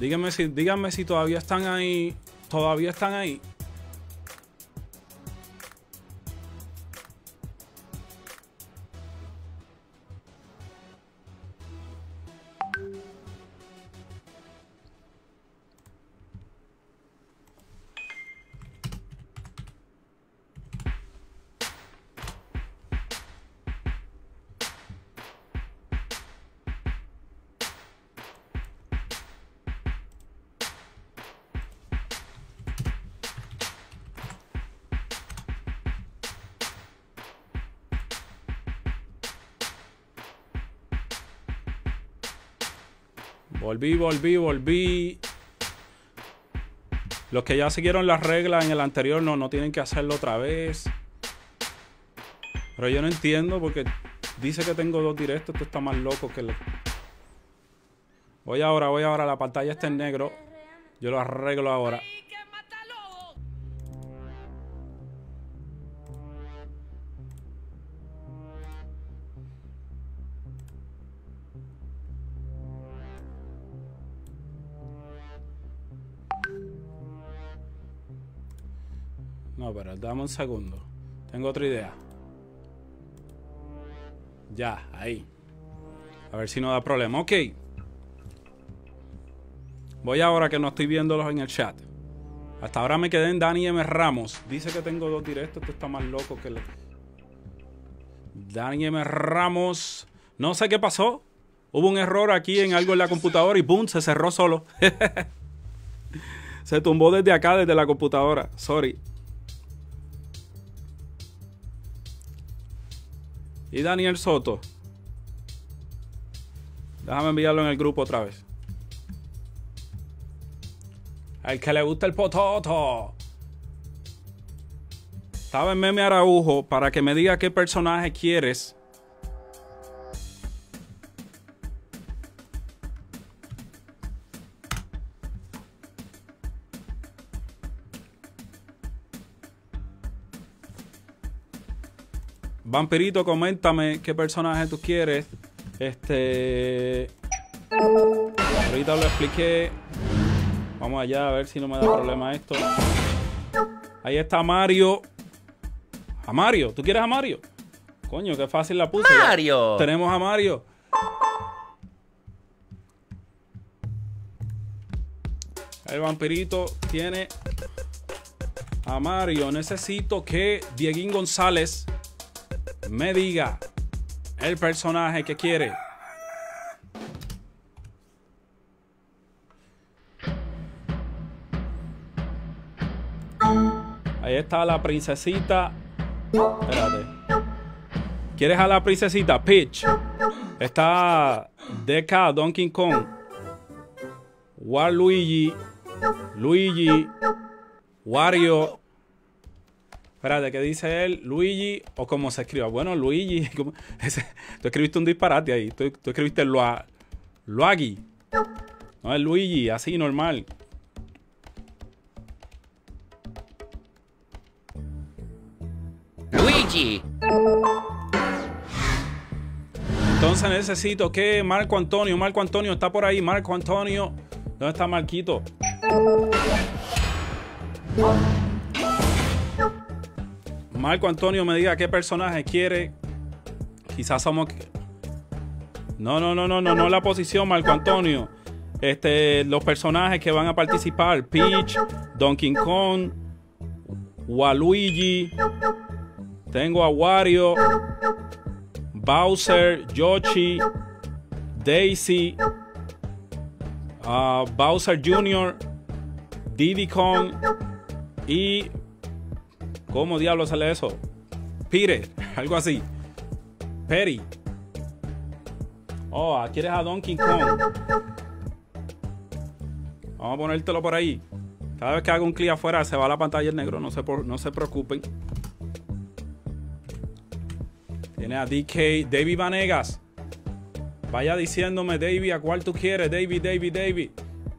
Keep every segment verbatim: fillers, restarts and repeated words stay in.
Díganme si, díganme si todavía están ahí. Todavía están ahí. Volví, volví, volví. Los que ya siguieron las reglas en el anterior no, no tienen que hacerlo otra vez. Pero yo no entiendo porque dice que tengo dos directos. Esto está más loco que... Le... Voy ahora, voy ahora. La pantalla está en negro. Yo lo arreglo ahora. No, pero dame un segundo. Tengo otra idea. Ya, ahí. A ver si no da problema. Ok. Voy ahora que no estoy viéndolos en el chat. Hasta ahora me quedé en Dani M. Ramos. Dice que tengo dos directos. Esto está más loco que... Le... Dani M. Ramos. No sé qué pasó. Hubo un error aquí en algo en la computadora y ¡boom! Se cerró solo. Se tumbó desde acá, desde la computadora. Sorry. Y Daniel Soto. Déjame enviarlo en el grupo otra vez. Al que le gusta el pototo. Estaba en Meme Araujo para que me diga qué personaje quieres. Vampirito, coméntame qué personaje tú quieres. Este... Ahorita lo expliqué. Vamos allá a ver si no me da problema esto. Ahí está Mario. ¿A Mario? ¿Tú quieres a Mario? Coño, qué fácil la puse. ¡Mario! Ya tenemos a Mario. El vampirito tiene a Mario. Necesito que Dieguín González me diga el personaje que quiere. Ahí está la princesita. Espérate. ¿Quieres a la princesita? Peach. Está D K, Donkey Kong. Waluigi. Luigi. Wario. Espérate, ¿qué dice él? Luigi, o como se escriba. Bueno, Luigi. ¿Cómo? Ese, tú escribiste un disparate ahí. Tú, tú escribiste Lua, Luagi. No, es Luigi, así normal. Luigi. Entonces necesito que Marco Antonio. Marco Antonio está por ahí. Marco Antonio. ¿Dónde está Marquito? Marco Antonio me diga qué personaje quiere. Quizás somos... No, no, no, no, no, no la posición, Marco Antonio. Este, los personajes que van a participar. Peach, Donkey Kong, Waluigi. Tengo a Wario, Bowser, Yoshi, Daisy, uh, Bowser junior, Diddy Kong y... ¿Cómo diablos sale eso? Peter, algo así. Perry. Oh, ¿quieres a Donkey Kong? Vamos a ponértelo por ahí. Cada vez que haga un clic afuera se va a la pantalla en negro. No se, por, no se preocupen. Tiene a D K, David Vanegas. Vaya diciéndome, David, a cuál tú quieres. David, David, David.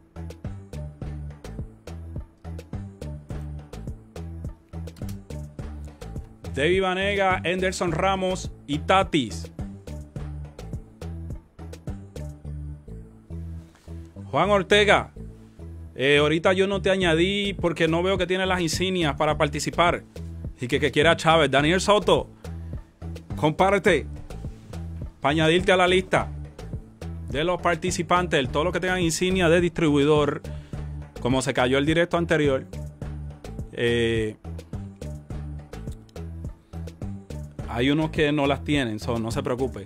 David Vanega, Anderson Ramos y Tatis. Juan Ortega, Eh, ahorita yo no te añadí porque no veo que tienes las insignias para participar. Y que, que quiera Chávez. Daniel Soto, compárate para añadirte a la lista de los participantes. Todos los que tengan insignia de distribuidor, como se cayó el directo anterior. Eh, hay unos que no las tienen, so no se preocupe.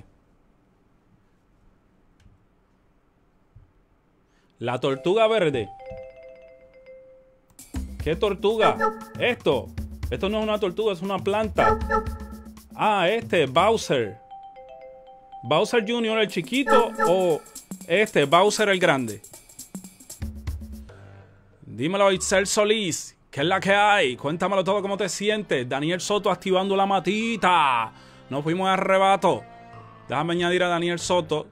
La tortuga verde. ¿Qué tortuga? Esto. Esto no es una tortuga, es una planta. Ah, este, Bowser. ¿Bowser junior el chiquito o este, Bowser el grande? Dímelo, Itzel Solís. ¿Qué es la que hay? Cuéntamelo todo, cómo te sientes. Daniel Soto activando la matita. Nos fuimos a arrebato. Déjame añadir a Daniel Soto.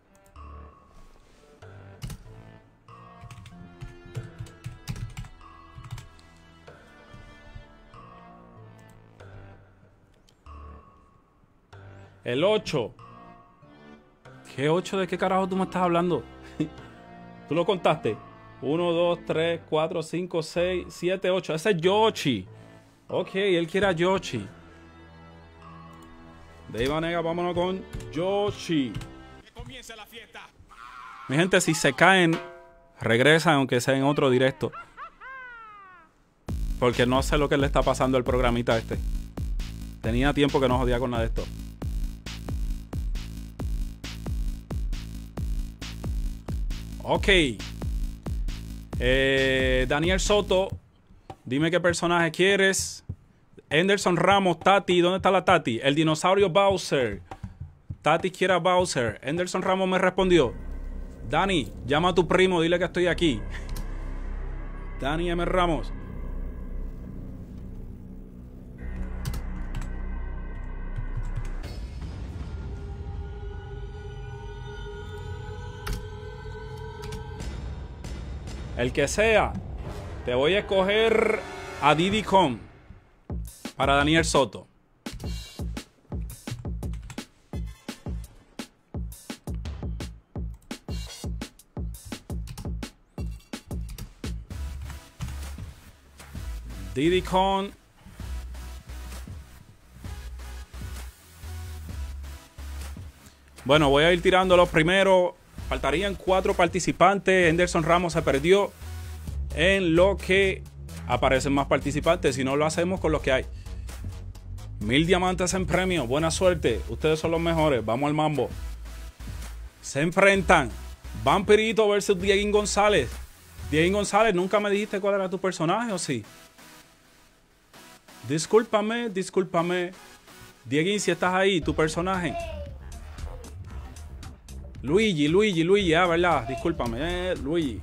El ocho. ¿Qué ocho? ¿De qué carajo tú me estás hablando? ¿Tú lo contaste? uno, dos, tres, cuatro, cinco, seis, siete, ocho. Ese es Yoshi. Ok, él quiere a Yoshi. De ahí, Vanega, vámonos con Yoshi. Que comience la fiesta. Mi gente, si se caen, regresan aunque sea en otro directo. Porque no sé lo que le está pasando al programita este. Tenía tiempo que no jodía con nada de esto. Ok. Eh, Daniel Soto, dime qué personaje quieres. Anderson Ramos, Tati, ¿dónde está la Tati? El dinosaurio Bowser. Tati quiere a Bowser. Anderson Ramos me respondió. Dani, llama a tu primo, dile que estoy aquí. Dani M. Ramos. El que sea, te voy a escoger a Diddy Kong para Daniel Soto. Diddy Kong. Bueno, voy a ir tirando los primeros. Faltarían cuatro participantes. Anderson Ramos se perdió. En lo que aparecen más participantes. Si no, lo hacemos con los que hay. Mil diamantes en premio. Buena suerte. Ustedes son los mejores. Vamos al mambo. Se enfrentan Vampirito versus Dieguín González. Dieguín González, ¿nunca me dijiste cuál era tu personaje o sí? Discúlpame, discúlpame. Dieguín, si estás ahí, tu personaje. Luigi, Luigi, Luigi, ah, ¿verdad? Discúlpame, eh, Luigi.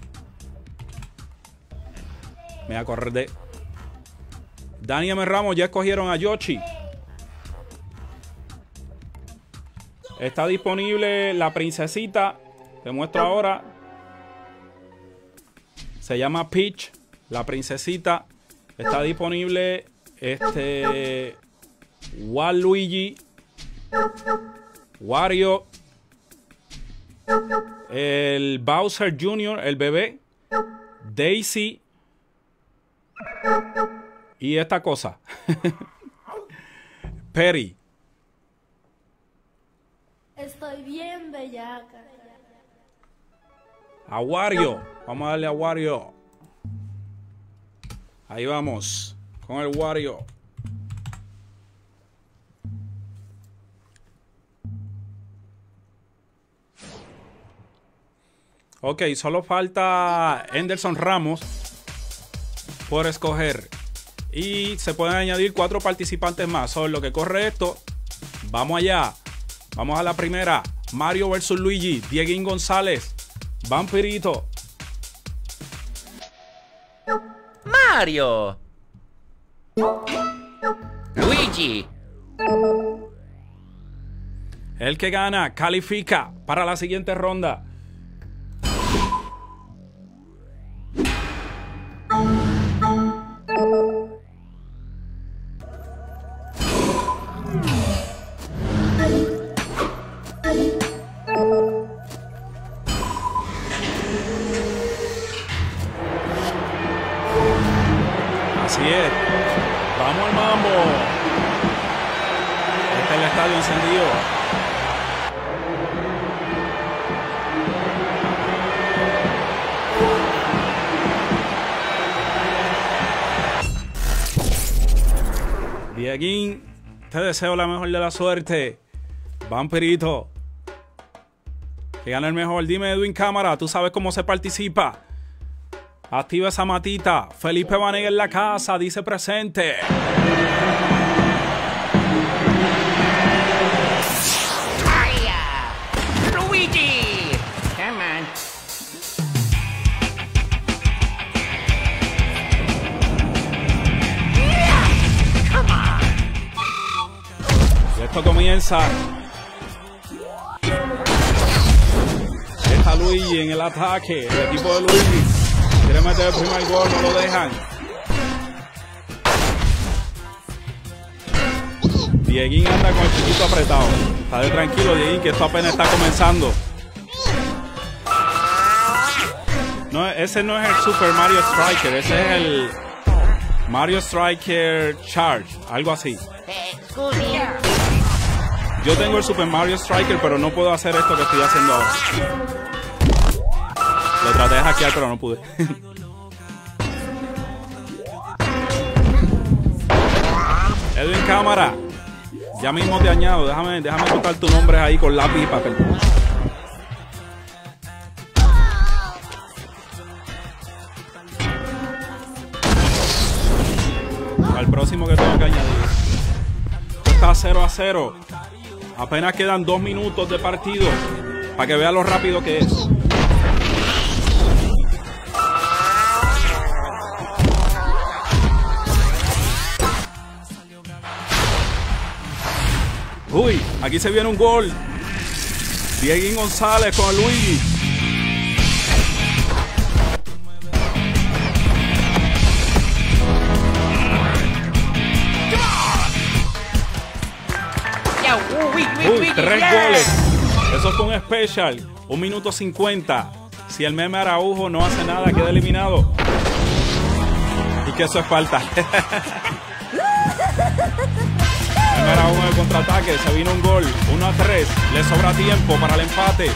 Me acordé. Dani M. Ramos, ya escogieron a Yoshi. Está disponible la princesita. Te muestro ahora. Se llama Peach, la princesita. Está disponible este Waluigi, Wario, el Bowser junior, el bebé, Daisy y esta cosa. Perry. Estoy bien bellaca. A Wario. Vamos a darle a Wario. Ahí vamos. Con el Wario. Ok, solo falta Anderson Ramos por escoger. Y se pueden añadir cuatro participantes más. Son lo que corre esto. Vamos allá. Vamos a la primera. Mario versus Luigi. Dieguín González. Vampirito. Mario. Luigi. El que gana califica para la siguiente ronda. Está el estadio encendido. Dieguín, te deseo la mejor de la suerte. Vampirito. Que gane el mejor. Dime, Edwin Cámara, tú sabes cómo se participa. Activa esa matita. Felipe Vanega en la casa, dice presente. Luigi! Come on. Come on. Y esto comienza. Está Luigi en el ataque. El equipo de Luigi quiere meter el primer gol, no lo dejan. Dieguín anda con el chiquito apretado. Está de tranquilo, Dieguín, que esto apenas está comenzando. No, ese no es el Super Mario Striker, ese es el Mario Striker Charge, algo así. Yo tengo el Super Mario Striker, pero no puedo hacer esto que estoy haciendo ahora. Lo traté de hackear, pero no pude. Edwin Cámara, ya mismo te añado. Déjame, déjame anotar tu nombre ahí con lápiz y papel. Al próximo que tengo que añadir. Está cero a cero. Apenas quedan dos minutos de partido. Para que vea lo rápido que es. Uy, aquí se viene un gol. Dieguín González con Luigi. Uy, tres goles. Eso fue un special. Un minuto cincuenta. Si el meme Araujo no hace nada, queda eliminado. Y que eso es falta. Meme Araujo en el contraataque. Se vino un gol. uno a tres. Le sobra tiempo para el empate.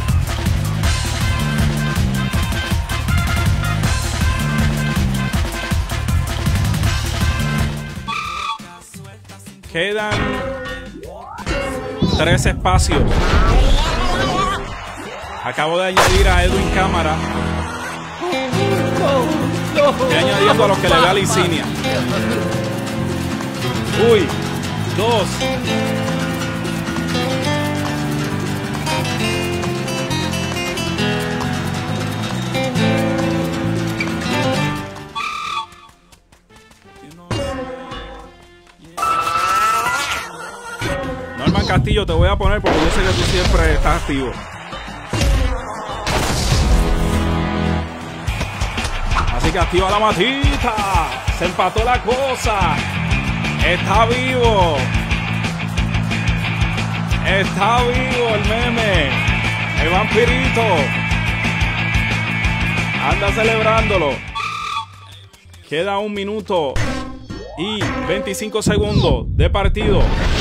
Quedan tres espacios. Acabo de añadir a Edwin Cámara. Estoy añadiendo a los que le da la insignia. Uy, dos. Norman Castillo, te voy a poner porque yo sé que tú siempre estás activo. Así que activa la matita. Se empató la cosa. Está vivo. Está vivo el meme. El vampirito. Anda celebrándolo. Queda un minuto y veinticinco segundos de partido.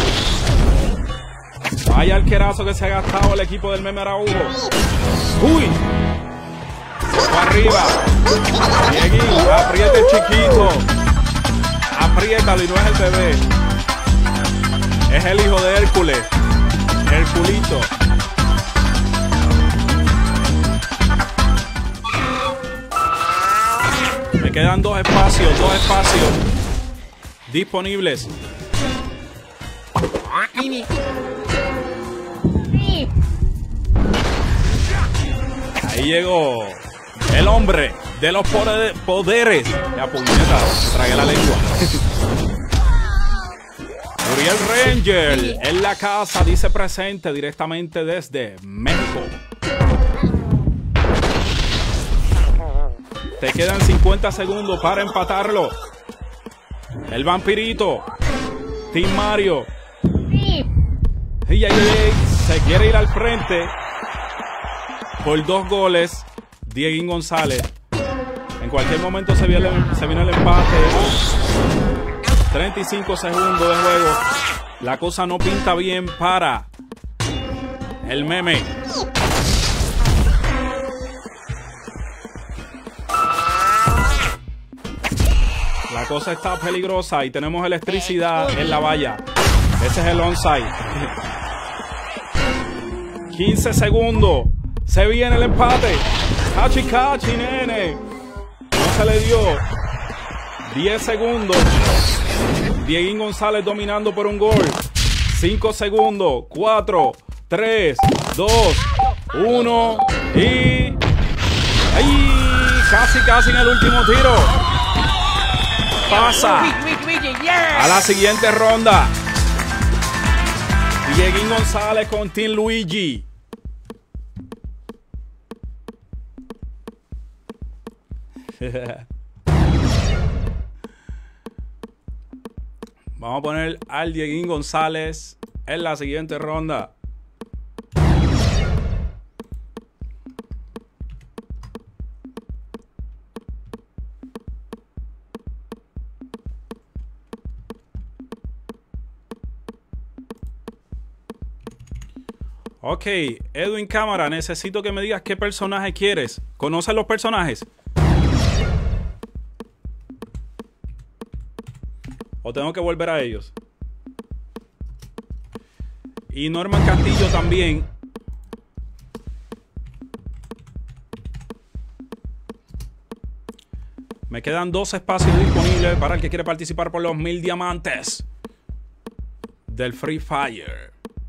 Vaya arquerazo que se ha gastado el equipo del meme Araujo. Uy. Fue arriba. Dieguín, aprieta el chiquito. Apriétalo y no es el bebé. Es el hijo de Hércules. Herculito. Me quedan dos espacios, dos espacios disponibles. Ahí llegó el hombre de los poderes. Ya, puñeta, tragué la lengua. Uriel Ranger en la casa, dice presente directamente desde México. Te quedan cincuenta segundos para empatarlo. El vampirito. Team Mario. Y ahí se quiere ir al frente por dos goles. Dieguín González. En cualquier momento se viene, se viene el empate. treinta y cinco segundos de juego. La cosa no pinta bien para el meme. La cosa está peligrosa y tenemos electricidad en la valla. Ese es el onside. quince segundos. Se viene el empate. Cachi, cachi, nene. No se le dio. diez segundos. Dieguín González dominando por un gol. cinco segundos. cuatro, tres, dos, uno. Y... ¡ay! Casi, casi en el último tiro. Pasa a la siguiente ronda. Dieguín González con Team Luigi. Vamos a poner al Dieguín González en la siguiente ronda. Ok, Edwin Cámara, necesito que me digas qué personaje quieres. ¿Conoces los personajes? ¿O tengo que volver a ellos? Y Norman Castillo también. Me quedan dos espacios disponibles para el que quiere participar por los mil diamantes del Free Fire.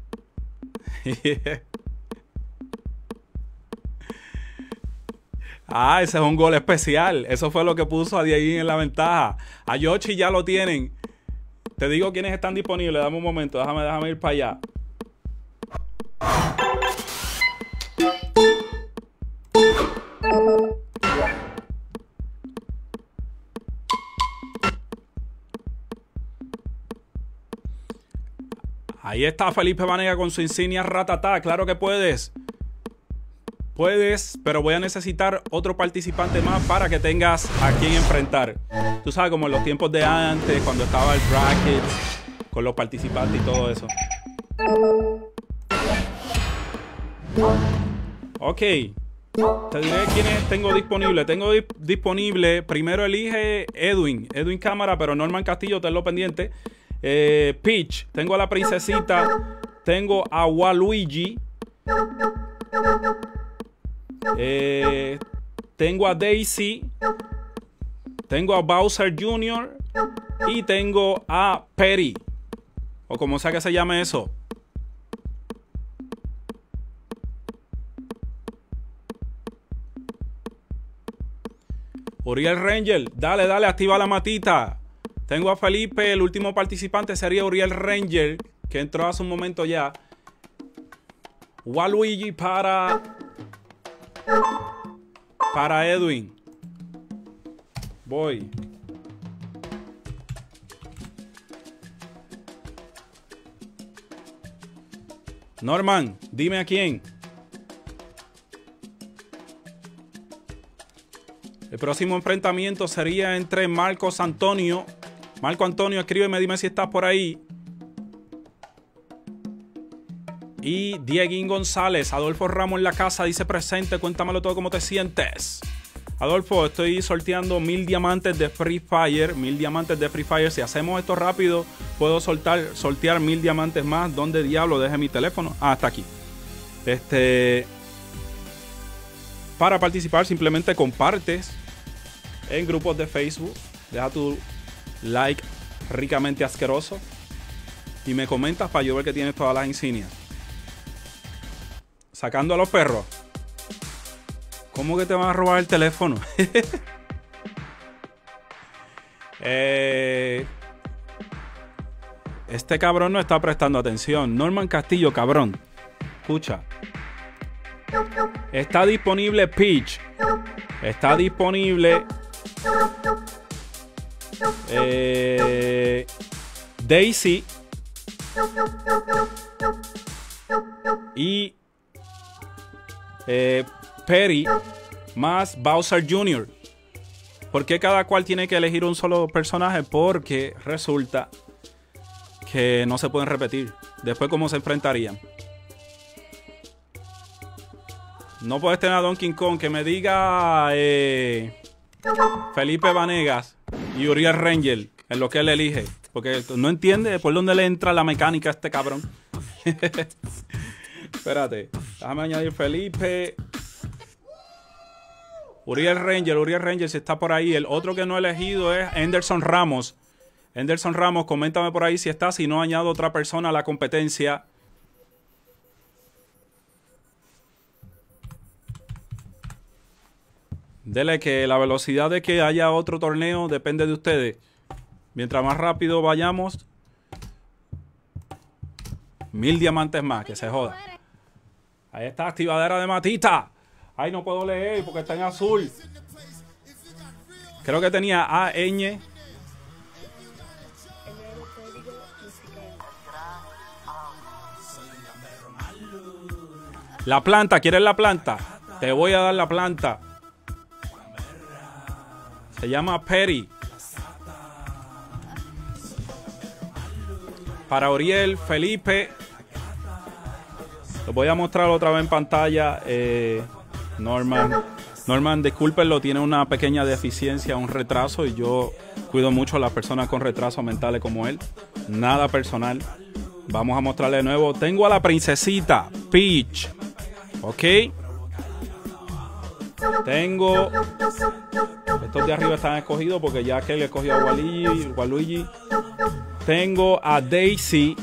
Ah, ese es un gol especial. Eso fue lo que puso a Dieguín en la ventaja. A Yoshi ya lo tienen. Te digo quiénes están disponibles. Dame un momento. Déjame, déjame ir para allá. Ahí está Felipe Vanega con su insignia Ratatá. Claro que puedes. Puedes, pero voy a necesitar otro participante más para que tengas a quien enfrentar. Tú sabes, como en los tiempos de antes, cuando estaba el bracket, con los participantes y todo eso. Ok. Te diré quiénes tengo disponible. Tengo di disponible, primero elige Edwin. Edwin Cámara, pero Norman Castillo, tenlo pendiente. Eh, Peach, tengo a la princesita, tengo a Waluigi, eh, tengo a Daisy, tengo a Bowser junior y tengo a Perry, o como sea que se llame eso. Uriel Ranger, dale, dale, activa la matita. Tengo a Felipe, el último participante sería Uriel Ranger, que entró hace un momento ya. Waluigi para... Para Edwin. Voy. Norman, dime a quién. El próximo enfrentamiento sería entre Marcos Antonio. Marco Antonio, escríbeme, dime si estás por ahí. Y Dieguín González. Adolfo Ramos en la casa, dice presente. Cuéntamelo todo, cómo te sientes. Adolfo, estoy sorteando mil diamantes de Free Fire. Mil diamantes de Free Fire. Si hacemos esto rápido, puedo soltar, sortear mil diamantes más. ¿Dónde diablo dejé mi teléfono? Ah, está aquí. Este... Para participar, simplemente compartes en grupos de Facebook. Deja tu like ricamente asqueroso y me comentas para yo ver que tienes todas las insignias. Sacando a los perros. ¿Cómo que te van a robar el teléfono? eh, este cabrón no está prestando atención. Norman Castillo, cabrón. Escucha. Está disponible Peach. Está disponible eh, Daisy y eh, Perry más Bowser junior ¿Por qué cada cual tiene que elegir un solo personaje? Porque resulta que no se pueden repetir. Después, ¿cómo se enfrentarían? No puedes tener a Donkey Kong que me diga eh, Felipe Vanegas y Uriel Ranger en lo que él elige. Porque no entiende por dónde le entra la mecánica a este cabrón. Espérate. Déjame añadir Felipe. Uriel Ranger. Uriel Ranger si está por ahí. El otro que no he elegido es Anderson Ramos. Anderson Ramos, coméntame por ahí si está. Si no, añado otra persona a la competencia. Dele que la velocidad de que haya otro torneo depende de ustedes. Mientras más rápido vayamos, mil diamantes más, que se joda. Ahí está, activadera de matita. Ay, no puedo leer porque está en azul. Creo que tenía A, ñ. La planta, ¿quieres la planta? Te voy a dar la planta. Se llama Perry. Para Uriel, Felipe. Lo voy a mostrar otra vez en pantalla. Eh, Norman. Norman, discúlpenlo, tiene una pequeña deficiencia, un retraso. Y yo cuido mucho a las personas con retrasos mentales como él. Nada personal. Vamos a mostrarle de nuevo. Tengo a la princesita Peach. Ok. Tengo. Estos de arriba están escogidos porque ya que él escogió a Waluigi, Waluigi. Tengo a Daisy.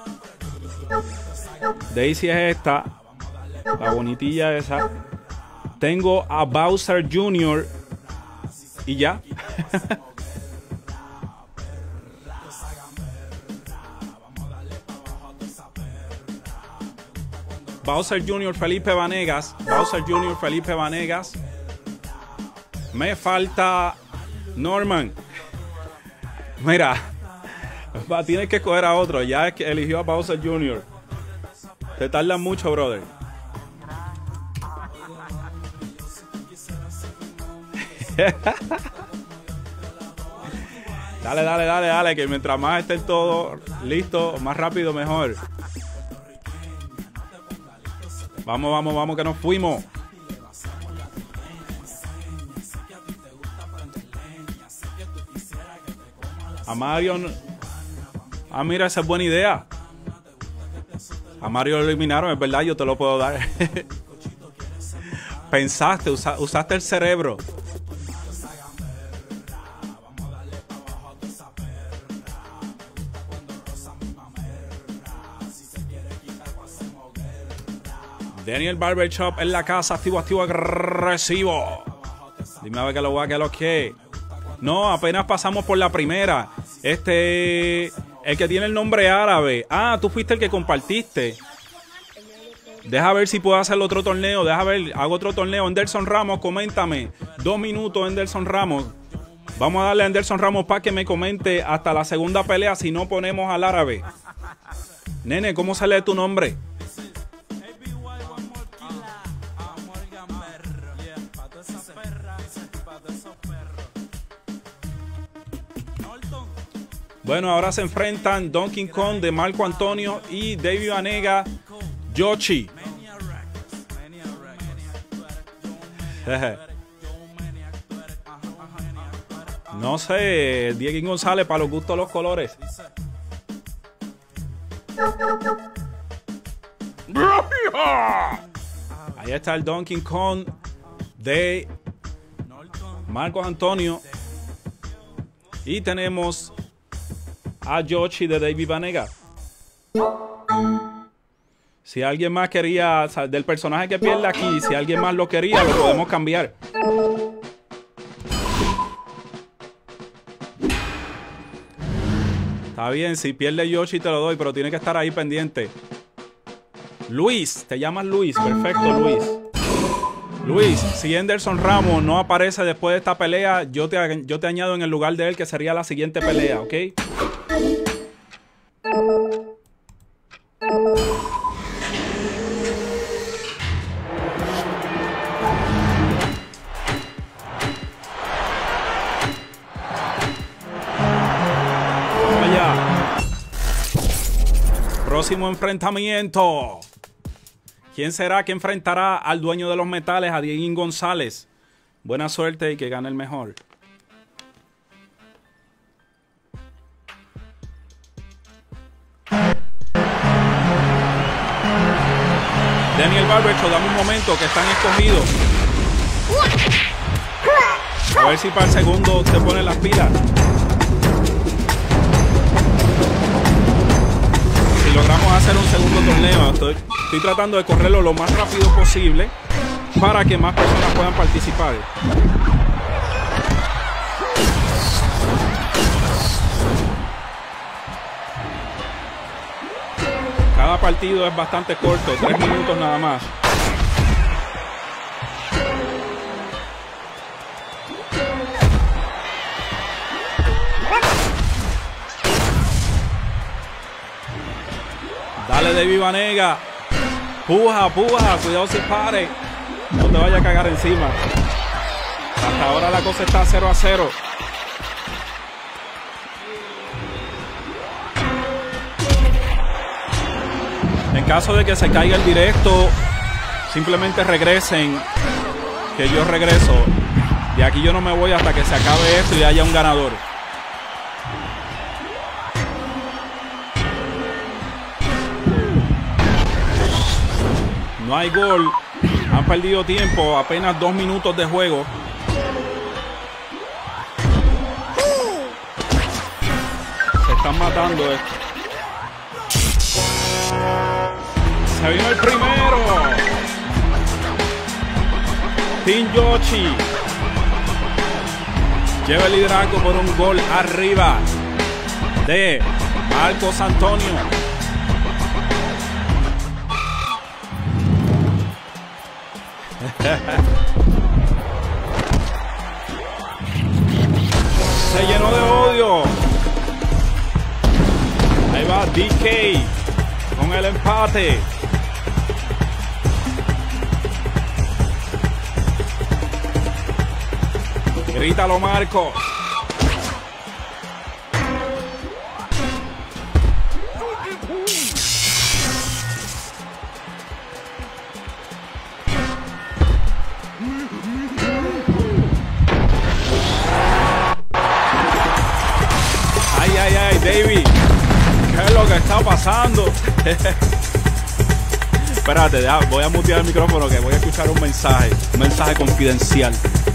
Daisy es esta. La bonitilla esa. Tengo a Bowser junior Y ya. Bowser junior Felipe Vanegas. Bowser junior Felipe Vanegas. Me falta Norman. Mira. Va, tienes que escoger a otro. Ya es que eligió a Bowser junior Te tarda mucho, brother. Dale, dale, dale, dale. Que mientras más estén todos listos, más rápido, mejor. Vamos, vamos, vamos, que nos fuimos. A Mario. Ah, mira, esa es buena idea. A Mario lo eliminaron, es verdad, yo te lo puedo dar. Pensaste, usa, usaste el cerebro. Daniel Barbershop en la casa, activo, activo, agresivo. Dime a ver que lo va a que lo que. No, apenas pasamos por la primera. Este, el que tiene el nombre árabe. Ah, tú fuiste el que compartiste. Deja ver si puedo hacer otro torneo. Deja ver, hago otro torneo. Anderson Ramos, coméntame. Dos minutos, Anderson Ramos. Vamos a darle a Anderson Ramos para que me comente hasta la segunda pelea. Si no ponemos al árabe. Nene, ¿cómo se lee tu nombre? Bueno, ahora se enfrentan Donkey Kong de Marco Antonio y David Vanega, Yoshi. No sé, Diego González para los gustos los colores. Ahí está el Donkey Kong de Marcos Antonio. Y tenemos a Yoshi de David Vanega. Si alguien más quería, o sea, del personaje que pierde aquí, si alguien más lo quería, lo podemos cambiar. Está bien, si pierde Yoshi te lo doy, pero tiene que estar ahí pendiente. Luis, te llamas Luis, perfecto, Luis. Luis, si Anderson Ramos no aparece después de esta pelea, yo te, yo te añado en el lugar de él, que sería la siguiente pelea, ¿ok? próximo enfrentamiento. ¿Quién será que enfrentará al dueño de los metales, a Dieguín González? Buena suerte y que gane el mejor. Daniel Barbercho, dame un momento que están escogidos. A ver si para el segundo te ponen las pilas. Si logramos hacer un segundo torneo, estoy, estoy tratando de correrlo lo más rápido posible para que más personas puedan participar. Cada partido es bastante corto, tres minutos nada más. Dale, David Vanega. Puja, puja, cuidado si pare. No te vaya a cagar encima. Hasta ahora la cosa está cero a cero. En caso de que se caiga el directo, simplemente regresen, que yo regreso. De aquí yo no me voy hasta que se acabe esto y haya un ganador. No hay gol. Han perdido tiempo, apenas dos minutos de juego. Se están matando esto. Se vino el primero. Team Yoshi lleva el liderazgo por un gol arriba de Marcos Antonio. Se llenó de odio. Ahí va D K con el empate. Grítalo, Marcos. Ay, ay, ay, David. ¿Qué es lo que está pasando? Espérate, ya, voy a mutear el micrófono que voy a escuchar un mensaje. Un mensaje confidencial.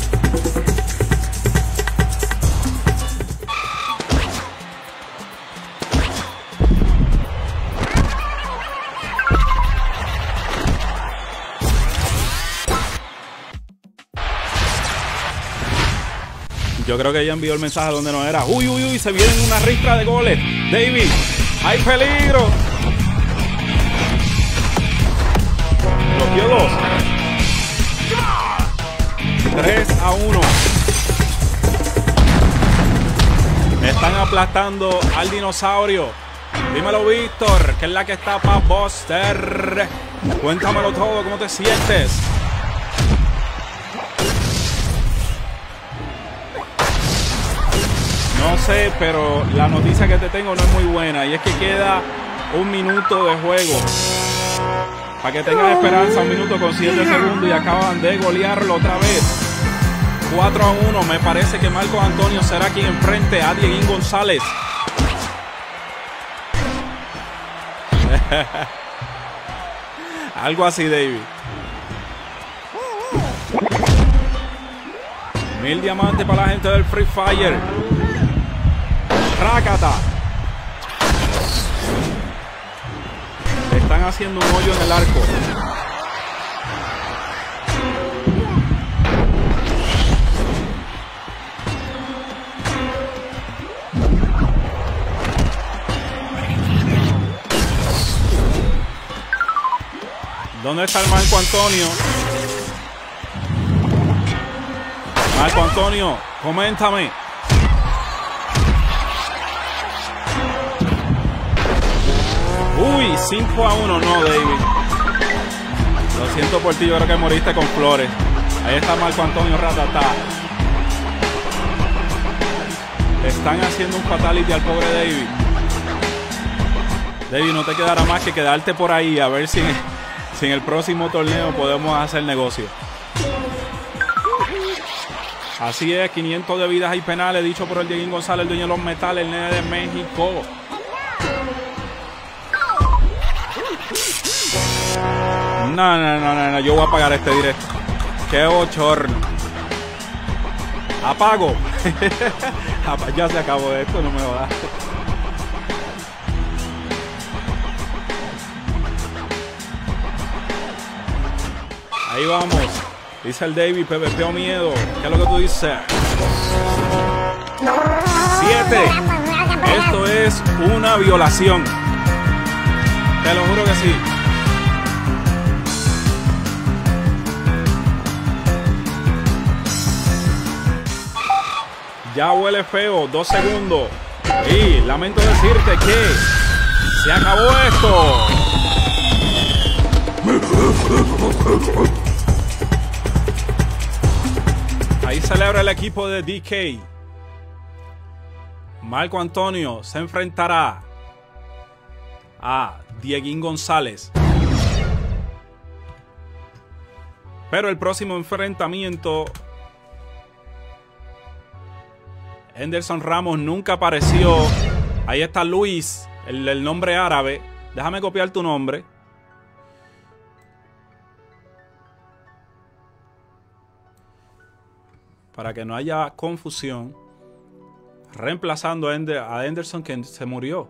Yo creo que ella envió el mensaje donde no era. Uy, uy, uy, se vienen una ristra de goles. David, hay peligro. Los dio dos. tres a uno. Están aplastando al dinosaurio. Dímelo, Víctor, que es la que está para Buster. Cuéntamelo todo, ¿cómo te sientes? No sé, pero la noticia que te tengo no es muy buena. Y es que queda un minuto de juego. Para que tengas esperanza, un minuto con siete segundos y acaban de golearlo otra vez. cuatro a uno. Me parece que Marcos Antonio será quien enfrente a Dieguín González. Algo así, David. Mil diamantes para la gente del Free Fire. Rácata. Están haciendo un hoyo en el arco. ¿Dónde está el Marco Antonio? Marco Antonio, coméntame. Uy, cinco a uno, no, David. Lo siento por ti, yo creo que moriste con flores. Ahí está Marco Antonio Ratatá. Están haciendo un fatality al pobre David. David, no te quedará más que quedarte por ahí a ver si, si en el próximo torneo podemos hacer negocio. Así es, quinientos de vidas y penales, dicho por el Dieguín González, el dueño de los metales, el nene de México. No, no, no, no, no, yo voy a apagar este directo. Qué bochorno. Apago. Ya se acabó esto, no me va a dar. Ahí vamos. Dice el David, PvP miedo. ¿Qué es lo que tú dices? Siete. Esto es una violación. Te lo juro que sí. Ya huele feo. Dos segundos. Y lamento decirte que se acabó esto. Ahí celebra el equipo de D K. Marco Antonio se enfrentará a Dieguín González. Pero el próximo enfrentamiento, Henderson Ramos nunca apareció. Ahí está Luis, el, el nombre árabe. Déjame copiar tu nombre. Para que no haya confusión. Reemplazando a, Ender, a Henderson, que se murió.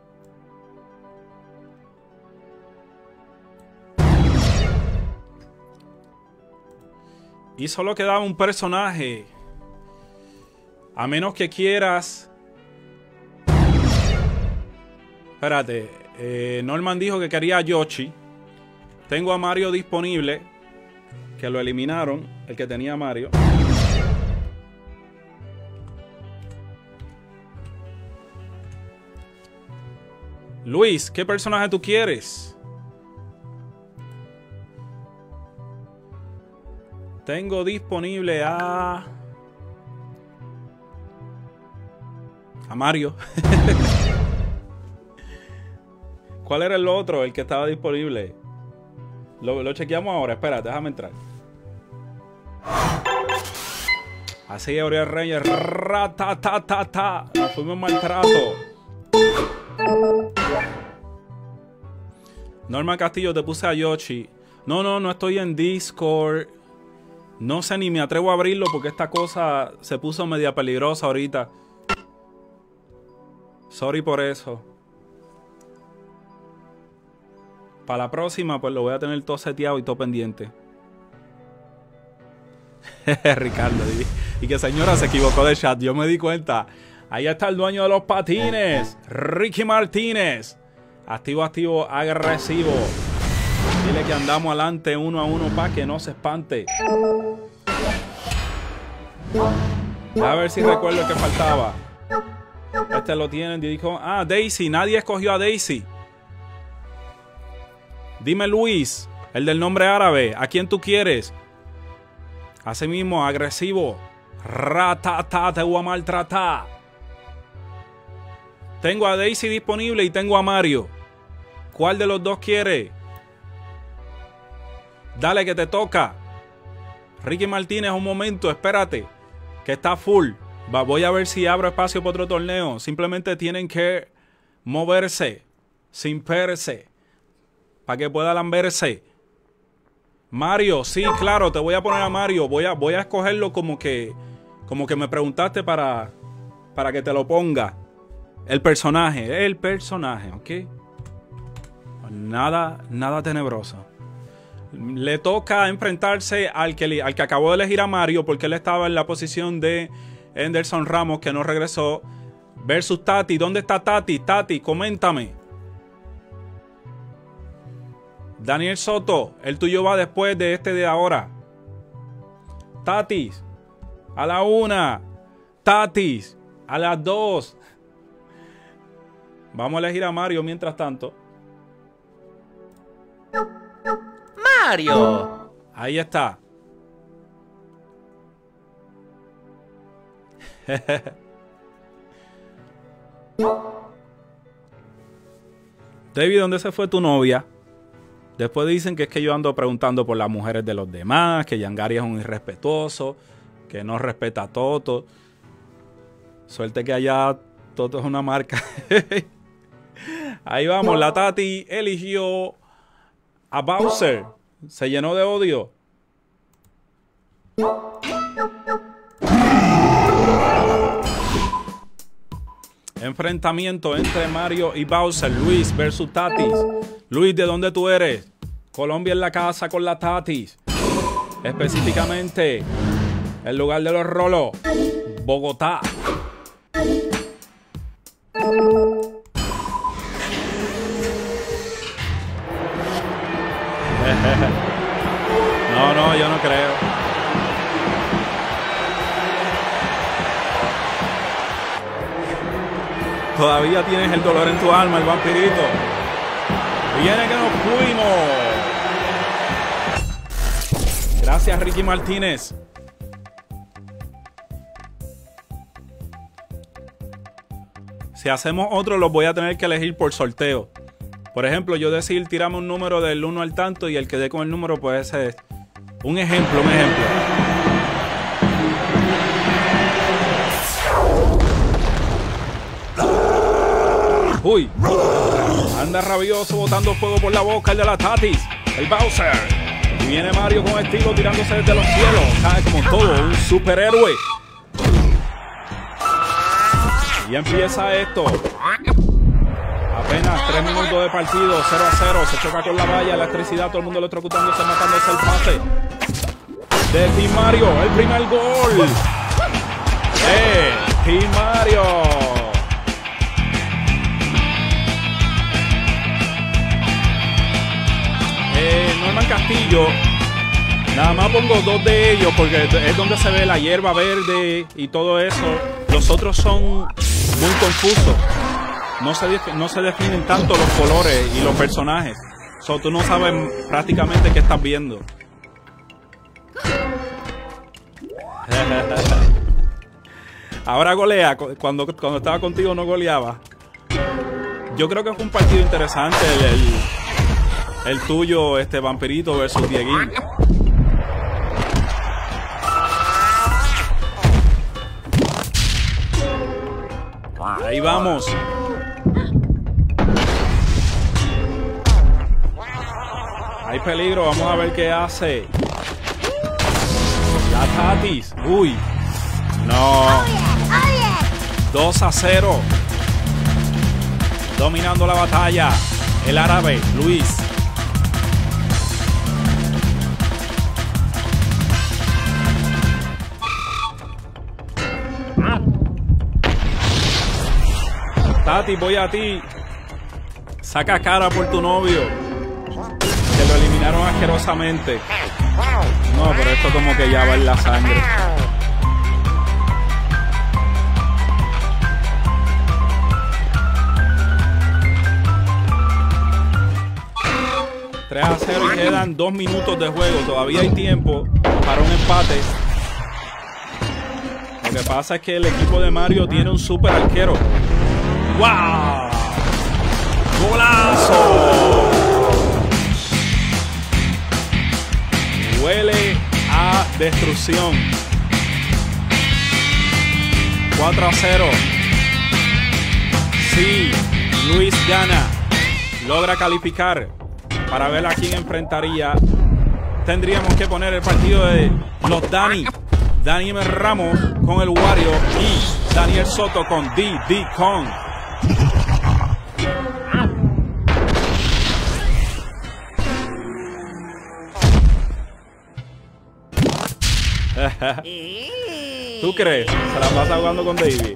Y solo quedaba un personaje. A menos que quieras. Espérate. Eh, Norman dijo que quería a Yoshi. Tengo a Mario disponible. Que lo eliminaron. El que tenía a Mario. Luis, ¿qué personaje tú quieres? Tengo disponible a... A Mario. ¿Cuál era el otro? El que estaba disponible. Lo, lo chequeamos ahora. Espera, déjame entrar. Así es, Oriol Reyes. Ratatatata. Nos fuimos en maltrato. Norman Castillo, te puse a Yoshi. No, no, no estoy en Discord. No sé ni me atrevo a abrirlo porque esta cosa se puso media peligrosa ahorita. Sorry por eso. Para la próxima, pues lo voy a tener todo seteado y todo pendiente. Ricardo. Y, y que señora se equivocó de chat. Yo me di cuenta. Ahí está el dueño de los patines. Ricky Martínez. Activo, activo, agresivo. Dile que andamos adelante uno a uno para que no se espante. A ver si recuerdo el que faltaba. Este lo tienen. Dijo, ah, Daisy. Nadie escogió a Daisy. Dime Luis, el del nombre árabe. ¿A quién tú quieres? Así mismo, agresivo. Ratata, te voy a maltratar. Tengo a Daisy disponible y tengo a Mario. ¿Cuál de los dos quiere? Dale que te toca. Ricky Martínez, un momento, espérate. Que está full. Va, voy a ver si abro espacio para otro torneo. Simplemente tienen que moverse sin perse. Para que pueda lamberse. Mario, sí, claro, te voy a poner a Mario. Voy a, voy a escogerlo como que, como que me preguntaste para, para que te lo ponga. El personaje, el personaje, ¿ok? Nada, nada tenebroso. Le toca enfrentarse al que, al que acabó de elegir a Mario porque él estaba en la posición de Henderson Ramos que no regresó. Versus Tati. ¿Dónde está Tati? Tati, coméntame. Daniel Soto, el tuyo va después de este de ahora. Tatis, a la una. Tatis, a las dos. Vamos a elegir a Mario mientras tanto. Mario. Ahí está. David, ¿dónde se fue tu novia? Después dicen que es que yo ando preguntando por las mujeres de los demás, que Yangari es un irrespetuoso, que no respeta a Toto. Suerte que allá Toto es una marca. Ahí vamos, la Tati eligió a Bowser. Se llenó de odio. Enfrentamiento entre Mario y Bowser. Luis versus Tatis. Luis, ¿de dónde tú eres? Colombia en la casa con la Tatis. Específicamente, el lugar de los rolos. Bogotá. No, no, yo no creo. Todavía tienes el dolor en tu alma, el vampirito. Viene que nos fuimos. Gracias, Ricky Martínez. Si hacemos otro, los voy a tener que elegir por sorteo. Por ejemplo, yo decir, tirame un número del uno al tanto y el que dé con el número puede ser un ejemplo, un ejemplo. Uy, anda rabioso botando fuego por la boca el de la Tatis, el Bowser. Y viene Mario con estilo tirándose desde los cielos. Cae como todo, un superhéroe. Y empieza esto. Apenas tres minutos de partido, cero a cero. Se choca con la valla, electricidad, todo el mundo electrocutándose, matándose el pase. De Team Mario, el primer gol. Eh, Team Mario. Eh, Norman Castillo. Nada más pongo dos de ellos porque es donde se ve la hierba verde y todo eso. Los otros son muy confusos. No se, no se definen tanto los colores y los personajes. So, tú no sabes prácticamente qué estás viendo. Ahora golea. Cuando, cuando estaba contigo no goleaba. Yo creo que fue un partido interesante el, el, el tuyo, este Vampirito versus Dieguín. Ahí vamos. Hay peligro, vamos a ver qué hace. La Tatis. Uy. No. dos a cero. Dominando la batalla. El árabe, Luis. Tati, voy a ti. Saca cara por tu novio. Que lo eliminaron asquerosamente. No, pero esto como que ya va en la sangre. tres a cero y quedan dos minutos de juego. Todavía hay tiempo para un empate. Lo que pasa es que el equipo de Mario tiene un super arquero. ¡Wow! ¡Golazo! Huele a destrucción. cuatro a cero. Sí, Luis gana. Logra calificar. Para ver a quién enfrentaría, tendríamos que poner el partido de los Dani. Daniel Ramos con el Wario y Daniel Soto con D D Kong. ¿Tú crees? Se la pasa jugando con David.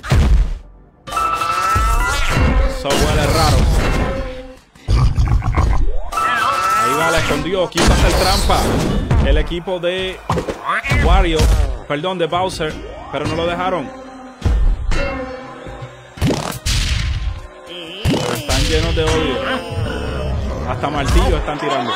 Eso huele raro. Ahí va, la escondió. Quiso hacer trampa. El equipo de Wario, perdón, de Bowser, pero no lo dejaron. Pero están llenos de odio. Hasta martillo están tirando.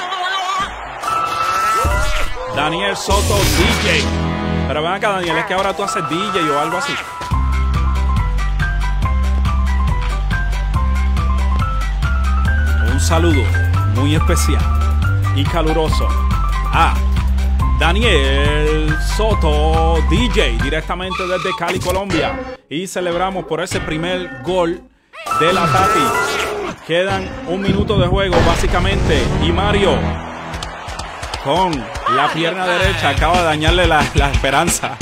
Daniel Soto, D J. Pero ven acá, Daniel, es que ahora tú haces D J o algo así. Un saludo muy especial y caluroso a Daniel Soto, D J, directamente desde Cali, Colombia. Y celebramos por ese primer gol de la Tati. Quedan un minuto de juego, básicamente. Y Mario, con la pierna derecha, acaba de dañarle la, la esperanza.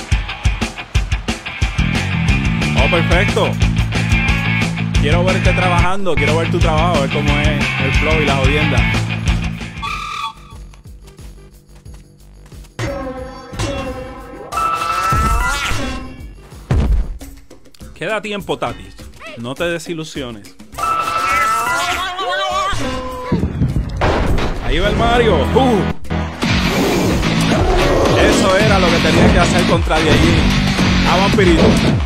Oh, perfecto. Quiero verte trabajando, quiero ver tu trabajo, ver cómo es el flow y la jodienda. Queda tiempo, Tati. No te desilusiones. Ahí va el Mario. Uh. Eso era lo que tenía que hacer contra de allí. A Vampirito.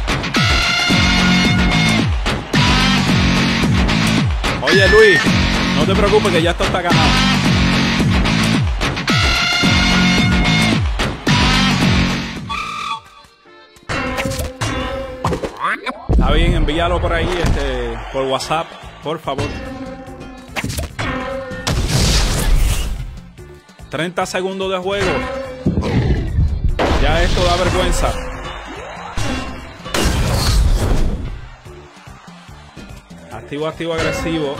Oye, Luis, no te preocupes que ya esto está ganado. Está bien, envíalo por ahí, este, por WhatsApp, por favor. treinta segundos de juego. Ya esto da vergüenza. Activo, activo, agresivo.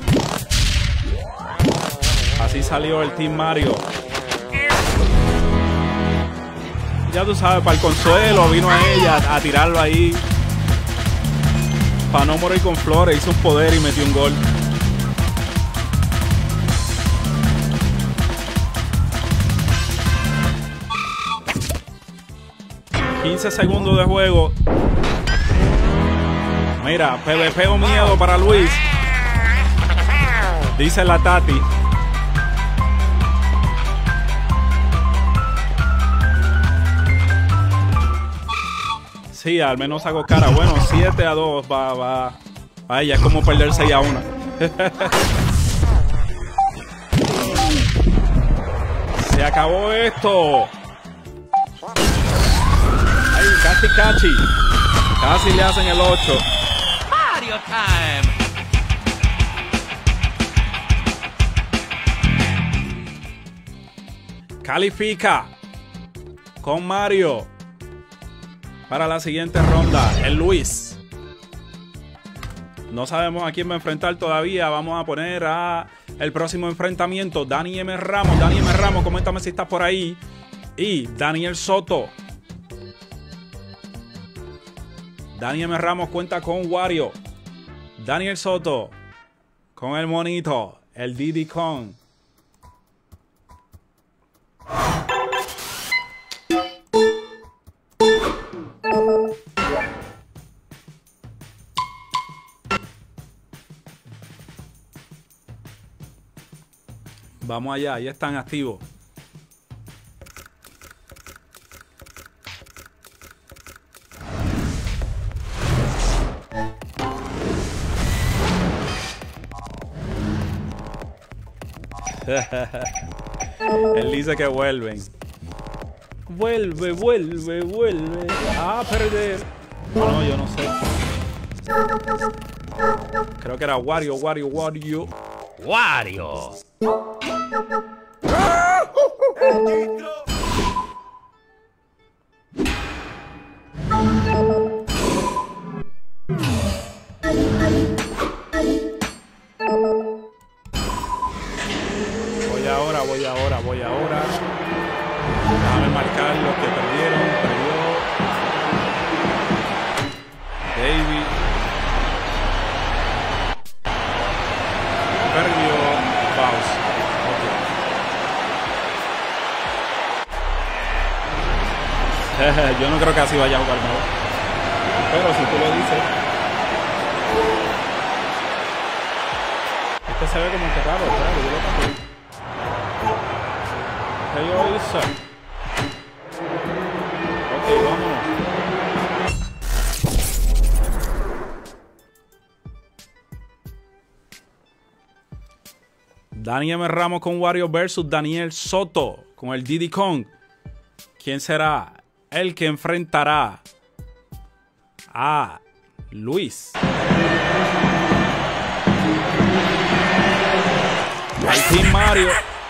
Así salió el Team Mario. Ya tú sabes, para el consuelo, vino a ella a tirarlo ahí. Para no morir con flores, hizo un poder y metió un gol. quince segundos de juego. Mira, P V P o miedo para Luis. Dice la Tati. Sí, al menos hago cara. Bueno, siete a dos va, va. Ay, ya es como perder seis a uno. Se acabó esto. Ay, casi, casi. Casi le hacen el ocho. Mario time. Califica con Mario para la siguiente ronda, el Luis. No sabemos a quién va a enfrentar todavía. Vamos a poner a el próximo enfrentamiento, Dani M. Ramos. Dani M. Ramos, coméntame si estás por ahí. Y Daniel Soto. Dani M. Ramos cuenta con Wario. Daniel Soto con el monito, el Diddy Kong. Vamos allá, ya están activos. Él dice que vuelven. Vuelve, vuelve, vuelve a perder. No, no, yo no sé. Creo que era Wario, Wario, Wario. Wario. Voy ahora, voy ahora, voy ahora. Déjame marcar los que perdieron. Perdió David. Perdió Bowser. Okay. Yo no creo que así vaya a jugar mejor. Pero si tú lo dices. Este se ve como que raro, claro, yo lo cambié. ¿Qué yo hice? Ok, vámonos. Dani M. Ramos con Wario versus Daniel Soto con el Diddy Kong. ¿Quién será el que enfrentará a Luis? al Team Mario.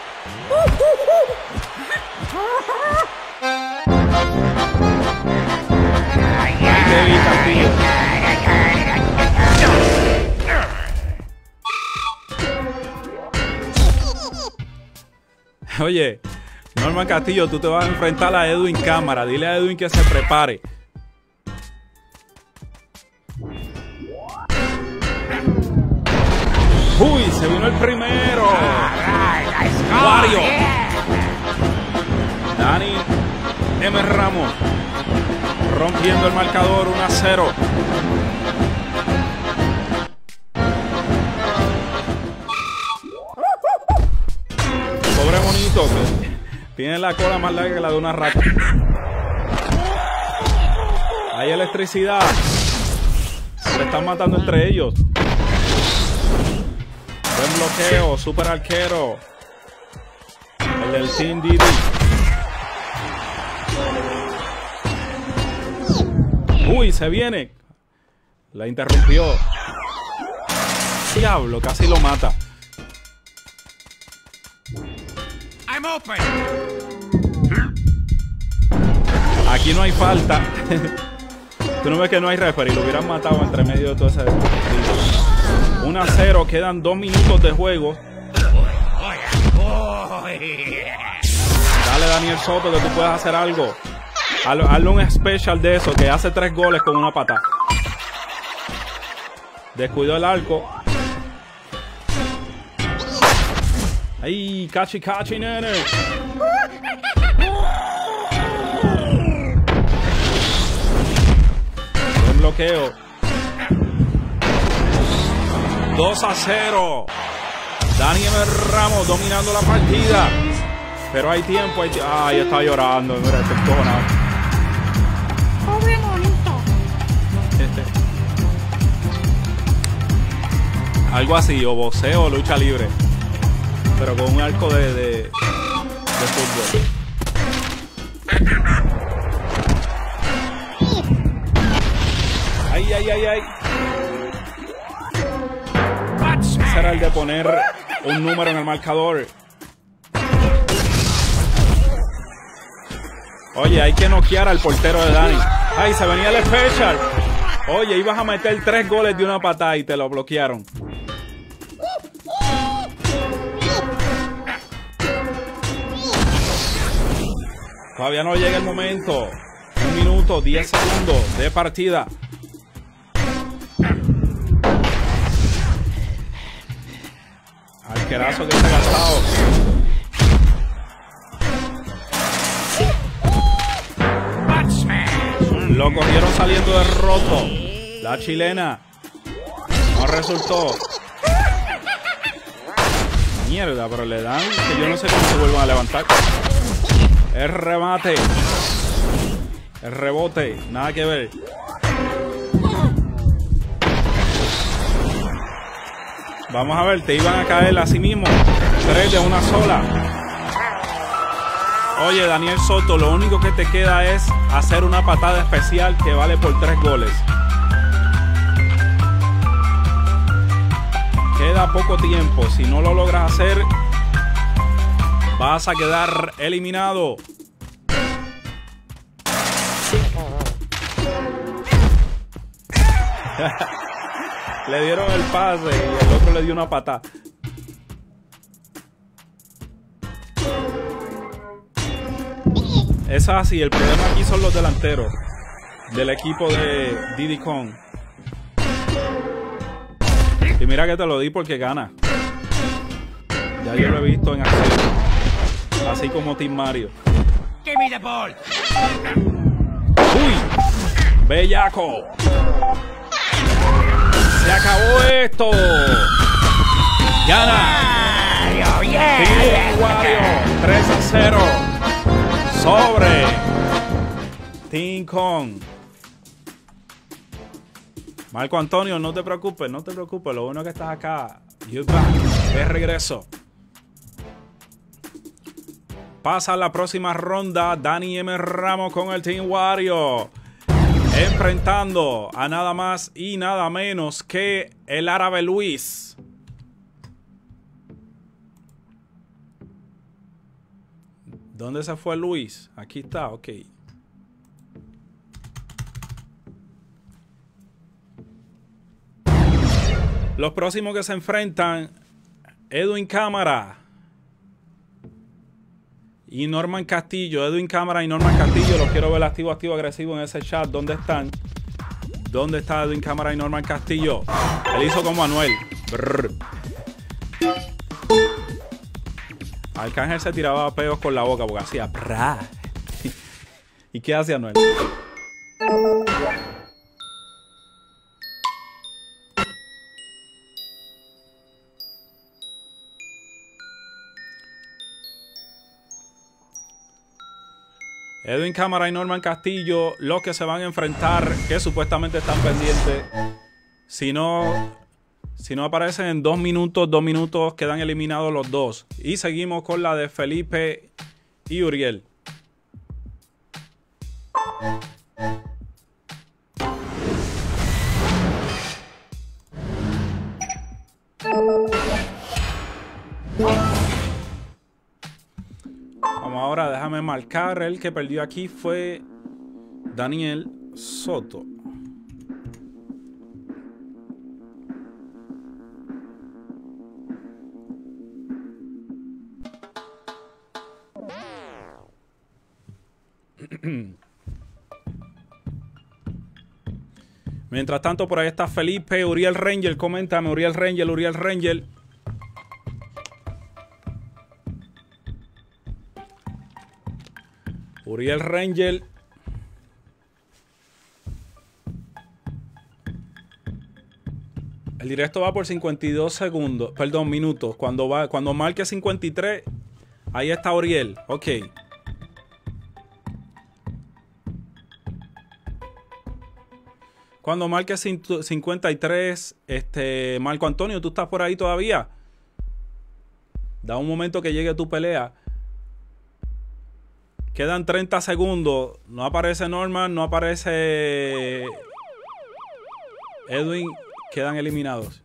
David Castillo. Oye, Norman Castillo, tú te vas a enfrentar a Edwin Cámara. Dile a Edwin que se prepare. Uy, se vino el primero. Wario. Dani M. Ramos rompiendo el marcador uno a cero. Pobre monito, que tiene la cola más larga que la de una rata. Hay electricidad. Se están matando entre ellos. Buen bloqueo, super arquero. El del Team Didi. Uy, se viene. La interrumpió. Diablo, casi lo mata. I'm open. Aquí no hay falta. Tú no ves que no hay referee. Lo hubieran matado entre medio de todo ese... uno a cero, quedan dos minutos de juego. Dale, Daniel Soto, que tú puedes hacer algo. Hazle, hazle un special de eso, que hace tres goles con una patada. Descuidó el arco. ¡Ay, cachi, cachi, nene! Buen bloqueo. dos a cero. Dani M. Ramos dominando la partida. Pero hay tiempo. Hay tiempo. Ay, está llorando. Mira, este cojonado. Pobre bonito. Algo así, o boxeo o lucha libre. Pero con un arco de, de, de fútbol. Ay, ay, ay, ay. Ese era el de poner un número en el marcador. Oye, hay que noquear al portero de Dani. Ay, se venía el special. Oye, ibas a meter tres goles de una patada y te lo bloquearon. Todavía no llega el momento. Un minuto, diez segundos de partida. Arquerazo que se ha gastado. Lo cogieron saliendo de roto. La chilena. No resultó. Mierda, pero le dan que yo no sé cómo se vuelvan a levantar. El remate. El rebote. Nada que ver. Vamos a ver, te iban a caer así mismo. Tres de una sola. Oye, Daniel Soto, lo único que te queda es hacer una patada especial que vale por tres goles. Queda poco tiempo. Si no lo logras hacer, vas a quedar eliminado. Le dieron el pase y el otro le dio una patada. Es así, el problema aquí son los delanteros del equipo de Diddy Kong. Y mira que te lo di porque gana. Ya yo lo he visto en acción. Así como Team Mario. Give me the ball. ¡Uy! ¡Bellaco! ¡Se acabó esto! ¡Gana! Mario, yeah. Team Wario, tres a cero. Sobre Team Kong. Marco Antonio, no te preocupes, no te preocupes. Lo bueno es que estás acá. You're back. De regreso. Pasa a la próxima ronda. Dani M. Ramos con el Team Wario. Enfrentando a nada más y nada menos que el árabe Luis. ¿Dónde se fue Luis? Aquí está, ok. Los próximos que se enfrentan, Edwin Cámara y Norman Castillo. Edwin Cámara y Norman Castillo. Los quiero ver activo, activo, agresivo en ese chat. ¿Dónde están? ¿Dónde está Edwin Cámara y Norman Castillo? Él hizo como Anuel. Brr. Arcángel se tiraba peos con la boca porque hacía brrr. ¿Y qué hace Anuel? Edwin Cámara y Norman Castillo, los que se van a enfrentar, que supuestamente están pendientes. Si no, si no aparecen en dos minutos, dos minutos, quedan eliminados los dos. Y seguimos con la de Felipe y Uriel. Vamos ahora, déjame marcar. El que perdió aquí fue Daniel Soto. Mientras tanto, por ahí está Felipe. Uriel Ranger, coméntame. Uriel Ranger, Uriel Ranger. Uriel Ranger. El directo va por cincuenta y dos segundos. Perdón, minutos. Cuando, va, cuando marque cincuenta y tres, ahí está Uriel. Ok. Cuando marque cincuenta y tres, este, Marco Antonio, ¿tú estás por ahí todavía? Da un momento que llegue tu pelea. Quedan treinta segundos. No aparece Norman, no aparece Edwin. Quedan eliminados.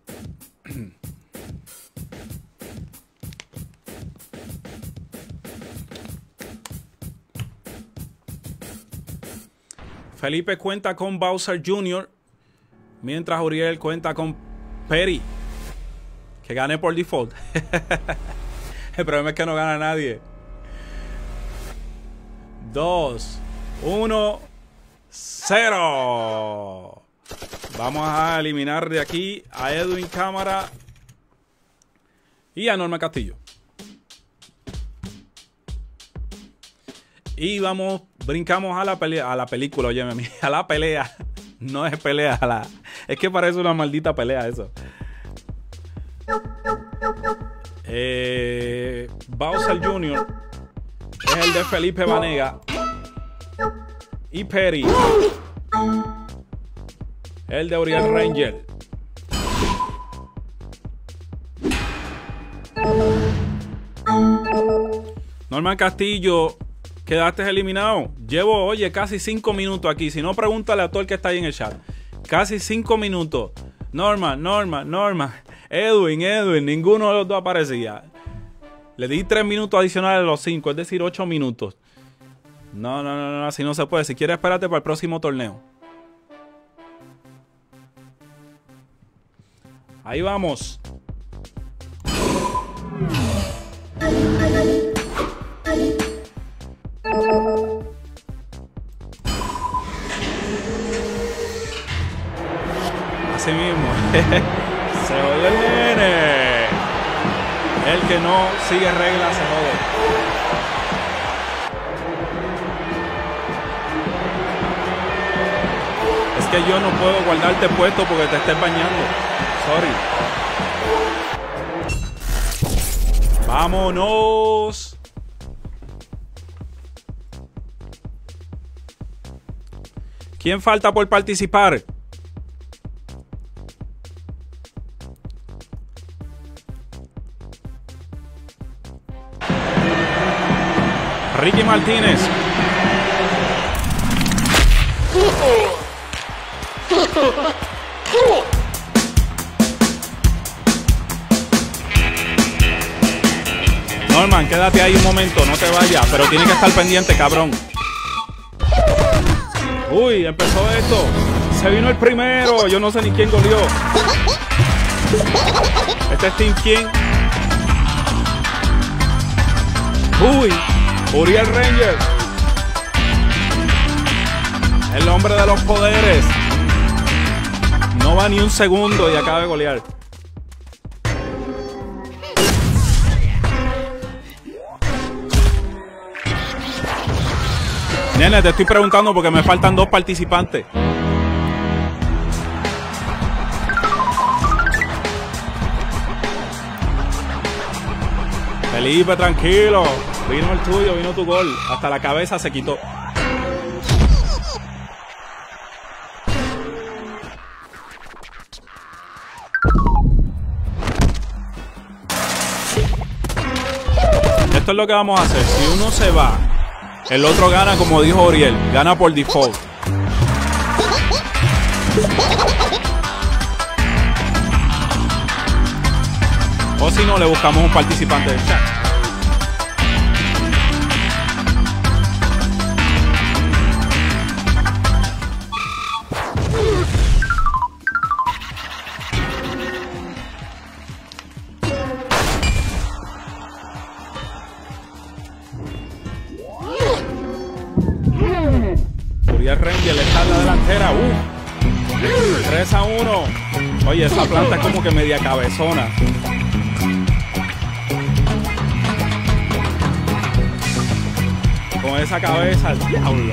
Felipe cuenta con Bowser junior Mientras Uriel cuenta con Perry, que gane por default. El problema es que no gana nadie. dos, uno, cero. Vamos a eliminar de aquí a Edwin Cámara y a Norma Castillo. Y vamos, brincamos a la pelea, a la película, oye, a la pelea. No es pelea, a la, es que parece una maldita pelea eso. Eh, Bowser junior es el de Felipe Vanega. Y Perry, el de Uriel Ranger. Norman Castillo, quedaste eliminado. Llevo, oye, casi cinco minutos aquí. Si no, pregúntale a todo el que está ahí en el chat. Casi cinco minutos. Norman, Norman, Norman. Edwin, Edwin. Ninguno de los dos aparecía. Le di tres minutos adicionales a los cinco, es decir, ocho minutos. No, no, no, no, así no se puede. Si quieres, espérate para el próximo torneo. Ahí vamos. Así mismo. Se jodió el nene. El que no sigue reglas se jode. Es que yo no puedo guardarte puesto porque te estés bañando. Sorry. Vámonos. ¿Quién falta por participar? Ricky Martínez. Norman, quédate ahí un momento, no te vayas, pero tiene que estar pendiente, cabrón. Uy, empezó esto. Se vino el primero. Yo no sé ni quién goleó. Este es Team King. Uy, Uriel Ranger. El hombre de los poderes. No va ni un segundo y acaba de golear. Nene, te estoy preguntando porque me faltan dos participantes. Felipe, tranquilo. Vino el tuyo, vino tu gol. Hasta la cabeza se quitó. Esto es lo que vamos a hacer. Si uno se va, el otro gana, como dijo Uriel. Gana por default. O si no, le buscamos un participante del chat. Uriel Ranger está en la delantera. Uh, tres a uno. Oye, esa planta es como que media cabezona. Con esa cabeza, el diablo.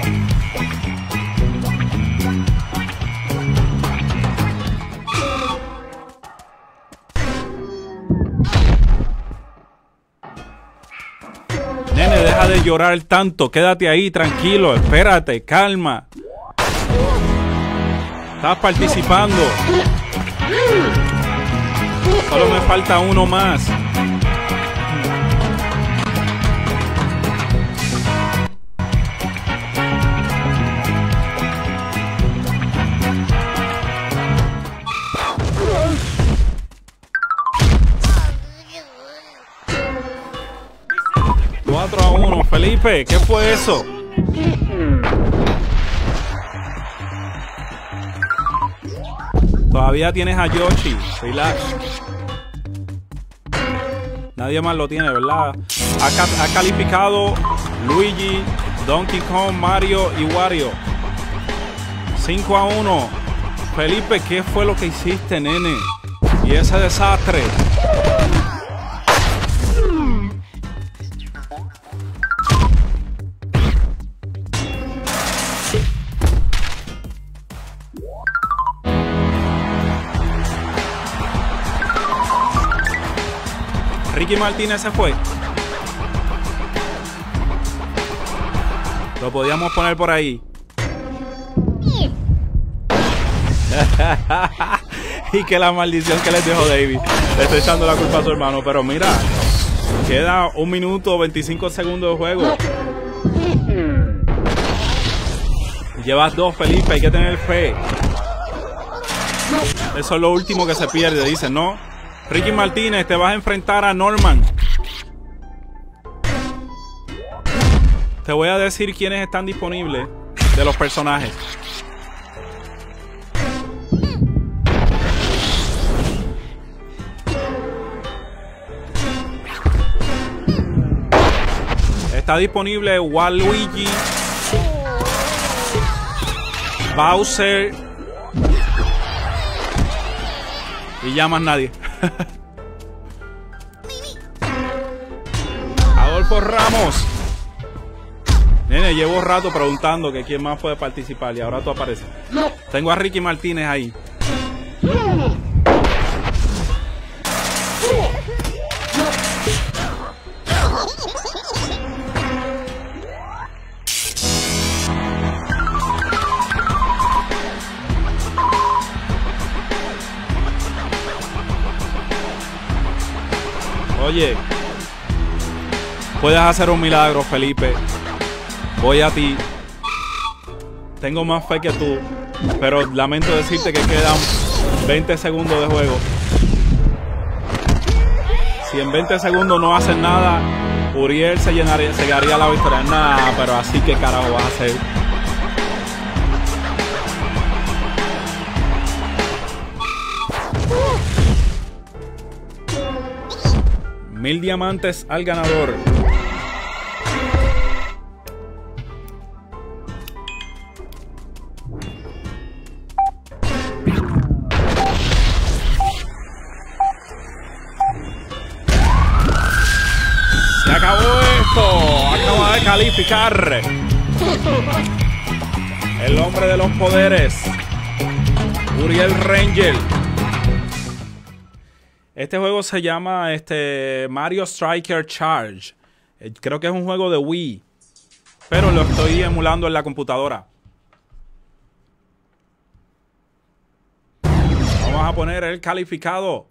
Nene, deja de llorar tanto. Quédate ahí, tranquilo. Espérate, calma. Estás participando. Solo me falta uno más. cuatro a uno. Felipe, ¿qué fue eso? Todavía tienes a Yoshi. Relax. Nadie más lo tiene, ¿verdad? Ha, ca ha calificado Luigi, Donkey Kong, Mario y Wario. cinco a uno. Felipe, ¿qué fue lo que hiciste, nene? Y ese desastre. Ricky Martínez se fue. Lo podíamos poner por ahí. Y que la maldición que les dejó David. Le estoy echando la culpa a su hermano. Pero mira, queda un minuto veinticinco segundos de juego. Llevas dos, Felipe. Hay que tener fe. Eso es lo último que se pierde, dicen, ¿no? Ricky Martínez, te vas a enfrentar a Norman. Te voy a decir quiénes están disponibles de los personajes. Está disponible Waluigi, Bowser y ya más nadie. Adolfo Ramos. Nene, llevo rato preguntando que quién más puede participar y ahora tú apareces. Tengo a Ricky Martínez ahí. Oye, puedes hacer un milagro, Felipe. Voy a ti. Tengo más fe que tú, pero lamento decirte que quedan veinte segundos de juego. Si en veinte segundos no haces nada, Uriel se llenaría, se llegaría la victoria. Nah, pero así que carajo vas a hacer. Mil diamantes al ganador. Se acabó esto. Acaba de calificar el hombre de los poderes, Uriel Rangel. Este juego se llama este, Mario Striker Charge. Eh, creo que es un juego de Wii, pero lo estoy emulando en la computadora. Vamos a poner el calificado.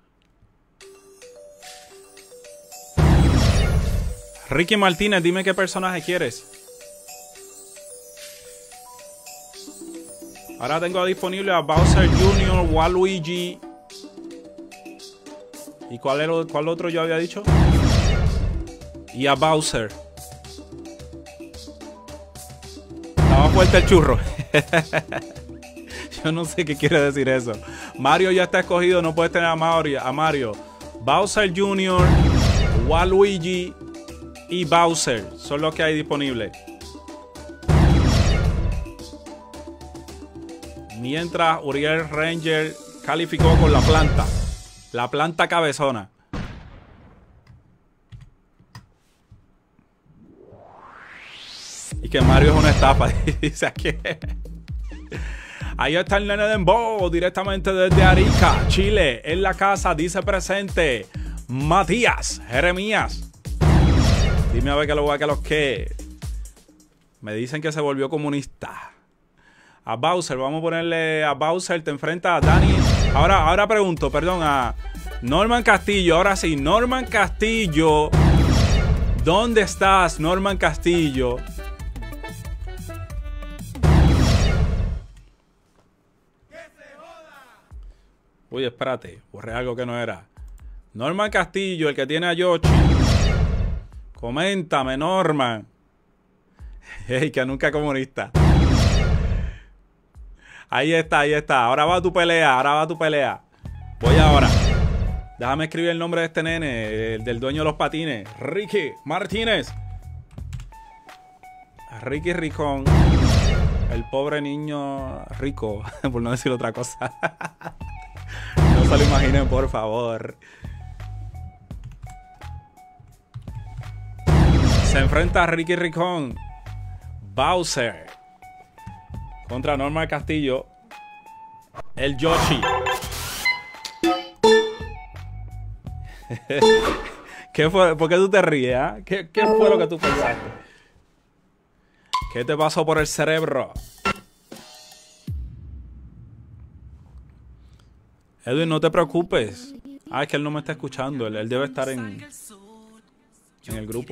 Ricky Martínez, dime qué personaje quieres. Ahora tengo disponible a Bowser junior, Waluigi. ¿Y cuál era cuál otro yo había dicho? Y a Bowser. Estaba fuerte el churro. Yo no sé qué quiere decir eso. Mario ya está escogido, no puedes tener a Mario. A Mario. Bowser junior, Waluigi y Bowser son los que hay disponibles. Mientras Uriel Ranger calificó con la planta. La planta cabezona. Y que Mario es una estafa. Dice aquí. Ahí está el nene de Dembow, directamente desde Arica, Chile. En la casa dice presente Matías Jeremías. Dime a ver qué lo voy a que los que. Me dicen que se volvió comunista. A Bowser, vamos a ponerle a Bowser, te enfrenta a Dani. Ahora, ahora pregunto, perdón, a Norman Castillo. Ahora sí, Norman Castillo. ¿Dónde estás, Norman Castillo? Uy, espérate, borré algo que no era. Norman Castillo, el que tiene a Yoshi. Coméntame, Norman. Hey, que nunca comunista. Ahí está, ahí está. Ahora va tu pelea, ahora va tu pelea. Voy ahora. Déjame escribir el nombre de este nene, el del dueño de los patines. Ricky Martínez. Ricky Ricón. El pobre niño rico, por no decir otra cosa. No se lo imaginen, por favor. Se enfrenta a Ricky Ricón. Bowser. Contra Norman Castillo. El Yoshi. ¿Qué fue? ¿Por qué tú te ríes? ¿Eh? ¿Qué, ¿Qué fue lo que tú pensaste? ¿Qué te pasó por el cerebro? Edwin, no te preocupes. Ah, es que él no me está escuchando. Él, él debe estar en, en el grupo.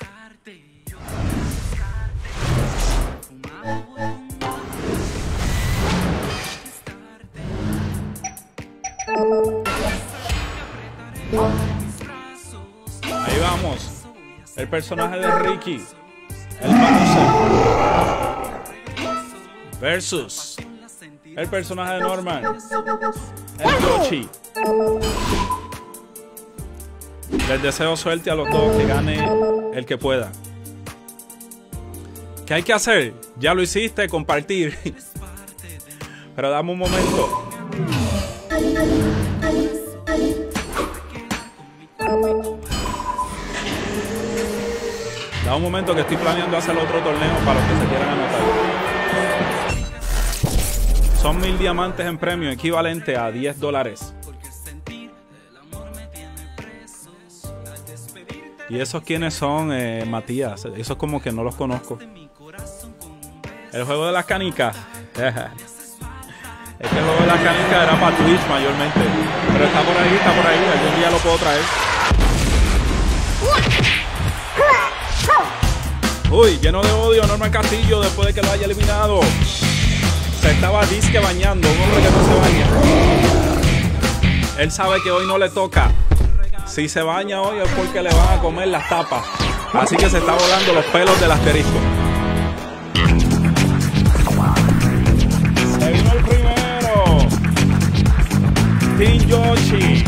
Ahí vamos. El personaje de Ricky, el Bowser, versus el personaje de Norman, el Yoshi. Les deseo suerte a los dos, que gane el que pueda. ¿Qué hay que hacer? Ya lo hiciste, compartir. Pero dame un momento. Da un momento que estoy planeando hacer otro torneo para los que se quieran anotar. Son mil diamantes en premio, equivalente a diez dólares. ¿Y esos quiénes son, eh, Matías? Esos como que no los conozco. El juego de las canicas. Es que el juego de las canicas era para Twitch mayormente. Pero está por ahí, está por ahí. Algún día lo puedo traer. Uy, lleno de odio Norman Castillo después de que lo haya eliminado. Se estaba disque bañando. Un hombre que no se baña. Él sabe que hoy no le toca. si se baña hoy es porque le van a comer las tapas. Así que se está volando los pelos del asterisco. Se vino el primero. Team Yoshi.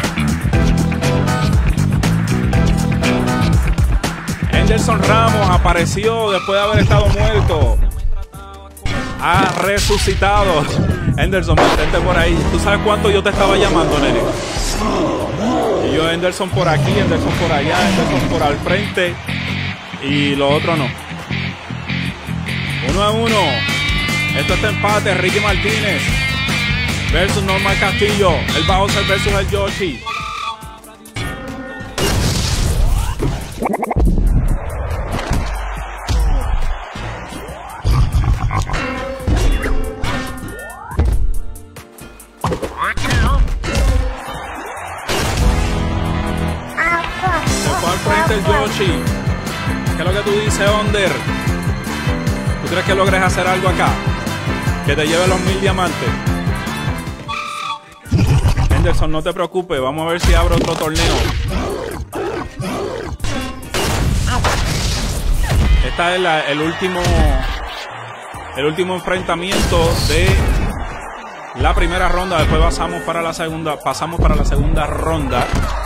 Anderson Ramos apareció después de haber estado muerto. Ha resucitado. Anderson, mantente por ahí. ¿Tú sabes cuánto yo te estaba llamando, nene? Y yo, Anderson por aquí, Anderson por allá, Anderson por al frente. Y lo otro no. Uno a uno. Esto está empate. Ricky Martínez versus Norman Castillo. El Bowser versus el Yoshi. El Yoshi. ¿Qué es lo que tú dices, Onder? ¿Tú crees que logres hacer algo acá? Que te lleve los mil diamantes. Anderson, no te preocupes. Vamos a ver si abro otro torneo. Esta es la, el último el último enfrentamiento de la primera ronda. Después pasamos para la segunda. Pasamos para la segunda ronda,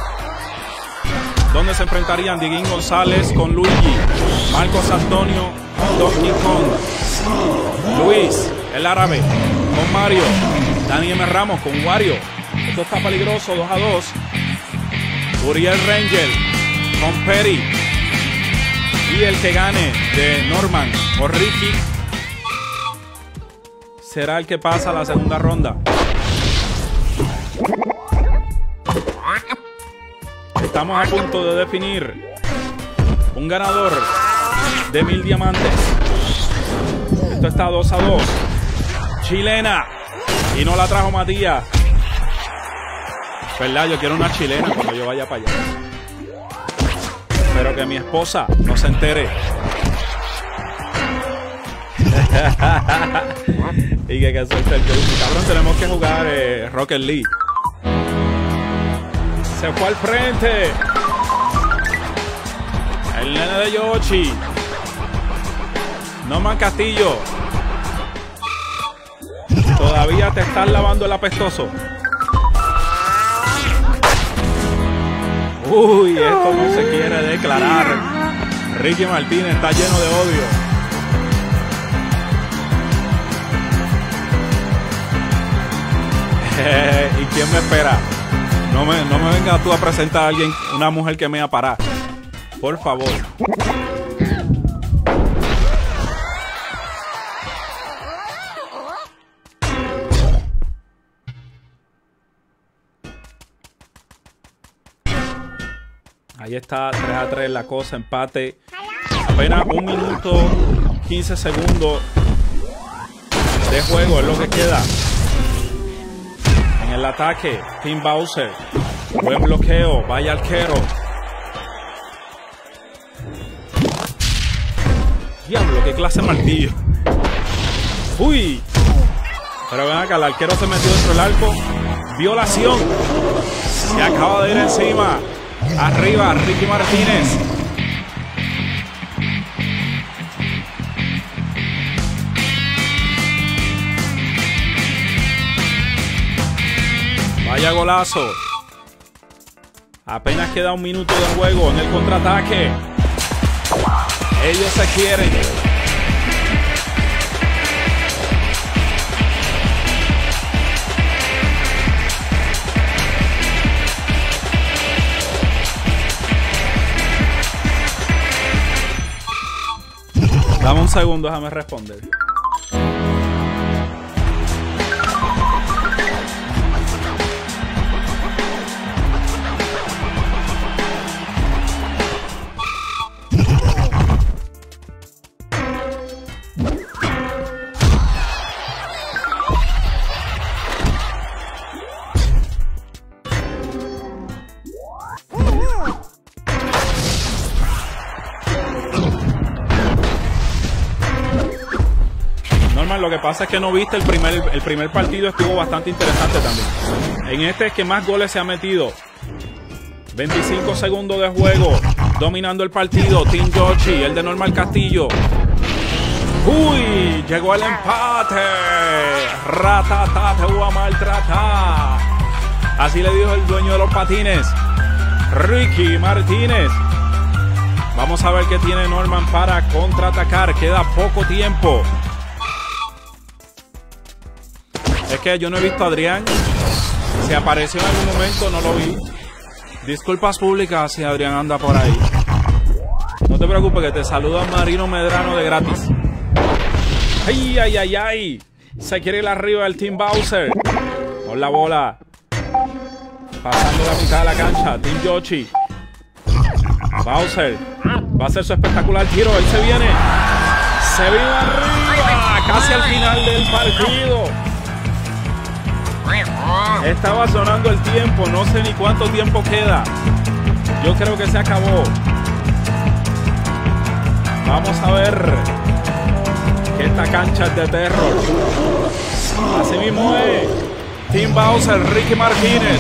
donde se enfrentarían Dieguín González con Luigi, Marcos Antonio con Donkey Kong, Luis, el árabe, con Mario, Dani M. Ramos con Wario. Esto está peligroso, dos a dos. Uriel Rangel con Perry. Y el que gane de Norman o Ricky será el que pasa a la segunda ronda. Estamos a punto de definir un ganador de mil diamantes. Esto está dos a dos. Chilena. Y no la trajo Matías. ¿Verdad? Yo quiero una chilena cuando yo vaya para allá. Pero que mi esposa no se entere. Y que que suelte el Yoshi. Cabrón, tenemos que jugar eh, Rocket League. Se fue al frente. El nene de Yoshi. Norman Castillo. Todavía te estás lavando el apestoso. Uy, esto no se quiere declarar. Ricky Martínez está lleno de odio. ¿Y quién me espera? No me, no me vengas tú a presentar a alguien, una mujer que me va a parar. Por favor. Ahí está, tres a tres la cosa, empate. Apenas un minuto, quince segundos de juego es lo que queda. En el ataque, Team Bowser. Buen bloqueo, vaya arquero. Diablo, qué clase de martillo. Uy. Pero ven acá, el arquero se metió dentro del arco. Violación. Se acaba de ir encima. Arriba, Ricky Martínez. Vaya golazo. Apenas queda un minuto de juego en el contraataque. Ellos se quieren. Dame un segundo, déjame responder. Lo que pasa es que no viste el primer, el primer partido, estuvo bastante interesante también. En este es que más goles se ha metido. veinticinco segundos de juego. Dominando el partido. Team Yoshi, el de Normal Castillo. Uy, llegó el empate. Ratata, te voy a maltratar. Así le dijo el dueño de los patines, Ricky Martínez. Vamos a ver qué tiene Norman para contraatacar. Queda poco tiempo. Es que yo no he visto a Adrián. Si apareció en algún momento, no lo vi. Disculpas públicas si Adrián anda por ahí. No te preocupes, que te saluda Marino Medrano de gratis. ¡Ay, ay, ay, ay! Se quiere ir arriba el Team Bowser. Con la bola. Pasando la mitad de la cancha. Team Yoshi. Bowser. Va a hacer su espectacular tiro. Ahí se viene. Se vino arriba. Casi al final del partido. Estaba sonando el tiempo. No sé ni cuánto tiempo queda. Yo creo que se acabó. Vamos a ver. Que esta cancha es de terror. Así mismo es. Team Bowser, Ricky Martínez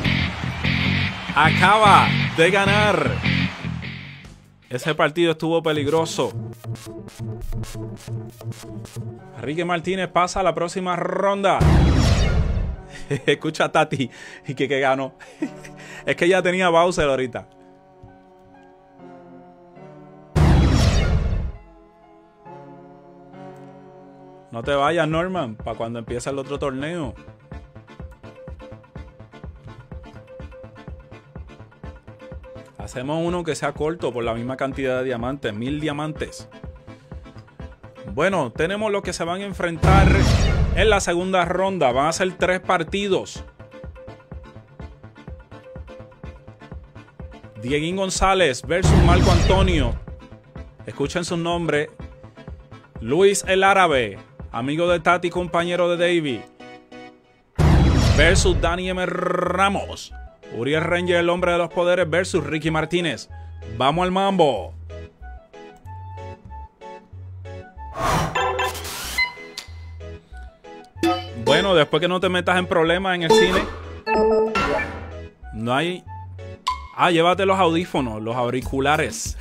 acaba de ganar. Ese partido estuvo peligroso. Ricky Martínez pasa a la próxima ronda. Escucha a Tati y que, que ganó. Es que ya tenía Bowser ahorita. No te vayas, Norman, para cuando empiece el otro torneo. Hacemos uno que sea corto por la misma cantidad de diamantes, mil diamantes. Bueno, tenemos los que se van a enfrentar en la segunda ronda. Van a ser tres partidos. Dieguín González versus Marco Antonio. Escuchen su nombre. Luis el Árabe, amigo de Tati, compañero de Davey, versus Dani M. Ramos. Uriel Ranger, el hombre de los poderes, versus Ricky Martínez. Vamos al mambo. Bueno, después que no te metas en problemas en el cine, no hay... Ah, llévate los audífonos, los auriculares.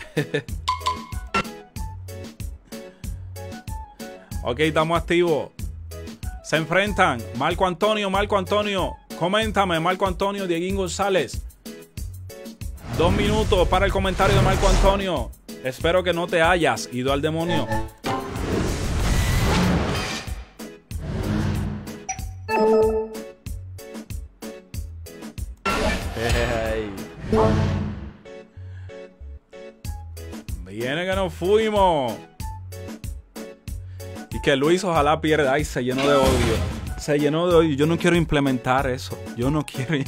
Ok, estamos activos. Se enfrentan Marco Antonio, Marco Antonio. Coméntame, Marco Antonio, Dieguín González. Dos minutos para el comentario de Marco Antonio. Espero que no te hayas ido al demonio. Hey. Viene que nos fuimos. Y que Luis ojalá pierda. Ay, se llenó de odio. Se llenó de odio. Yo no quiero implementar eso. Yo no quiero.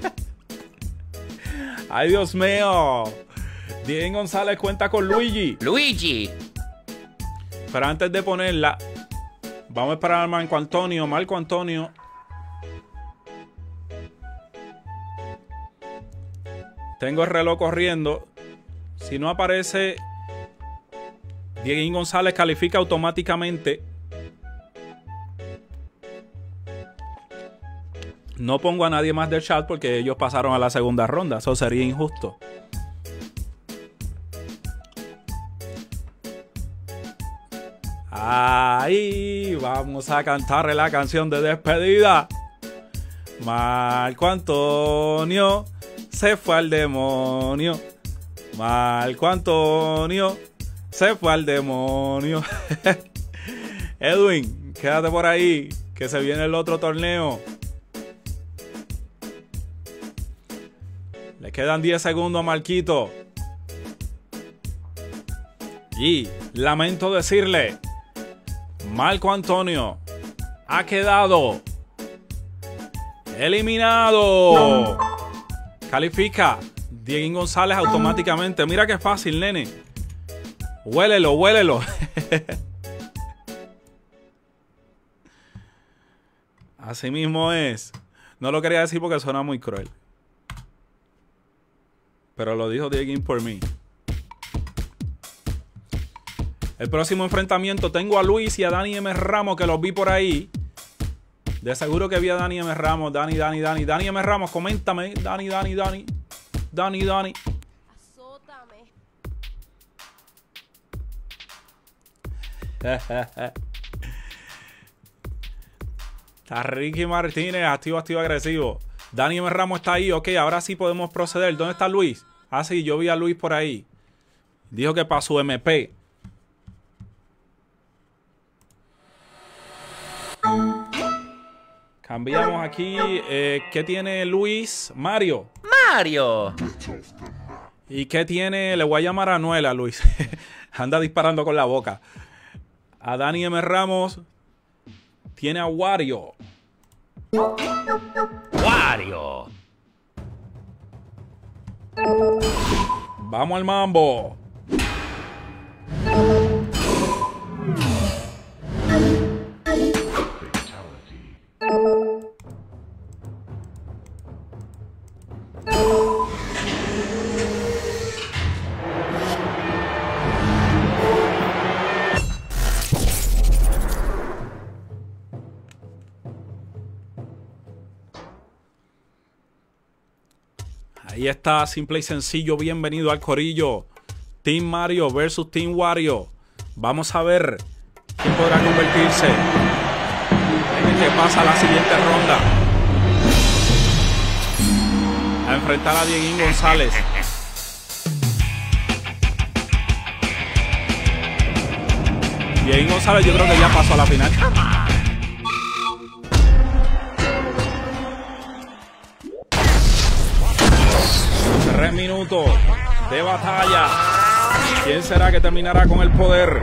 Ay, Dios mío. Dieguín González cuenta con Luigi. Luigi. Pero antes de ponerla, vamos a esperar a Marco Antonio. Marco Antonio. Tengo el reloj corriendo. Si no aparece, Dieguín González califica automáticamente. No pongo a nadie más del chat porque ellos pasaron a la segunda ronda. Eso sería injusto. Ahí vamos a cantarle la canción de despedida. Marco Antonio se fue al demonio. Marco Antonio se fue al demonio. Edwin, quédate por ahí, que se viene el otro torneo. Le quedan diez segundos a Marquito. Y lamento decirle, Marco Antonio ha quedado eliminado. Califica Dieguín González automáticamente. Mira qué fácil, nene. Huélelo, huélelo. Así mismo es. No lo quería decir porque suena muy cruel. Pero lo dijo Dieguín por mí. El próximo enfrentamiento tengo a Luis y a Dani M. Ramos, que los vi por ahí. De seguro que vi a Dani M. Ramos. Dani, Dani, Dani. Dani M. Ramos, coméntame. Dani, Dani, Dani. Dani, Dani. Azótame. Está Ricky Martínez, activo, activo, agresivo. Dani M. Ramos está ahí. Ok, ahora sí podemos proceder. ¿Dónde está Luis? Ah, sí, yo vi a Luis por ahí. Dijo que para su M P. Cambiamos aquí. Eh, ¿Qué tiene Luis? Mario. Mario. ¿Y qué tiene? Le voy a llamar a Anuela, Luis. Anda disparando con la boca. A Dani M. Ramos. Tiene a Wario. Wario. Vamos al mambo. Ahí está, simple y sencillo. Bienvenido al corillo. Team Mario versus Team Wario. Vamos a ver quién podrá convertirse en el que pasa a la siguiente ronda. A enfrentar a Dieguín González. Dieguín González yo creo que ya pasó a la final. Tres minutos de batalla. ¿Quién será que terminará con el poder?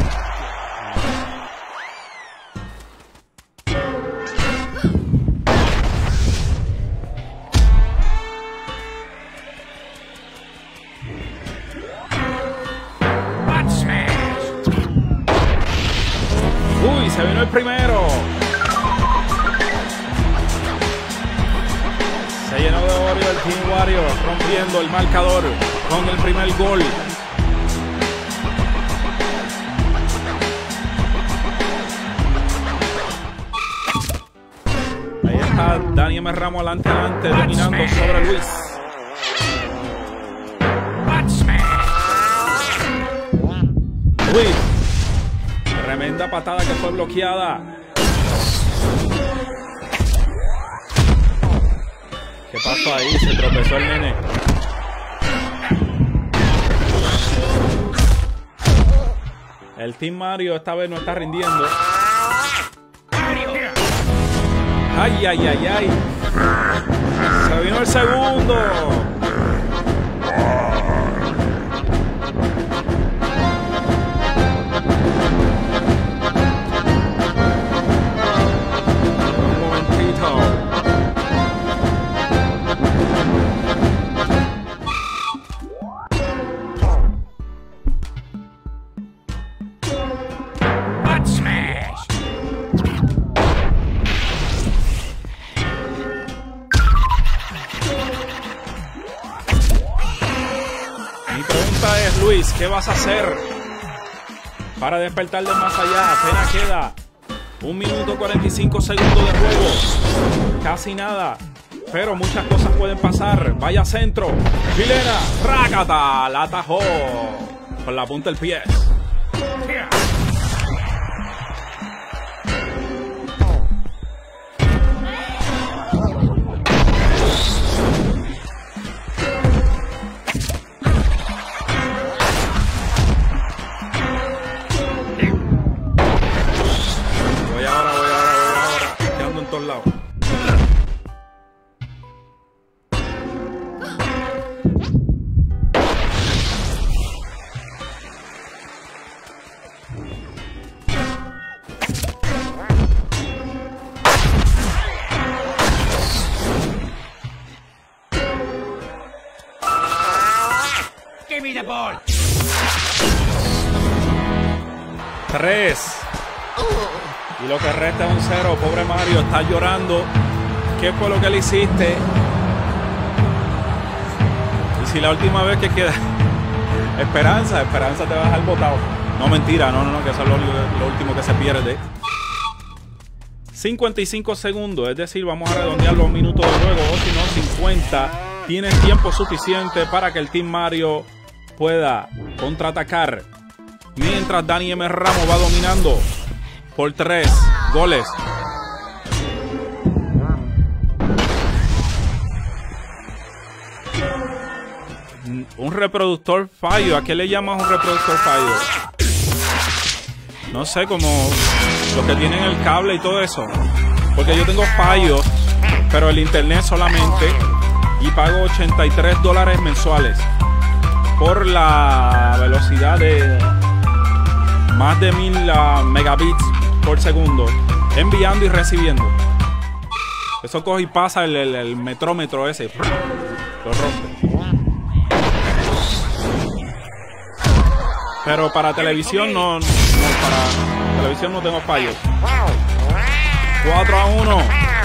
Uy, se vino el primero. Se llenó de Wario el Team Wario, rompiendo el marcador con el primer gol. Ahí está Dani M. Ramos adelante, adelante, dominando sobre Luis. Luis. Tremenda patada que fue bloqueada. ¿Qué pasó ahí? Se tropezó el nene. El Team Mario esta vez no está rindiendo. Ay, ay, ay, ay. Se vino el segundo. Un momentito. Luis, ¿qué vas a hacer para despertar de más allá? Apenas queda un minuto cuarenta y cinco segundos de juego. Casi nada, pero muchas cosas pueden pasar. Vaya centro, chilena, rácata, la atajó con la punta del pie. Give me the ball. Tres. Y lo que resta es un cero. Pobre Mario, está llorando. ¿Qué fue lo que le hiciste? Y si la última vez que queda Esperanza, Esperanza te va a dejar botado. No, mentira, no, no, no, que eso es lo, lo último que se pierde. cincuenta y cinco segundos, es decir, vamos a redondear los minutos de juego, o si no, cincuenta. tienes tiempo suficiente para que el Team Mario pueda contraatacar. Mientras Dani M. Ramos va dominando por tres goles. Un reproductor fallo. ¿A qué le llamas un reproductor fallo? No sé, como los que tienen el cable y todo eso. Porque yo tengo fallos, pero el internet solamente. Y pago ochenta y tres dólares mensuales por la velocidad de más de mil uh, megabits por segundo, enviando y recibiendo. Eso coge y pasa el, el, el metrómetro ese. Lo rompe. Pero para televisión no, no, para televisión no tengo fallos. cuatro a uno.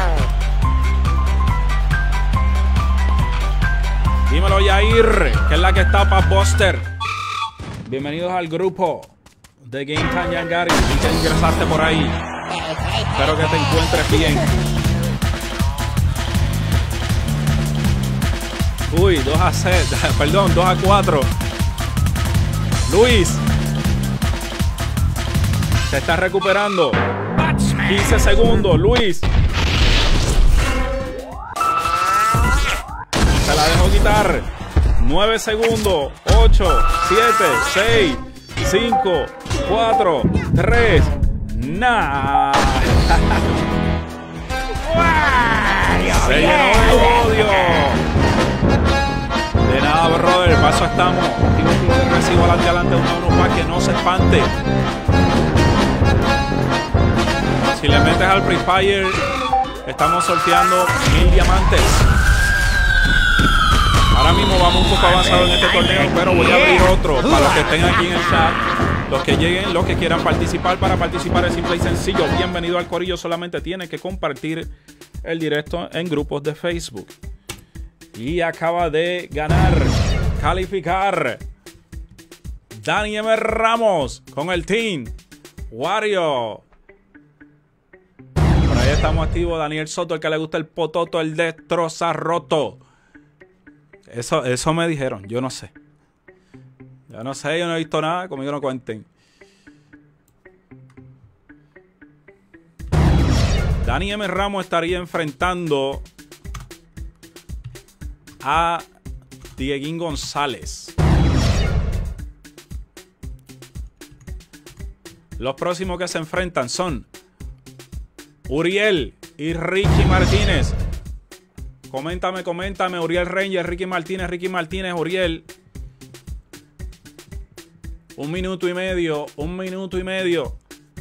Dímelo, Yair, que es la que está para Buster. Bienvenidos al grupo de Game Time Yangari. Y que ingresaste por ahí. Espero que te encuentres bien. Uy, dos a seis. Perdón, dos a cuatro. Luis. Se está recuperando. quince segundos, Luis. Se la dejó quitar. nueve segundos. ocho, siete, seis, cinco, cuatro, tres. Nah. Se llenó de odio. De nada, brother. Paso estamos. Recibo adelante, adelante, uno, uno para que no se espante. Si le metes al Free Fire, estamos sorteando mil diamantes. Ahora mismo vamos un poco avanzado en este torneo, pero voy a abrir otro para los que estén aquí en el chat. Los que lleguen, los que quieran participar. Para participar es simple y sencillo. Bienvenido al corillo. Solamente tienes que compartir el directo en grupos de Facebook. Y acaba de ganar, calificar Dani M. Ramos con el Team Wario. Por ahí estamos activos. Daniel Soto, el que le gusta el pototo, el destroza roto. Eso, eso me dijeron, yo no sé. Yo no sé, yo no he visto nada, conmigo no cuenten. Dani M. Ramos estaría enfrentando a Dieguín González. Los próximos que se enfrentan son Uriel y Ricky Martínez. Coméntame, coméntame. Uriel Ranger, Ricky Martínez, Ricky Martínez, Uriel. Un minuto y medio, un minuto y medio.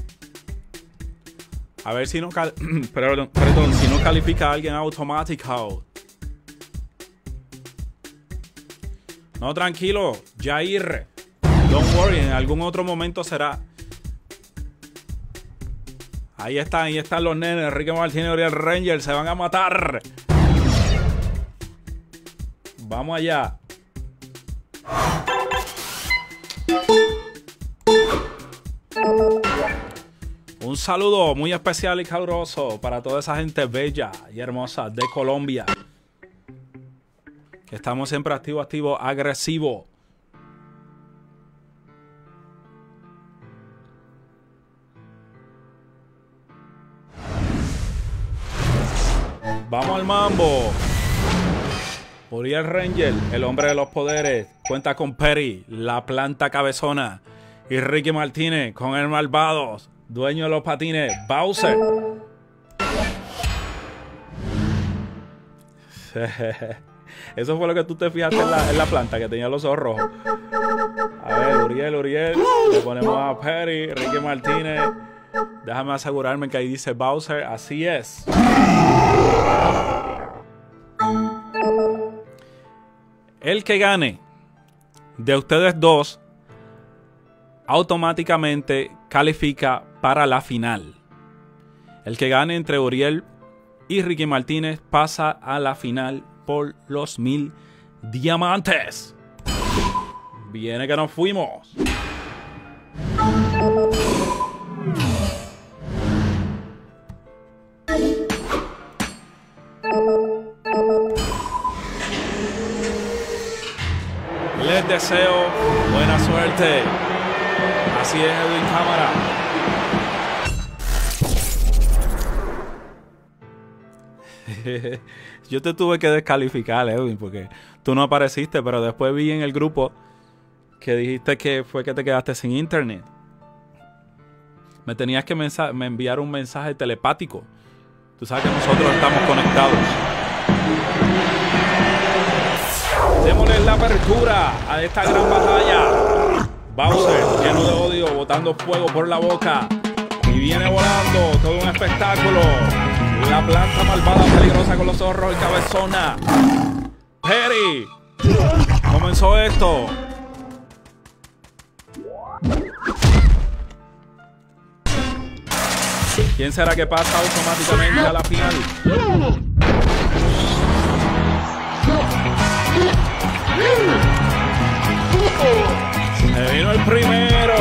A ver si no, cal perdón, perdón, si no califica a alguien automático. No, tranquilo, Jair. Don't worry, en algún otro momento será. Ahí están, ahí están los nenes. Enrique Martínez y Uriel Ranger se van a matar. Vamos allá. Un saludo muy especial y caluroso para toda esa gente bella y hermosa de Colombia. Estamos siempre activo, activo, agresivo. Vamos al mambo. Uriel Ranger, el hombre de los poderes, cuenta con Perry, la planta cabezona, y Ricky Martínez con el malvado, dueño de los patines, Bowser. Eso fue lo que tú te fijaste en la, en la planta, que tenía los ojos rojos. A ver, Uriel, Uriel, le ponemos a Perry, Ricky Martínez. Déjame asegurarme que ahí dice Bowser, así es. El que gane de ustedes dos automáticamente califica para la final. El que gane entre Uriel y Ricky Martínez pasa a la final por los mil diamantes. Viene que nos fuimos. deseo. Buena suerte. Así es, Edwin Cámara. Yo te tuve que descalificar, Edwin, porque tú no apareciste, pero después vi en el grupo que dijiste que fue que te quedaste sin internet. Me tenías que mensa- me enviar un mensaje telepático. Tú sabes que nosotros estamos conectados. Démosle la apertura a esta gran batalla. Bowser, lleno de odio, botando fuego por la boca. Y viene volando, todo un espectáculo. La planta malvada, peligrosa con los ojos rojos y cabezona. Perry. Comenzó esto. ¿Quién será que pasa automáticamente a la final? Se vino el primero.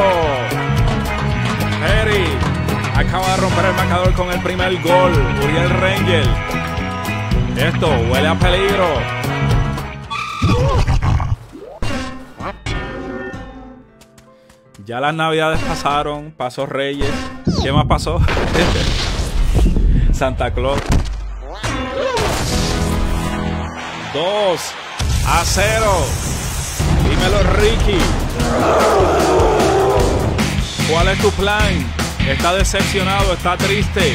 Perry acaba de romper el marcador con el primer gol. Uriel Rangel. Esto huele a peligro. Ya las navidades pasaron. Pasó Reyes. ¿Qué más pasó? Santa Claus. dos a cero. Dímelo, Ricky. ¿Cuál es tu plan? Está decepcionado, está triste.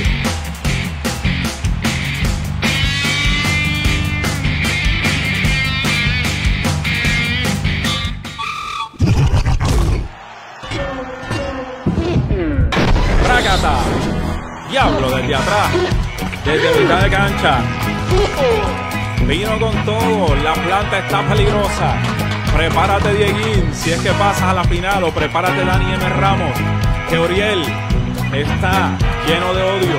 ¡Rácata! Diablo, desde atrás, desde mitad de cancha. Vino con todo, la planta está peligrosa. Prepárate, Dieguín, si es que pasas a la final, o prepárate, Dani M. Ramos, que Uriel está lleno de odio.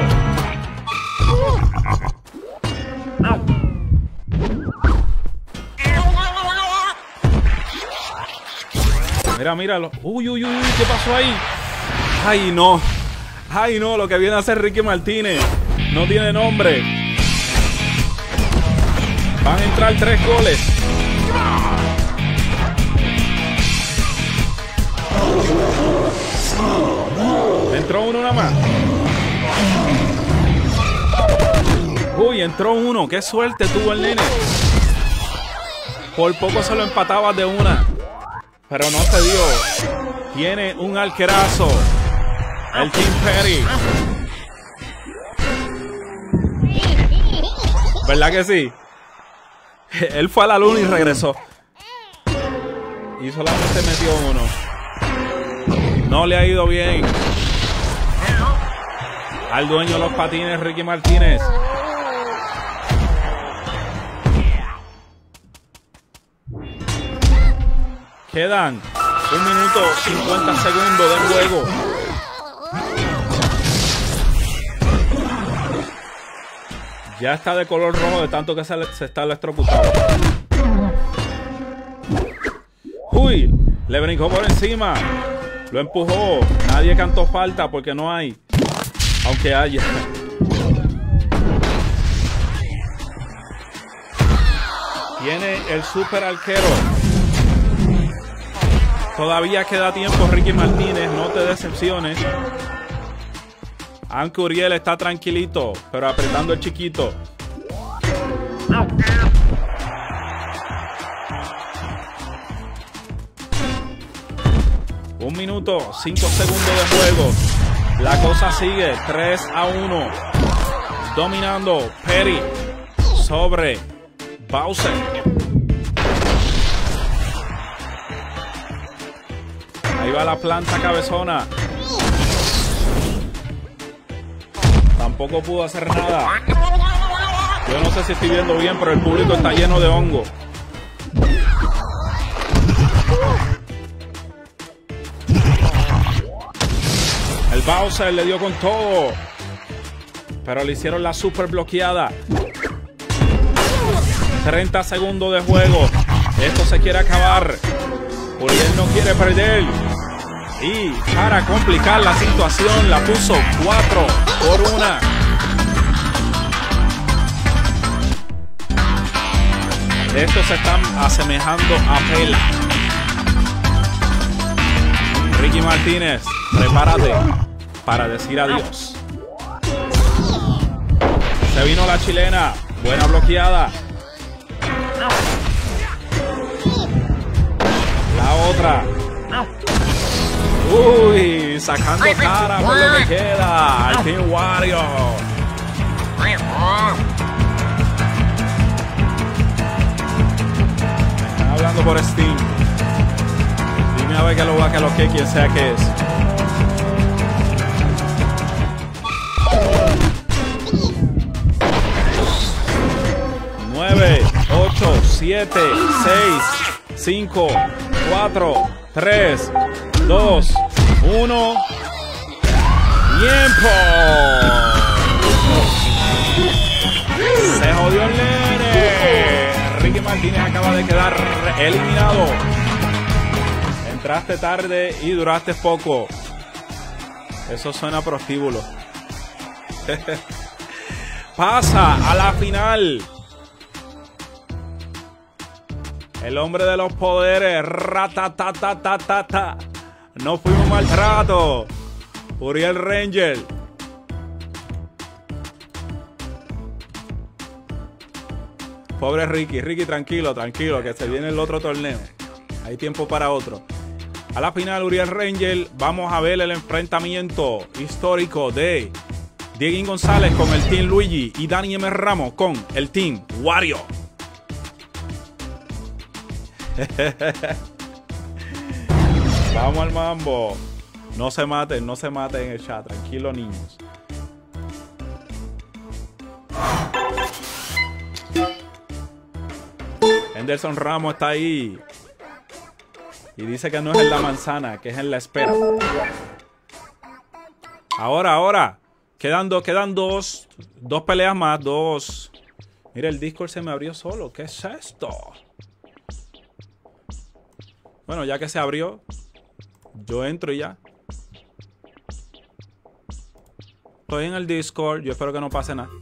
Mira, míralo. Uy, uy, uy, uy, ¿qué pasó ahí? Ay, no. Ay, no, lo que viene a hacer Ricky Martínez no tiene nombre. Van a entrar tres goles. Entró uno nada más. Uy, entró uno. Qué suerte tuvo el nene. Por poco se lo empataba de una, pero no se dio. Tiene un arquerazo el Team Perry. ¿Verdad que sí? Él fue a la luna y regresó. Y solamente metió uno. No le ha ido bien al dueño de los patines, Ricky Martínez. Quedan un minuto cincuenta segundos de juego. Ya está de color rojo de tanto que se, se está electrocutado. Uy, le brincó por encima. Lo empujó. Nadie cantó falta porque no hay. Aunque haya. Tiene el super arquero. Todavía queda tiempo, Ricky Martínez. No te decepciones. Aunque Uriel está tranquilito, pero apretando el chiquito. Un minuto, cinco segundos de juego. La cosa sigue, tres a uno. Dominando Perry sobre Bowser. Ahí va la planta cabezona. Tampoco pudo hacer nada. Yo no sé si estoy viendo bien, pero el público está lleno de hongo. El Bowser le dio con todo, pero le hicieron la super bloqueada. treinta segundos de juego. Esto se quiere acabar. Uriel no quiere perder. Y para complicar la situación, la puso cuatro por una. Estos se están asemejando a Pela. Ricky Martínez, prepárate para decir adiós. Se vino la chilena. Buena bloqueada. La otra. Uy, sacando cara por lo que queda al Team Wario. Me están hablando por Steam. Dime a ver que lo va, que lo que quien sea que es. nueve, ocho, siete, seis, cinco, cuatro, tres, dos, uno. ¡Tiempo! Se jodió el nene. Ricky Martínez acaba de quedar eliminado. Entraste tarde y duraste poco. Eso suena a prostíbulo. Pasa a la final el hombre de los poderes. Ratatatatata. No fuimos maltrato. Uriel Ranger. Pobre Ricky. Ricky, tranquilo, tranquilo, que se viene el otro torneo. Hay tiempo para otro. A la final, Uriel Ranger. Vamos a ver el enfrentamiento histórico de Diego González con el Team Luigi y Dani M. Ramos con el Team Wario. Vamos al mambo. No se maten, no se maten en el chat. Tranquilo, niños. Henderson Ramos está ahí y dice que no es en la manzana, que es en la espera. Ahora, ahora. Quedan, do, quedan dos. Dos peleas más. Dos. Mira, el Discord se me abrió solo. ¿Qué es esto? Bueno, ya que se abrió, yo entro y ya. Estoy en el Discord. Yo espero que no pase nada.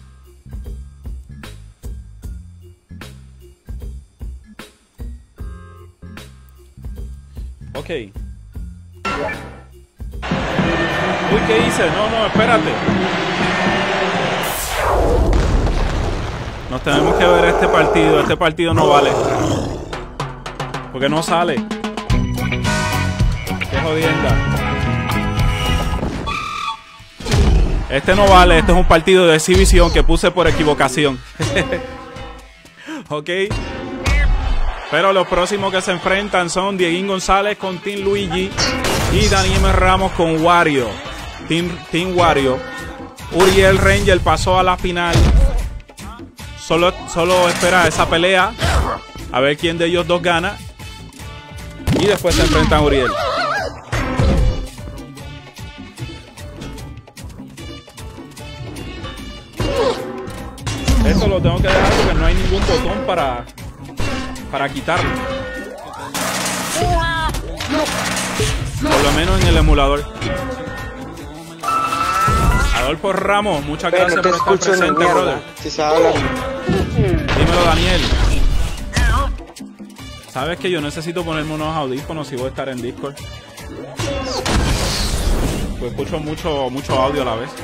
Ok. Uy, ¿qué hice? No, no, espérate. Nos tenemos que ver este partido. Este partido no vale. Porque no sale. Qué jodienda. Este no vale. Este es un partido de exhibición que puse por equivocación. Ok. Pero los próximos que se enfrentan son Diego González con Team Luigi y Dani M. Ramos con Wario. Team, Team Wario. Uriel Ranger pasó a la final. Solo, solo espera esa pelea. A ver quién de ellos dos gana. Y después se enfrentan a Uriel. Esto lo tengo que dejar porque no hay ningún botón para, para quitarlo. Por lo menos en el emulador. Adolfo Ramos, muchas gracias por estar presente, brother. Si se habla. Dímelo, Daniel. Sabes que yo necesito ponerme unos audífonos si voy a estar en Discord. Pues escucho mucho, mucho audio a la vez.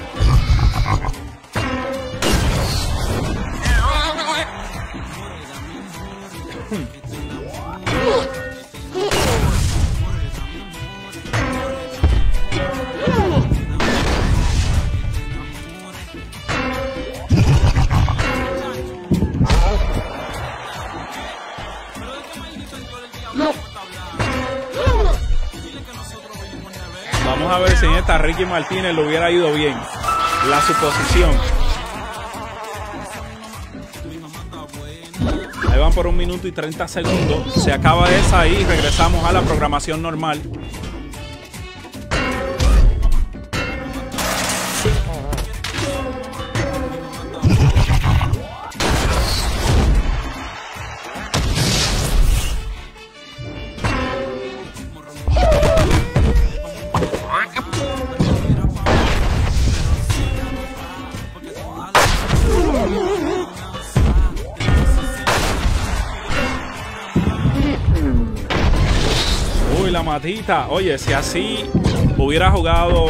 Vamos a ver si en esta Ricky Martínez le hubiera ido bien la suposición. Ahí van por un minuto y treinta segundos. Se acaba esa y regresamos a la programación normal. Matita, oye, si así hubiera jugado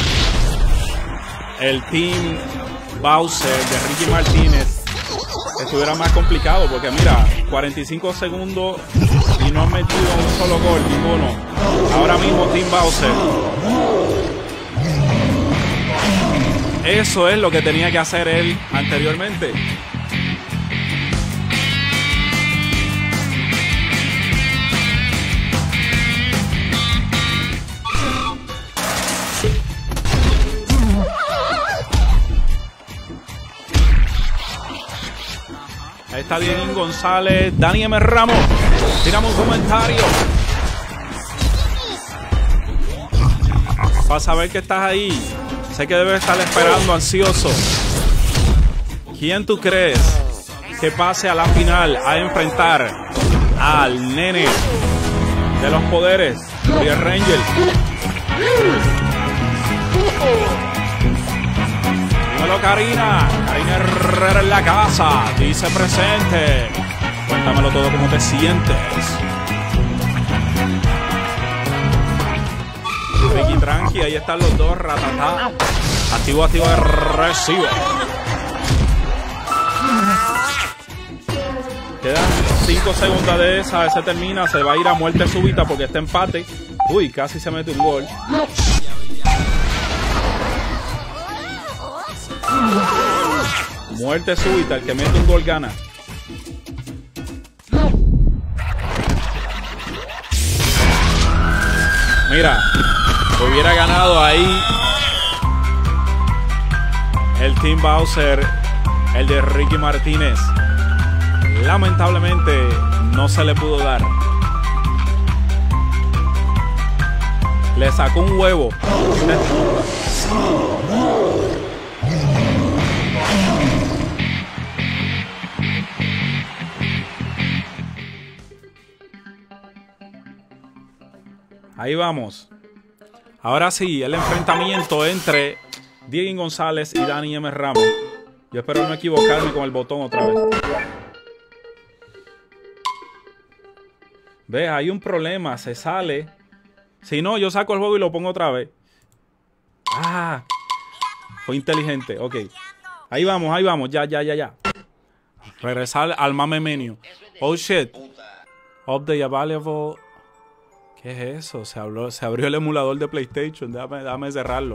el team Bowser de Ricky Martínez, estuviera más complicado, porque mira, cuarenta y cinco segundos y no han metido un solo gol, ninguno. Ahora mismo team Bowser, eso es lo que tenía que hacer él anteriormente. Ahí está Diego González, Dani M. Ramos. Tiramos un comentario para saber que estás ahí. Sé que debes estar esperando, ansioso. ¿Quién tú crees que pase a la final a enfrentar al nene de los poderes, Uriel Rangel? Dímelo, Karina. Karina Herrera en la casa. Dice presente. Cuéntamelo todo, cómo te sientes. Ricky tranqui, ahí están los dos. Ratatá. Activo, activo, recibe. Quedan cinco segundos de esa. Se termina. Se va a ir a muerte súbita porque está empate. Uy, casi se mete un gol. Muerte súbita. El que mete un gol gana. Mira, hubiera ganado ahí el Team Bowser, el de Ricky Martínez. Lamentablemente no se le pudo dar. Le sacó un huevo. Ahí vamos. Ahora sí, el enfrentamiento entre Diego González y Dani M. Ramos. Yo espero no equivocarme con el botón otra vez. Ve, hay un problema. Se sale. Si no, yo saco el juego y lo pongo otra vez. Ah, fue inteligente. Ok. Ahí vamos, ahí vamos. Ya, ya, ya, ya. Regresar al mame menu. Oh shit. Update available. ¿Qué es eso? Se, habló, se abrió el emulador de PlayStation. Déjame, déjame cerrarlo.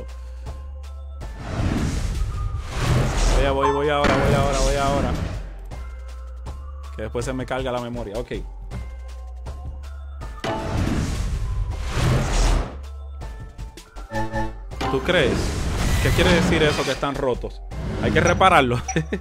Voy, voy, voy ahora, voy ahora, voy ahora. Que después se me carga la memoria. Ok. ¿Tú crees? ¿Qué quiere decir eso que están rotos? Hay que repararlo.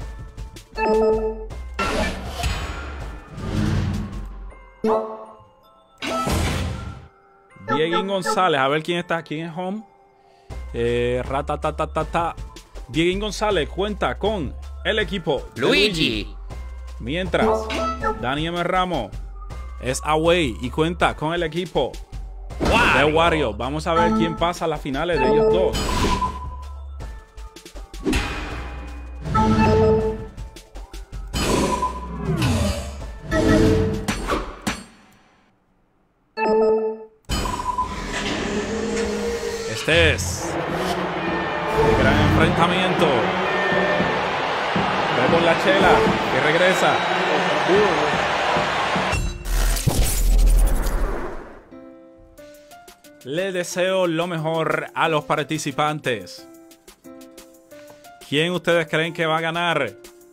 Diego González, a ver quién está, quién es home. Eh, Ratatatatata. Diego González cuenta con el equipo de Luigi. Luigi. Mientras Dani M. Ramos es away y cuenta con el equipo de Wario. Vamos a ver quién pasa a las finales de ellos dos. Este es el gran enfrentamiento. Ve por la chela que regresa. Le deseo lo mejor a los participantes. ¿Quién ustedes creen que va a ganar?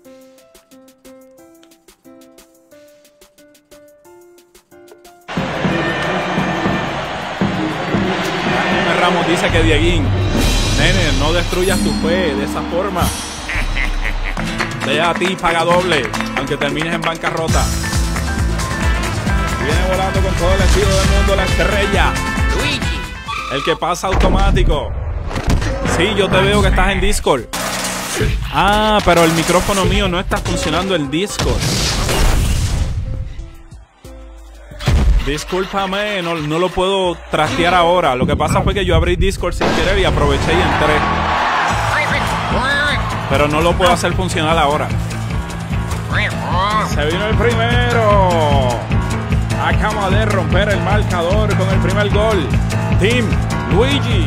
Ramos dice que Dieguín, nene, no destruyas tu fe de esa forma. Ve a ti, paga doble, aunque termines en bancarrota. Viene volando con todo el estilo del mundo la estrella. Luigi. El que pasa automático. Sí, yo te veo que estás en Discord. Ah, pero el micrófono mío no está funcionando el Discord. Discúlpame, no, no lo puedo trastear ahora. Lo que pasa fue que yo abrí Discord sin querer y aproveché y entré. Pero no lo puedo hacer funcionar ahora. Se vino el primero. acaba de romper el marcador con el primer gol. Team Luigi.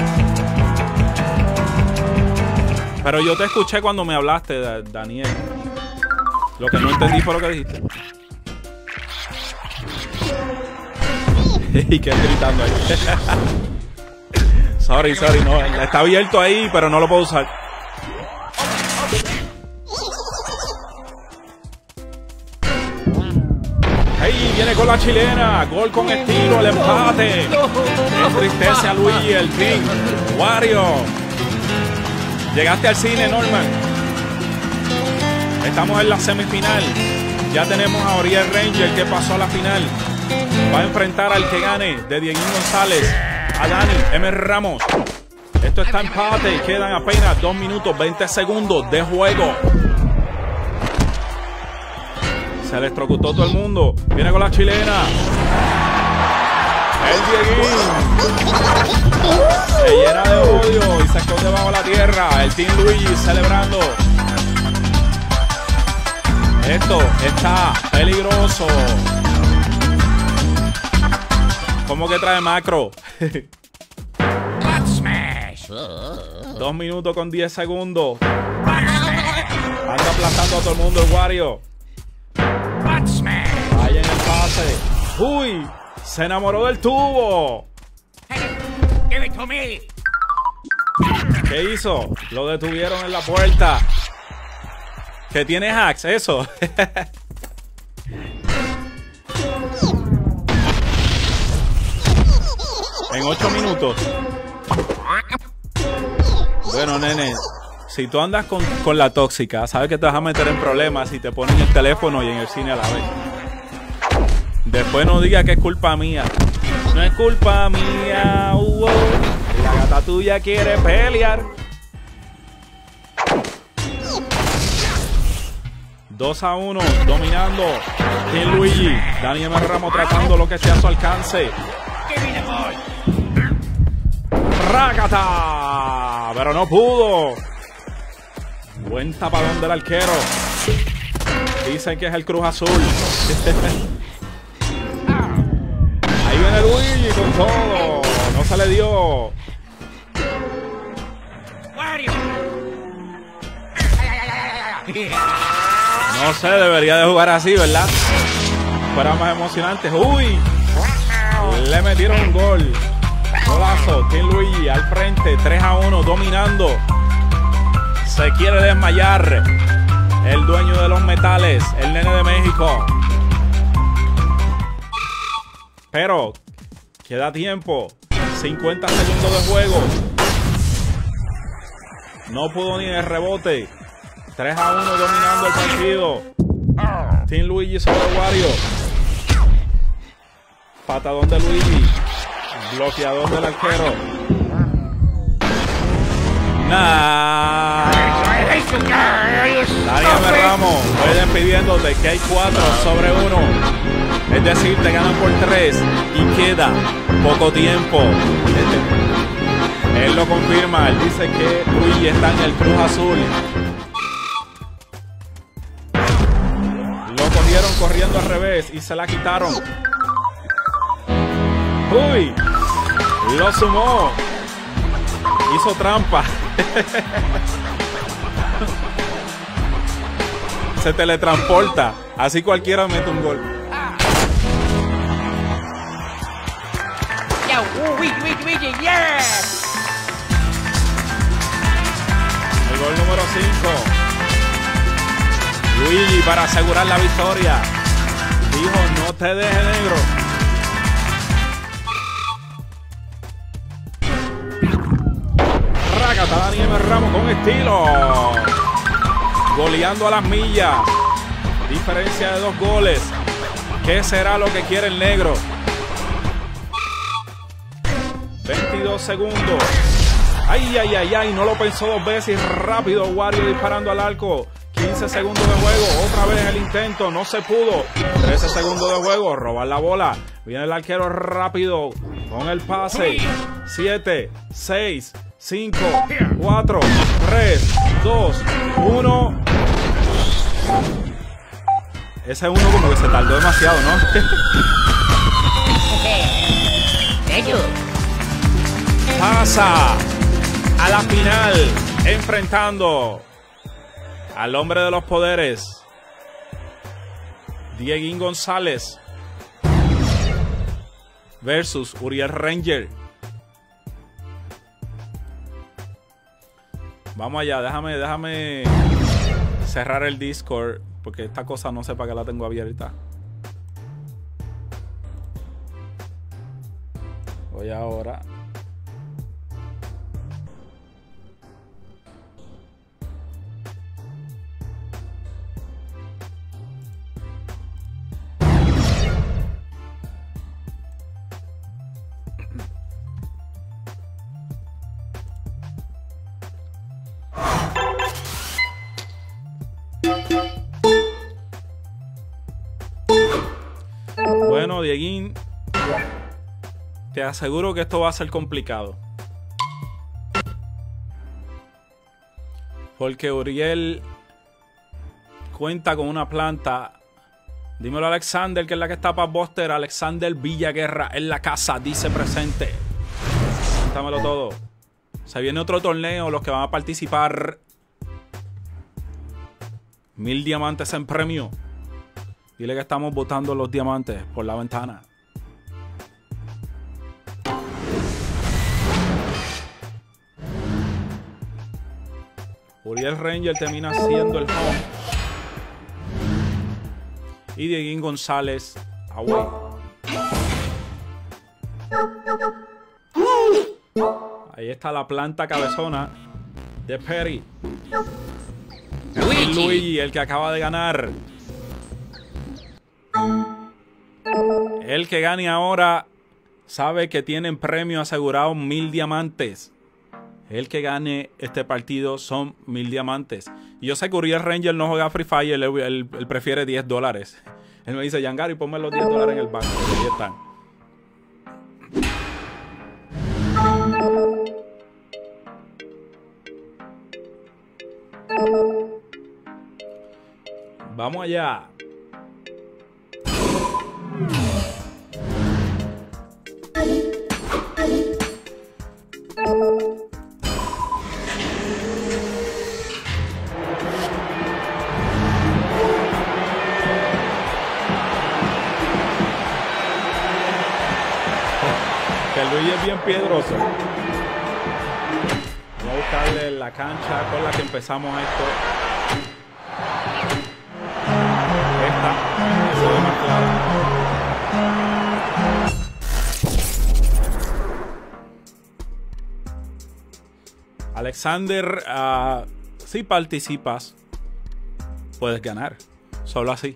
Pero yo te escuché cuando me hablaste, Daniel. Lo que no entendí fue lo que dijiste. Y que gritando ahí. Sorry, sorry, no. Está abierto ahí, pero no lo puedo usar. Ahí viene con la chilena. Gol con estilo, el empate. Entristece a Luigi, el Team Wario. Llegaste al cine, Norman. Estamos en la semifinal. Ya tenemos a Oriel Ranger que pasó a la final. Va a enfrentar al que gane de Dieguín González a Dani M. Ramos. Esto está empate y quedan apenas dos minutos veinte segundos de juego. Se electrocutó todo el mundo. Viene con la chilena. El Dieguín se llena de odio y se esconde bajo la tierra. El Team Luigi celebrando. Esto está peligroso. ¿Cómo que trae macro? Dos minutos con diez segundos. Anda aplastando a todo el mundo el Wario. Vaya en el pase. ¡Uy! Se enamoró del tubo. Give it to me. ¿Qué hizo? Lo detuvieron en la puerta. ¿Que tiene hacks? Eso. En ocho minutos. Bueno, nene, si tú andas con, con la tóxica, sabes que te vas a meter en problemas si te ponen el teléfono y en el cine a la vez. Después no digas que es culpa mía. No es culpa mía. Uh, uh. La gata tuya quiere pelear. dos a uno, dominando. Team Luigi. Dani M. Ramos tratando lo que esté a su alcance. ¡Rácata! Pero no pudo. Buen tapadón del arquero. Dicen que es el Cruz Azul. Ahí viene Luigi con todo. No se le dio. No sé, debería de jugar así, ¿verdad? Fuera más emocionante. ¡Uy! Le metieron un gol. Golazo. Team Luigi al frente. tres a uno, dominando. Se quiere desmayar el dueño de los metales, el nene de México. Pero queda tiempo. cincuenta segundos de juego. No pudo ni el rebote. tres a uno dominando el partido. Team Luigi sobre Wario. Patadón de Luigi. Bloqueador del arquero. Nah. Dani M. Ramos fue despidiéndote que hay cuatro sobre uno. Es decir, te ganan por tres y queda poco tiempo. Él lo confirma. Él dice que Luigi está en el Cruz Azul. Lo cogieron corriendo al revés y se la quitaron. Uy, lo sumó. Hizo trampa. Se teletransporta. Así cualquiera mete un gol. El gol número cinco. Luigi para asegurar la victoria. Dijo, no te dejes, negro. Rácata, Dani M. Ramos con estilo. Goleando a las millas. Diferencia de dos goles. ¿Qué será lo que quiere el negro? veintidós segundos. Ay, ay, ay, ay. No lo pensó dos veces. Rápido Wario disparando al arco. quince segundos de juego. Otra vez el intento. No se pudo. trece segundos de juego. Robar la bola. Viene el arquero rápido con el pase. siete, seis, cinco, cuatro, tres, dos, uno. Ese uno como que se tardó demasiado, ¿no? Ellos. Pasa a la final enfrentando al hombre de los poderes, Dieguín González, versus Uriel Ranger. Vamos allá, déjame, déjame cerrar el Discord porque esta cosa no sé para qué la tengo abierta. Voy ahora. Bueno, Dieguín, te aseguro que esto va a ser complicado. Porque Uriel cuenta con una planta. Dímelo a Alexander, que es la que está para Buster. Alexander Villaguerra en la casa, dice presente. Cuéntamelo todo. Se viene otro torneo, los que van a participar. Mil diamantes en premio. Dile que estamos botando los diamantes por la ventana. Uriel Ranger termina siendo el home. Y Dieguín González away. Ahí está la planta cabezona de Perry. Luigi. Luigi, el que acaba de ganar. El que gane ahora sabe que tienen premio asegurado mil diamantes. El que gane este partido son mil diamantes. Y yo sé que Uriel Ranger no juega Free Fire, él, él, él prefiere diez dólares. Él me dice, Yangari, ponme los diez dólares en el banco. Y ahí están. Vamos allá. Que Luigi es bien piedroso. Vamos a buscarle la cancha con la que empezamos esto. Esta se ve más clara. Alexander, uh, si participas, puedes ganar. Solo así.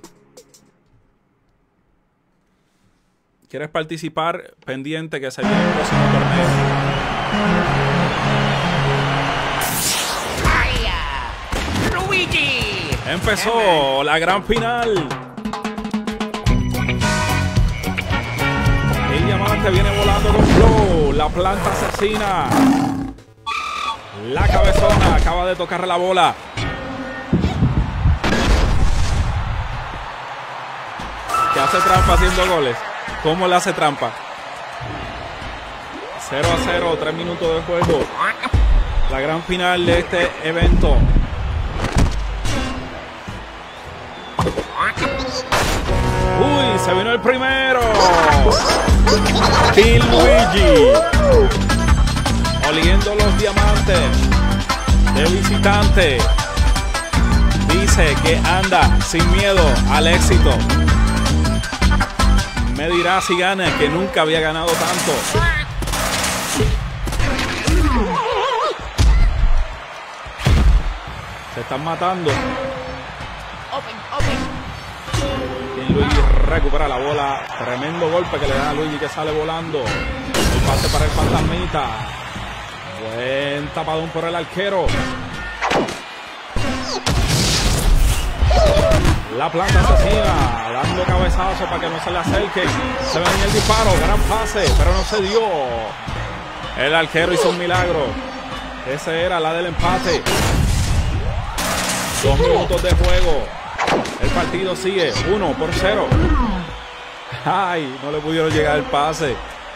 ¿Quieres participar? Pendiente que se viene el próximo torneo. Luigi. Empezó la gran final. El diamante viene volando con flow. La planta asesina. La cabezona acaba de tocar la bola. Que hace trampa haciendo goles. ¿Cómo le hace trampa? cero a cero, tres minutos de juego. La gran final de este evento. Uy, se vino el primero. Team Luigi. Oliendo los diamantes de visitante. Dice que anda sin miedo al éxito. Me dirá si gana, que nunca había ganado tanto. Se están matando. Open, open. Y Luigi recupera la bola. Tremendo golpe que le da a Luigi, que sale volando. El pase para el fantasmita. Buen tapadón por el arquero. La planta asesina, dando cabezazo para que no se le acerquen. Se venía el disparo, gran pase, pero no se dio. El arquero hizo un milagro. Ese era la del empate. Dos minutos de juego. El partido sigue uno por cero. Ay, no le pudieron llegar el pase.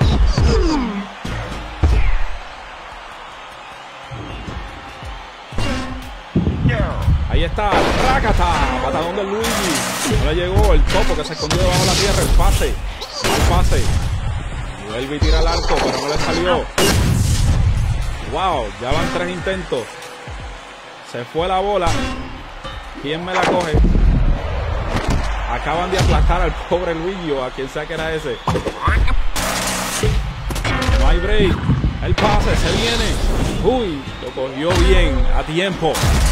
Ahí está, rácata, patadón de Luigi. No le llegó el topo que se escondió debajo de la tierra. El pase, el pase. Vuelve y tira al arco, pero no le salió. Wow, ya van tres intentos. Se fue la bola. ¿Quién me la coge? Acaban de aplastar al pobre Luigi o a quien sea que era ese. No hay break. El pase se viene. Uy, lo cogió bien, a tiempo.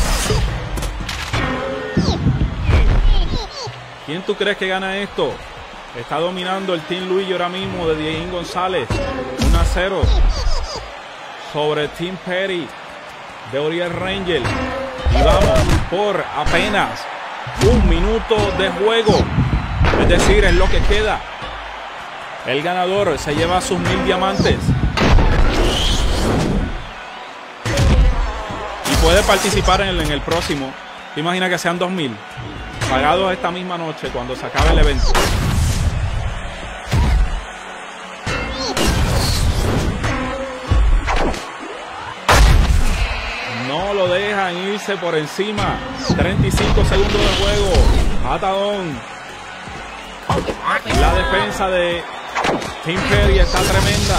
¿Quién tú crees que gana esto? Está dominando el Team Luigi ahora mismo de Dieguín González. uno a cero sobre Team Perry de Uriel Rangel. Y vamos por apenas un minuto de juego. Es decir, es lo que queda. El ganador se lleva sus mil diamantes. Y puede participar en el, en el próximo. ¿Te imaginas que sean dos mil? Pagados esta misma noche cuando se acabe el evento. No lo dejan irse por encima. treinta y cinco segundos de juego. Patadón. La defensa de Team Perry está tremenda.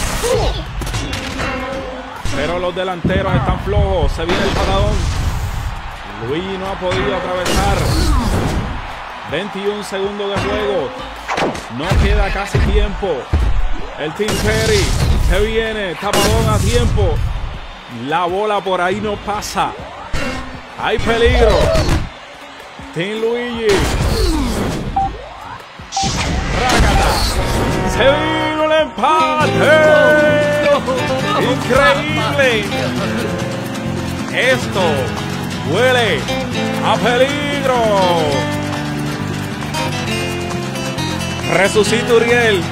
Pero los delanteros están flojos. Se viene el patadón. Luigi no ha podido atravesar. veintiún segundos de juego. No queda casi tiempo. El Team Perry se viene. Tapadón a tiempo. La bola por ahí no pasa. Hay peligro. Team Luigi. Rácata. Se vino el empate. Increíble. Esto huele a peligro. Resucita Uriel.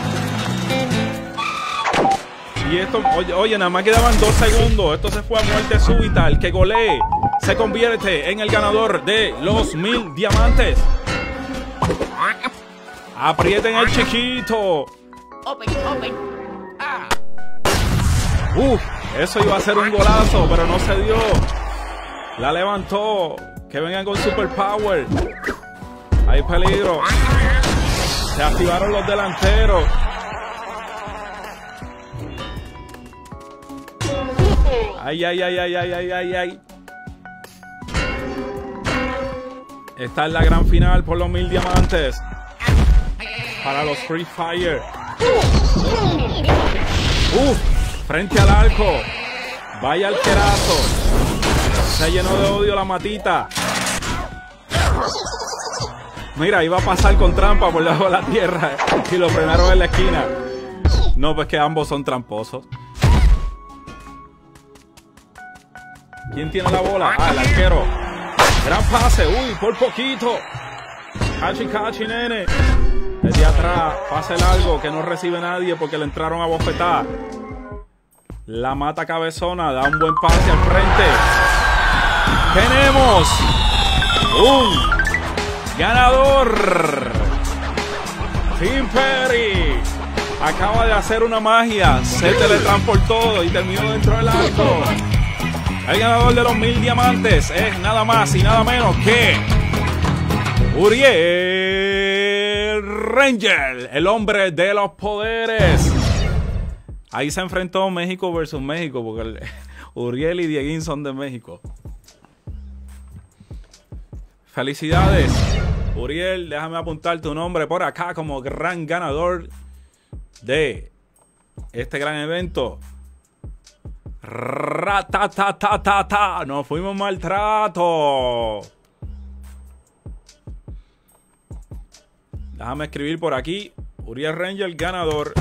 Y esto, oye, oye, nada más quedaban dos segundos. Esto se fue a muerte súbita. El que golee se convierte en el ganador de los mil diamantes. Aprieten el chiquito. Open, open. Ah. Uf, eso iba a ser un golazo, pero no se dio. La levantó. Que vengan con super power. Hay peligro. Se activaron los delanteros. Ay, ay, ay, ay, ay, ay, ay, ay. Esta es la gran final por los mil diamantes. Para los Free Fire. Uf, frente al arco. Vaya arquerazo. Se llenó de odio la matita. Mira, iba a pasar con trampa por debajo de la tierra y lo frenaron en la esquina. No, pues que ambos son tramposos. ¿Quién tiene la bola? Ah, el arquero. Gran pase. Uy, por poquito. Cachi, cachi, nene. Desde atrás, pase largo que no recibe nadie porque le entraron a bofetar. La mata cabezona, da un buen pase al frente. Tenemos un ganador. Team Perry acaba de hacer una magia. Se teletransportó y terminó dentro del arco. El ganador de los mil diamantes es nada más y nada menos que Uriel Rangel, el hombre de los poderes. Ahí se enfrentó México versus México, porque el, Uriel y Dieguín son de México. Felicidades, Uriel. Déjame apuntar tu nombre por acá como gran ganador de este gran evento. Ratatatatata. Nos fuimos maltrato. Déjame escribir por aquí. Uriel Rangel, ganador.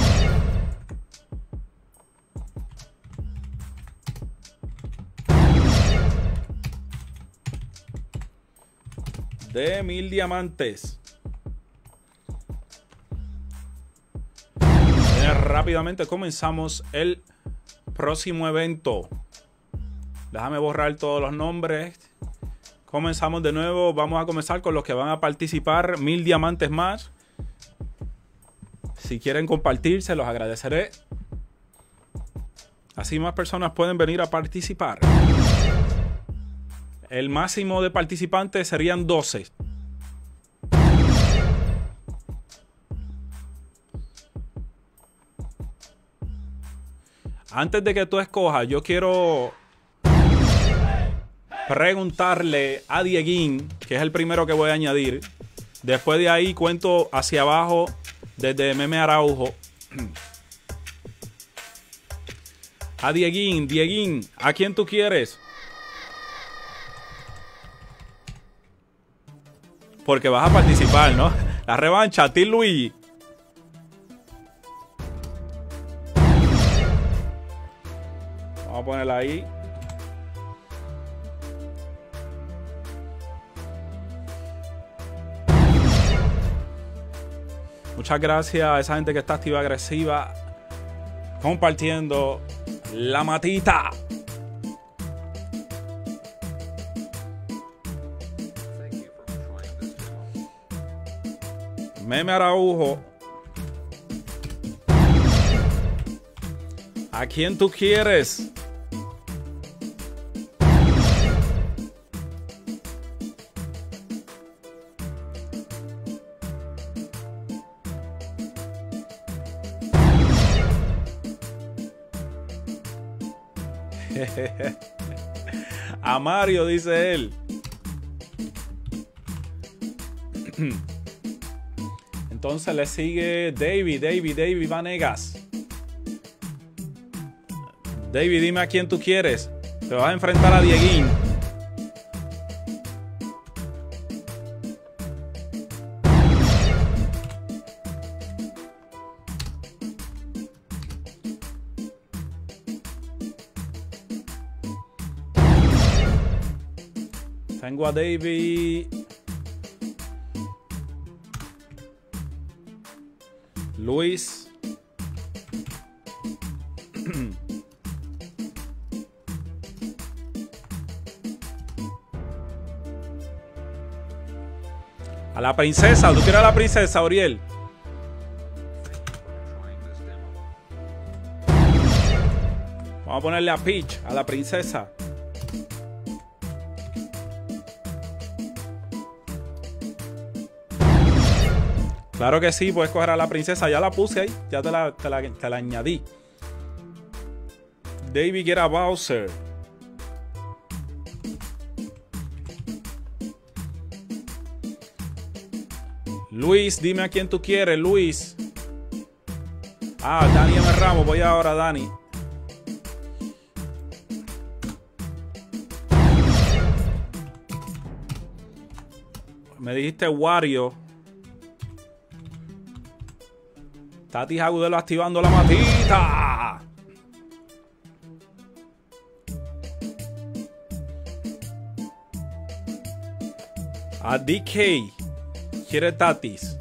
De mil diamantes. Bien, rápidamente comenzamos el próximo evento. Déjame borrar todos los nombres. Comenzamos de nuevo. Vamos a comenzar con los que van a participar. Mil diamantes más. Si quieren compartir, se los agradeceré. Así más personas pueden venir a participar. El máximo de participantes serían doce. Antes de que tú escojas, yo quiero preguntarle a Dieguín, que es el primero que voy a añadir. Después de ahí cuento hacia abajo desde Meme Araujo. A Dieguín, Dieguín, ¿a quién tú quieres? Porque vas a participar, ¿no? La revancha, a ti, Luigi. Vamos a ponerla ahí. Muchas gracias a esa gente que está activa, agresiva, compartiendo la matita. Meme Araujo. ¿A quién tú quieres? A Mario, dice él. Entonces le sigue David, David, David Vanegas. David, dime a quién tú quieres. Te vas a enfrentar a Dieguín. Tengo a David. Luis. A la princesa. ¿Tú quieres a la princesa, Oriel? Vamos a ponerle a Peach, a la princesa. Claro que sí, puedes coger a la princesa. Ya la puse ahí. Ya te la, te la, te la añadí. David quiere a Bowser. Luis, dime a quién tú quieres, Luis. Ah, Dani M. Ramos. Voy ahora, Dani. Me dijiste Wario. Tati Agudelo activando la matita. A D K. Quiere Tatis.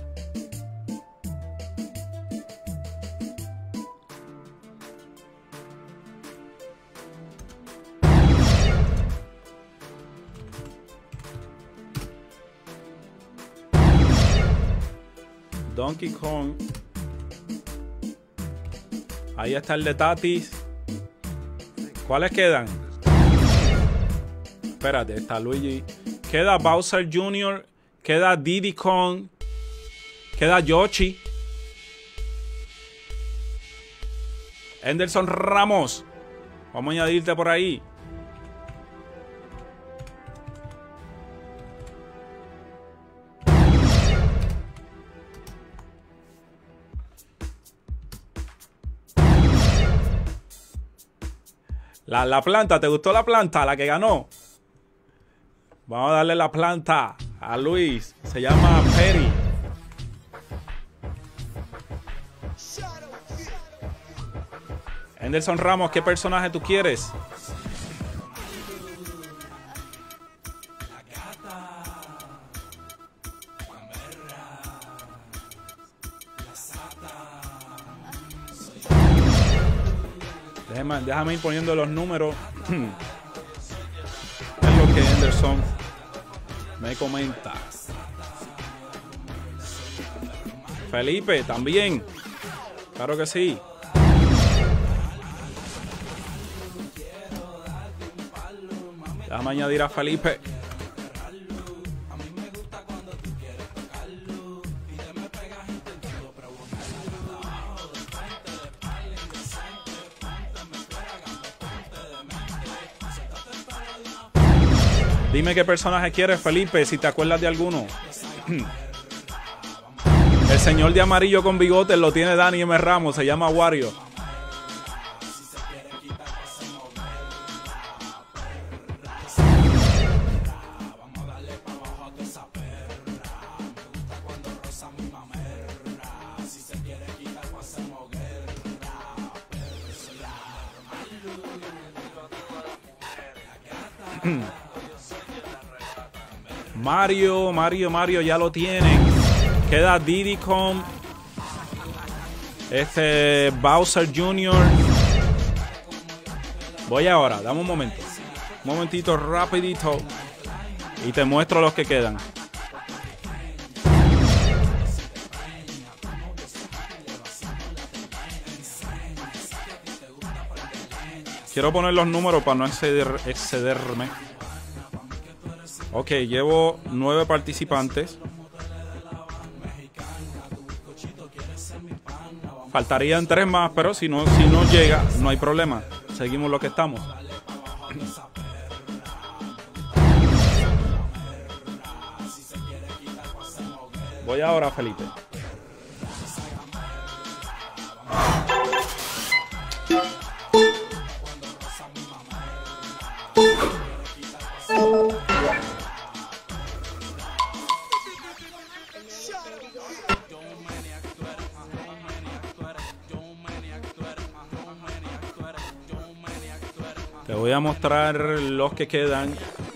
Donkey Kong. Ahí está el de Tatis. ¿Cuáles quedan? Espérate, está Luigi. Queda Bowser junior Queda Diddy Kong. Queda Yoshi. Henderson Ramos. Vamos a añadirte por ahí. La, la planta, ¿te gustó la planta? La que ganó. Vamos a darle la planta a Luis. Se llama Perry. Henderson Ramos, ¿qué personaje tú quieres? Déjame, déjame ir poniendo los números. Es lo que Henderson. Me comenta. Felipe, también. Claro que sí. Déjame añadir a Felipe. Dime qué personaje quieres, Felipe, si te acuerdas de alguno. El señor de amarillo con bigotes lo tiene Dani M. Ramos, se llama Wario. Mario, Mario, Mario ya lo tienen. Queda Diddy Kong, este Bowser junior Voy ahora, dame un momento. Un momentito, rapidito. Y te muestro los que quedan. Quiero poner los números para no exceder, excederme. Ok, llevo nueve participantes. Faltarían tres más, pero si no, si no llega, no hay problema. Seguimos lo que estamos. Voy ahora, Felipe. Te voy a mostrar los que quedan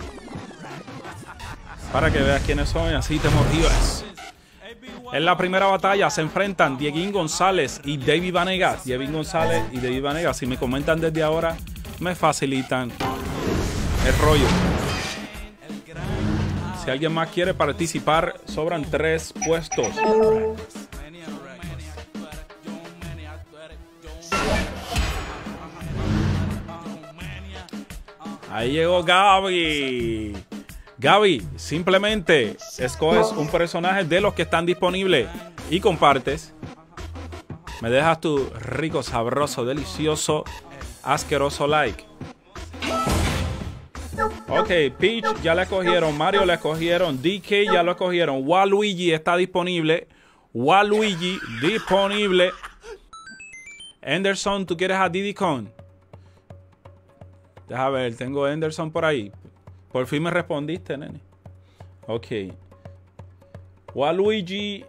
para que veas quiénes son y así te motivas. En la primera batalla se enfrentan Dieguín González y David Vanegas. Dieguín González y David Vanegas. Si me comentan desde ahora, me facilitan el rollo. Si alguien más quiere participar, sobran tres puestos. Ahí llegó Gaby. Gaby, simplemente escoges un personaje de los que están disponibles y compartes. Me dejas tu rico, sabroso, delicioso, asqueroso like. Ok, Peach ya la escogieron, Mario la escogieron, D K ya lo escogieron, Waluigi está disponible. Waluigi disponible. Anderson, ¿tú quieres a Diddy Kong? Deja ver, tengo a Anderson por ahí. Por fin me respondiste, nene. Ok. Waluigi.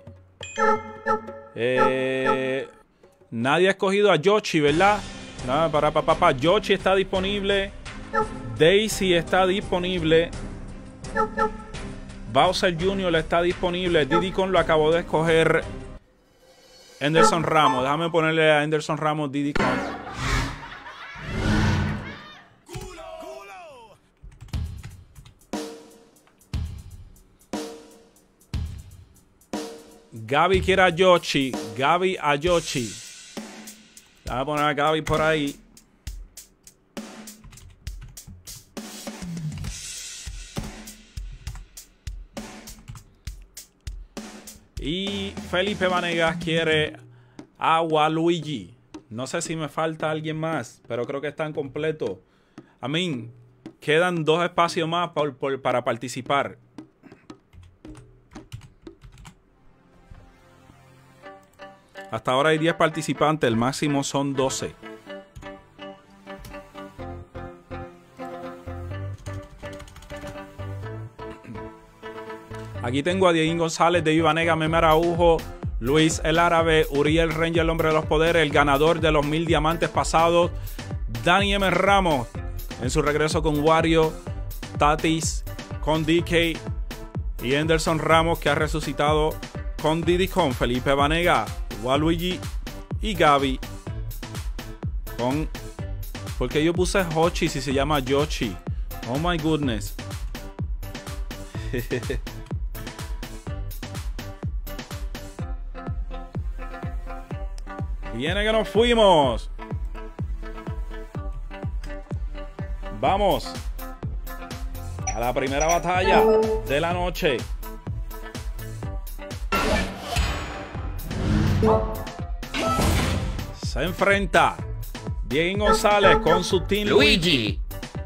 Eh, nadie ha escogido a Yoshi, ¿verdad? No, para papá, pa, pa. Yoshi está disponible. Daisy está disponible. Bowser junior está disponible. Diddy Kong lo acabo de escoger. Anderson Ramos. Déjame ponerle a Anderson Ramos Diddy Kong. Gaby quiere a Yoshi. Gaby a Yoshi. Vamos a poner a Gaby por ahí. Y Felipe Vanegas quiere a Waluigi. No sé si me falta alguien más, pero creo que están completos. A mí, quedan dos espacios más por, por, para participar. Hasta ahora hay diez participantes, el máximo son doce. Aquí tengo a Dieguín González, David Vanegas, Meme Araujo, Luis el Árabe, Uriel Ranger, el hombre de los poderes, el ganador de los mil diamantes pasados, Dani M. Ramos, en su regreso con Wario, Tatis, con D K y Anderson Ramos, que ha resucitado con Diddy Kong, Felipe Vanegas, Waluigi y Gaby. Con... Porque yo puse Hochi si se llama Yoshi. Oh my goodness. Viene que nos fuimos. Vamos a la primera batalla de la noche. Se enfrenta Diego González con su team Luigi.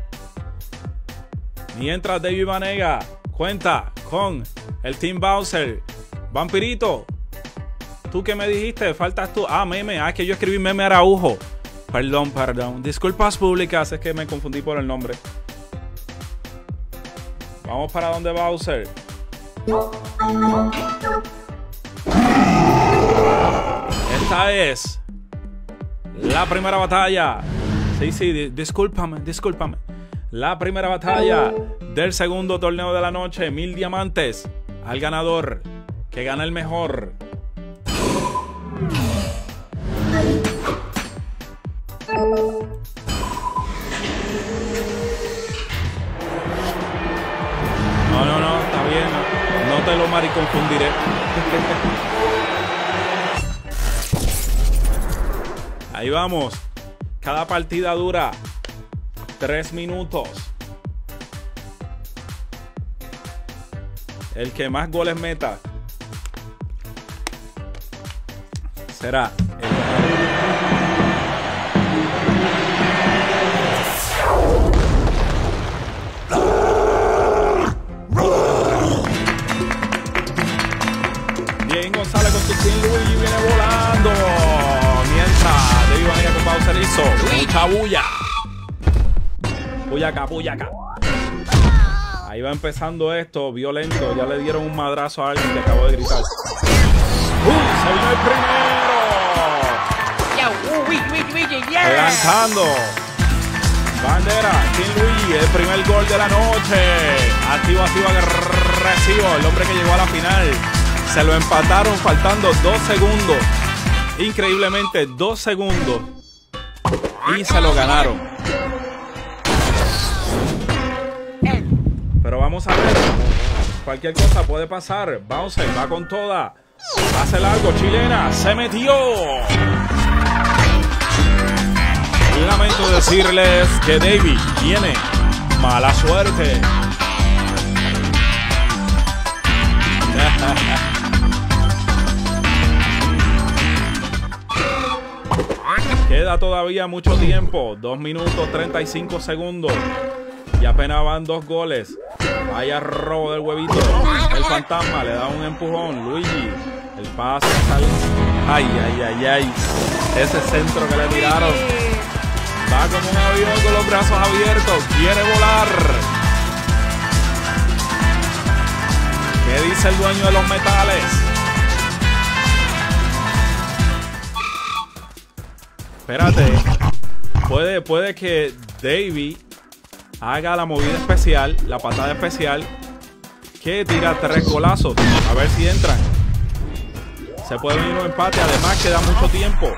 Mientras David Vanega cuenta con el team Bowser. Vampirito, ¿tú qué me dijiste? Faltas tú. Ah, Meme. Ah, es que yo escribí Meme Araujo. Perdón, perdón. Disculpas públicas, es que me confundí por el nombre. Vamos para donde Bowser. Esta es la primera batalla. Sí, sí, di discúlpame, discúlpame. La primera batalla del segundo torneo de la noche. Mil diamantes al ganador. Que gana el mejor. No, no, no, está bien. No, no te lo mariconfundiré. Ahí vamos. Cada partida dura tres minutos. El que más goles meta será el ganador. Bien, González con su team Luigi viene volando. Mientras David Vanega con Bowser hizo mucha bulla. Bullaca, bullaca. Ahí va empezando esto, violento. Ya le dieron un madrazo a alguien que acabó de gritar. ¡Uy! ¡Se vino el primero! Lanzando. Bandera, Team Luigi, el primer gol de la noche. Activo, activo, agresivo. El hombre que llegó a la final. Se lo empataron faltando dos segundos. Increíblemente, dos segundos. Y se lo ganaron. Pero vamos a ver. Cualquier cosa puede pasar. Bowser va con toda. Hace largo, chilena. Se metió. Lamento decirles que David tiene mala suerte. Queda todavía mucho tiempo. dos minutos treinta y cinco segundos. Y apenas van dos goles. Vaya robo del huevito. El fantasma le da un empujón. Luigi. El pase sale. Ay, ay, ay, ay. Ese centro que le tiraron. Va como un avión con los brazos abiertos. Quiere volar. ¿Qué dice el dueño de los metales? Espérate. Puede, puede que Davey haga la movida especial, la patada especial, que tira tres golazos. A ver si entran. Se puede venir un empate. Además queda mucho tiempo.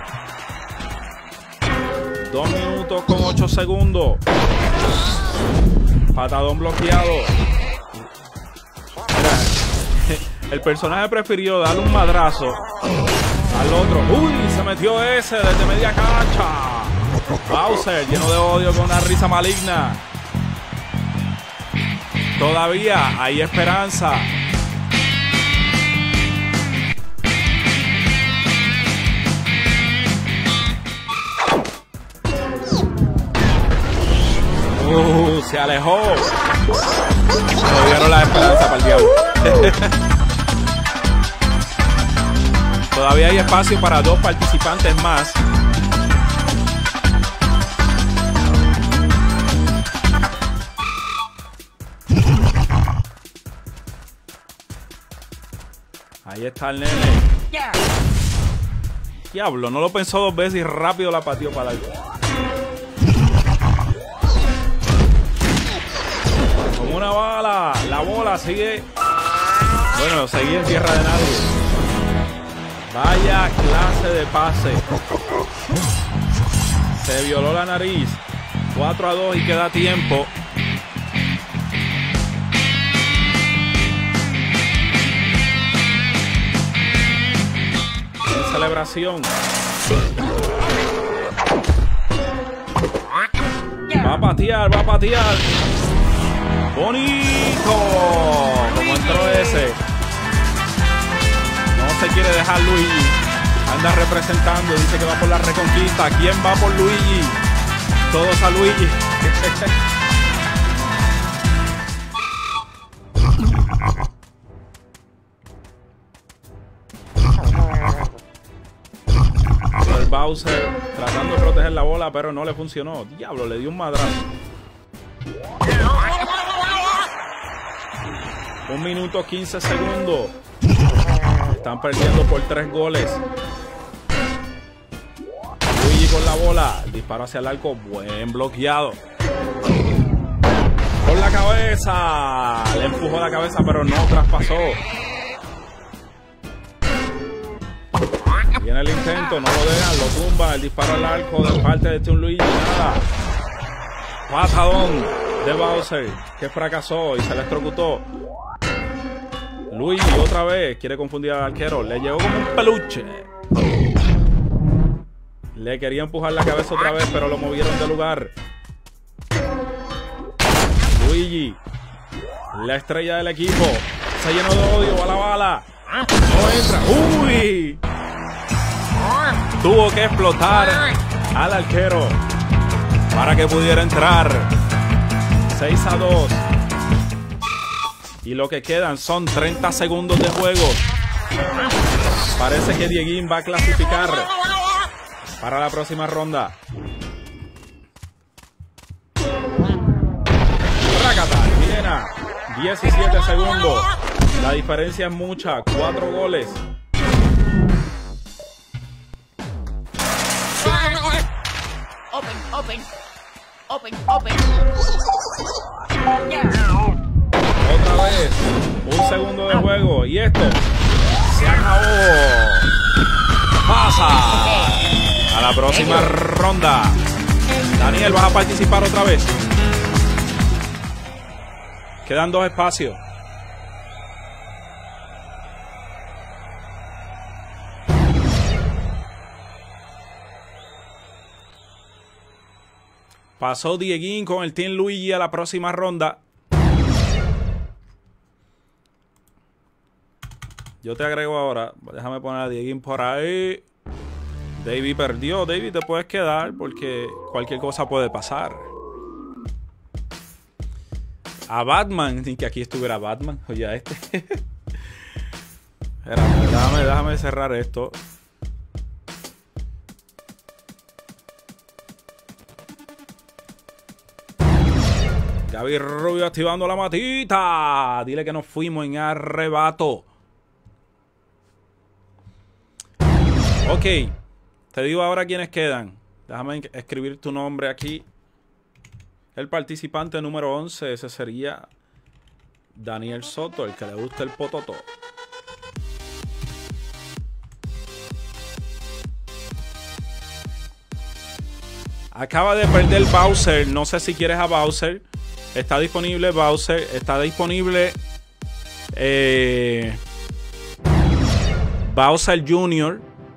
Dos minutos con ocho segundos. Patadón bloqueado. Mira, el personaje prefirió darle un madrazo al otro. ¡Uy! Se metió ese desde media cancha. Bowser lleno de odio con una risa maligna. Todavía hay esperanza. Uh, se alejó. Todavía no la esperanza para el diablo. Todavía hay espacio para dos participantes más. Ahí está el nene. Diablo, no lo pensó dos veces y rápido la pateó para allá. Como una bala. La bola sigue. Bueno, seguía en tierra de nadie. Vaya clase de pase. Se violó la nariz. cuatro a dos y queda tiempo. celebración. Va a patear, va a patear. ¡Bonito! Como entró ese. No se quiere dejar Luigi. Anda representando, dice que va por la reconquista. ¿Quién va por Luigi? Todos a Luigi. El Bowser tratando de proteger la bola, pero no le funcionó. Diablo, le dio un madrazo. Un minuto quince segundos. Están perdiendo por tres goles. Luigi con la bola. El disparo hacia el arco. Buen bloqueado. Con la cabeza. Le empujó la cabeza, pero no traspasó. Viene el intento. No lo dejan. Lo tumba. El disparo al arco de parte de Team Luigi. Nada. Patadón de Bowser, que fracasó y se electrocutó. Luigi otra vez quiere confundir al arquero. Le llegó como un peluche. Le quería empujar la cabeza otra vez, pero lo movieron de lugar. Luigi, la estrella del equipo, se llenó de odio. Va la bala. No entra. ¡Uy! Tuvo que explotar al arquero para que pudiera entrar. seis a dos. Y lo que quedan son treinta segundos de juego. Parece que Dieguín va a clasificar para la próxima ronda. Rácata, Chilena. diecisiete segundos. La diferencia es mucha. Cuatro goles. Open, open. Open, open. Otra vez. Un segundo de juego. Y esto se acabó. Pasa a la próxima ronda. Daniel, ¿vas a participar otra vez? Quedan dos espacios. Pasó Dieguín con el Team Luigi a la próxima ronda. Yo te agrego ahora. Déjame poner a Dieguín por ahí. David perdió. David, te puedes quedar porque cualquier cosa puede pasar. A Batman. Ni que aquí estuviera Batman. Oye, a este. Espérame, déjame, déjame cerrar esto. Gaby Rubio activando la matita. Dile que nos fuimos en arrebato. Ok. Te digo ahora quiénes quedan. Déjame escribir tu nombre aquí. El participante número once. Ese sería Daniel Soto, el que le gusta el pototo. Acaba de perder Bowser. No sé si quieres a Bowser. Está disponible Bowser. Está disponible eh, Bowser junior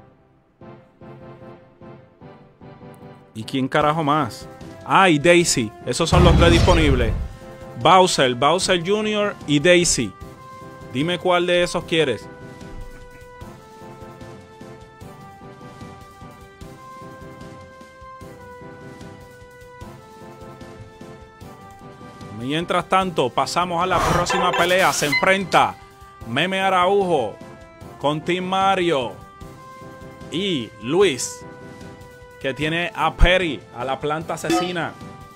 ¿Y quién carajo más? Ah, y Daisy. Esos son los tres disponibles. Bowser, Bowser junior y Daisy. Dime cuál de esos quieres. Mientras tanto, pasamos a la próxima pelea. Se enfrenta Meme Araujo con Team Mario y Luis, que tiene a Perry, a la planta asesina.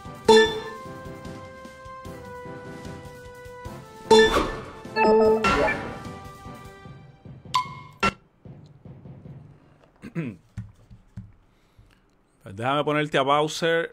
Pues déjame ponerte a Bowser.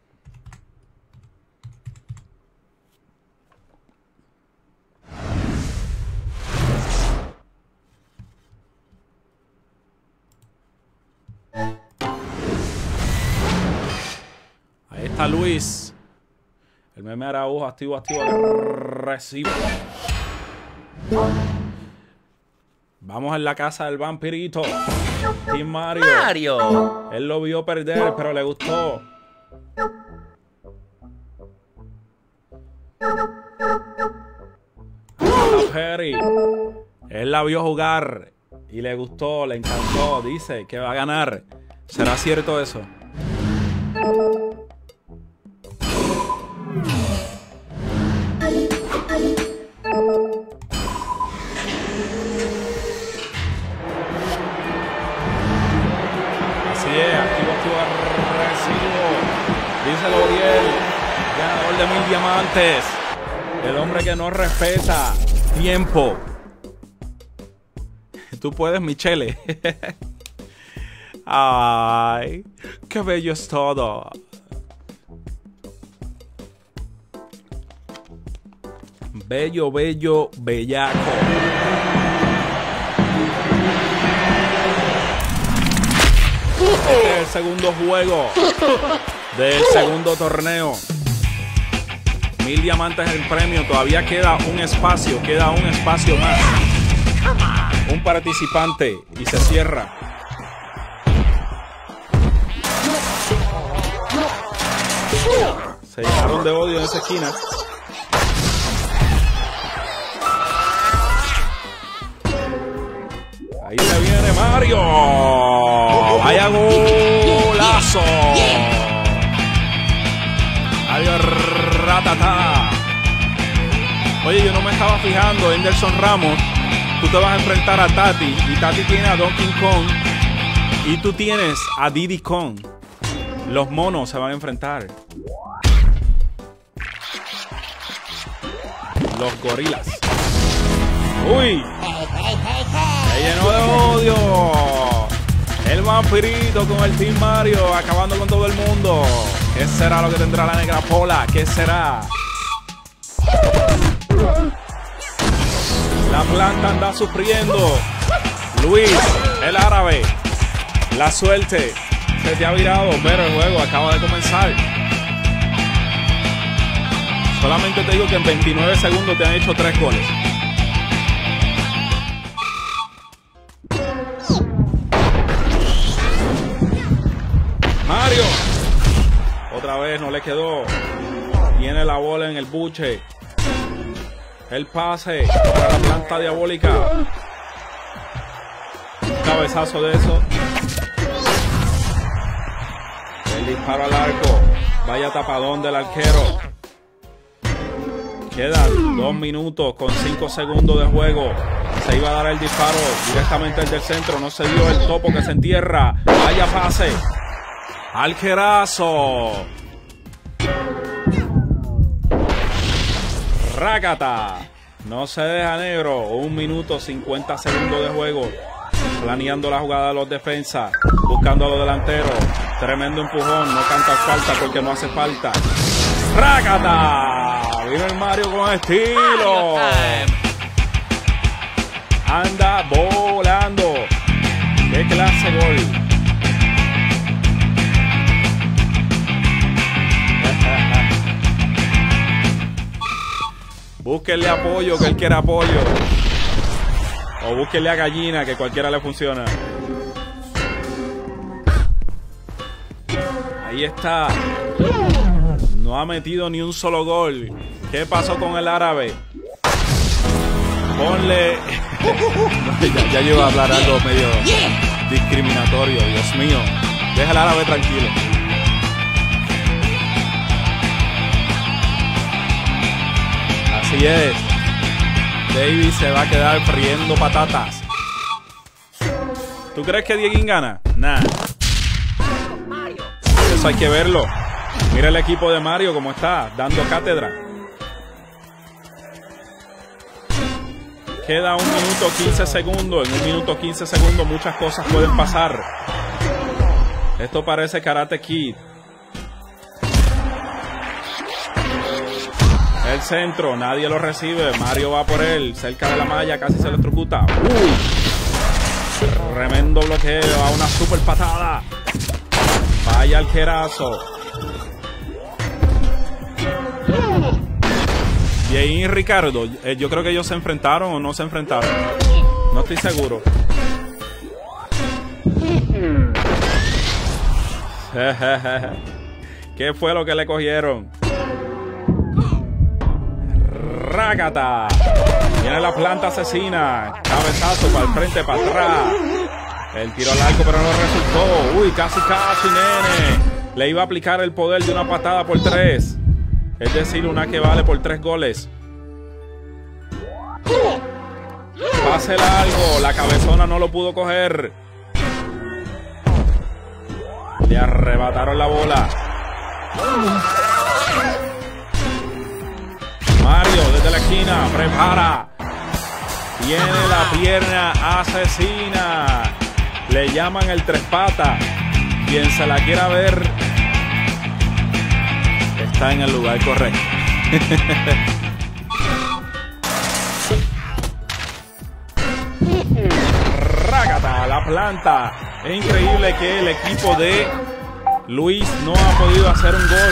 Ahí está Luis. El Meme Araujo, activo, activo, recibo. Vamos en la casa del vampirito. Team Mario. Mario. Él lo vio perder, pero le gustó. Perry. Él la vio jugar y le gustó, le encantó. Dice que va a ganar. ¿Será cierto eso? Así es, activo, activo, recibo. Dice L'Oriel, ganador de mil diamantes. El hombre que no respeta tiempo. Tú puedes, Michele. Ay, qué bello es todo. Bello, bello, bellaco. Este es el segundo juego del segundo torneo. Mil diamantes el premio. Todavía queda un espacio. Queda un espacio más. Un participante. Y se cierra. Se llenaron de odio en esa esquina. Ahí se viene Mario. Vaya golazo. Adiós, ratata. Oye, yo no me estaba fijando, Henderson Ramos. Tú te vas a enfrentar a Tati. Y Tati tiene a Donkey Kong. Y tú tienes a Diddy Kong. Los monos se van a enfrentar. Los gorilas. ¡Uy! Se llenó de odio. El vampirito con el Team Mario, acabando con todo el mundo. ¿Qué será lo que tendrá la negra Pola? ¿Qué será? La planta anda sufriendo. Luis, el árabe. La suerte se te ha virado, pero el juego acaba de comenzar. Solamente te digo que en veintinueve segundos te han hecho tres goles. Mario. Otra vez no le quedó. Tiene la bola en el buche. El pase para la planta diabólica. Un cabezazo de eso. El disparo al arco. Vaya tapadón del arquero. Quedan dos minutos con cinco segundos de juego. Se iba a dar el disparo directamente desde el centro. No se dio el topo que se entierra. Vaya pase. Arquerazo. Rácata. No se deja, negro. Un minuto cincuenta segundos de juego. Planeando la jugada de los defensas. Buscando a los delanteros. Tremendo empujón. No canta falta porque no hace falta. ¡Rácata! Viene el Mario con estilo. Anda volando. ¡Qué clase de gol! Búsquenle apoyo, que él quiere apoyo. O búsquenle a Gallina, que cualquiera le funciona. Ahí está. No ha metido ni un solo gol. ¿Qué pasó con el árabe? Ponle... ya, ya yo iba a hablar algo medio discriminatorio. Dios mío. Deja al árabe tranquilo. Así es. David se va a quedar friendo patatas. ¿Tú crees que Dieguín gana? Nah. Eso hay que verlo. Mira el equipo de Mario cómo está, dando cátedra. Queda un minuto quince segundos. En un minuto quince segundos muchas cosas pueden pasar. Esto parece Karate Kid. El centro, nadie lo recibe. Mario va por él, cerca de la malla, casi se electrocuta. Uy, tremendo bloqueo, a una super patada. Vaya arquerazo. Y ahí Ricardo, eh, yo creo que ellos se enfrentaron o no se enfrentaron. No estoy seguro. ¿Qué fue lo que le cogieron? ¡Rácata! Viene la planta asesina. Cabezazo para el frente, para atrás. El tiro al arco, pero no resultó. Uy, casi, casi, nene. Le iba a aplicar el poder de una patada por tres. Es decir, una que vale por tres goles. Pase largo. La cabezona no lo pudo coger. Le arrebataron la bola. Mario desde la esquina. Prepara. Tiene la pierna asesina. Le llaman el tres patas. Quien se la quiera ver está en el lugar correcto. Rágata, la planta. Es increíble que el equipo de Luis no ha podido hacer un gol.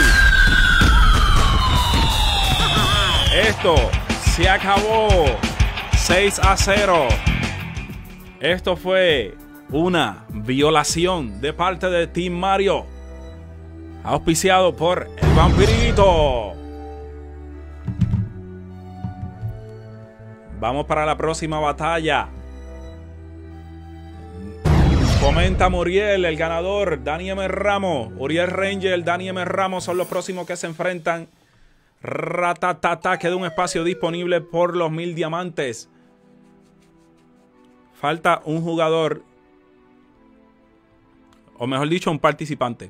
Esto se acabó. seis a cero. Esto fue una violación de parte de Team Mario, auspiciado por el Vampirito. Vamos para la próxima batalla. Comenta Muriel, el ganador, Dani M. Ramos. Uriel Ranger, Dani M. Ramos son los próximos que se enfrentan. Ratatata, queda un espacio disponible por los mil diamantes. Falta un jugador, o mejor dicho, un participante.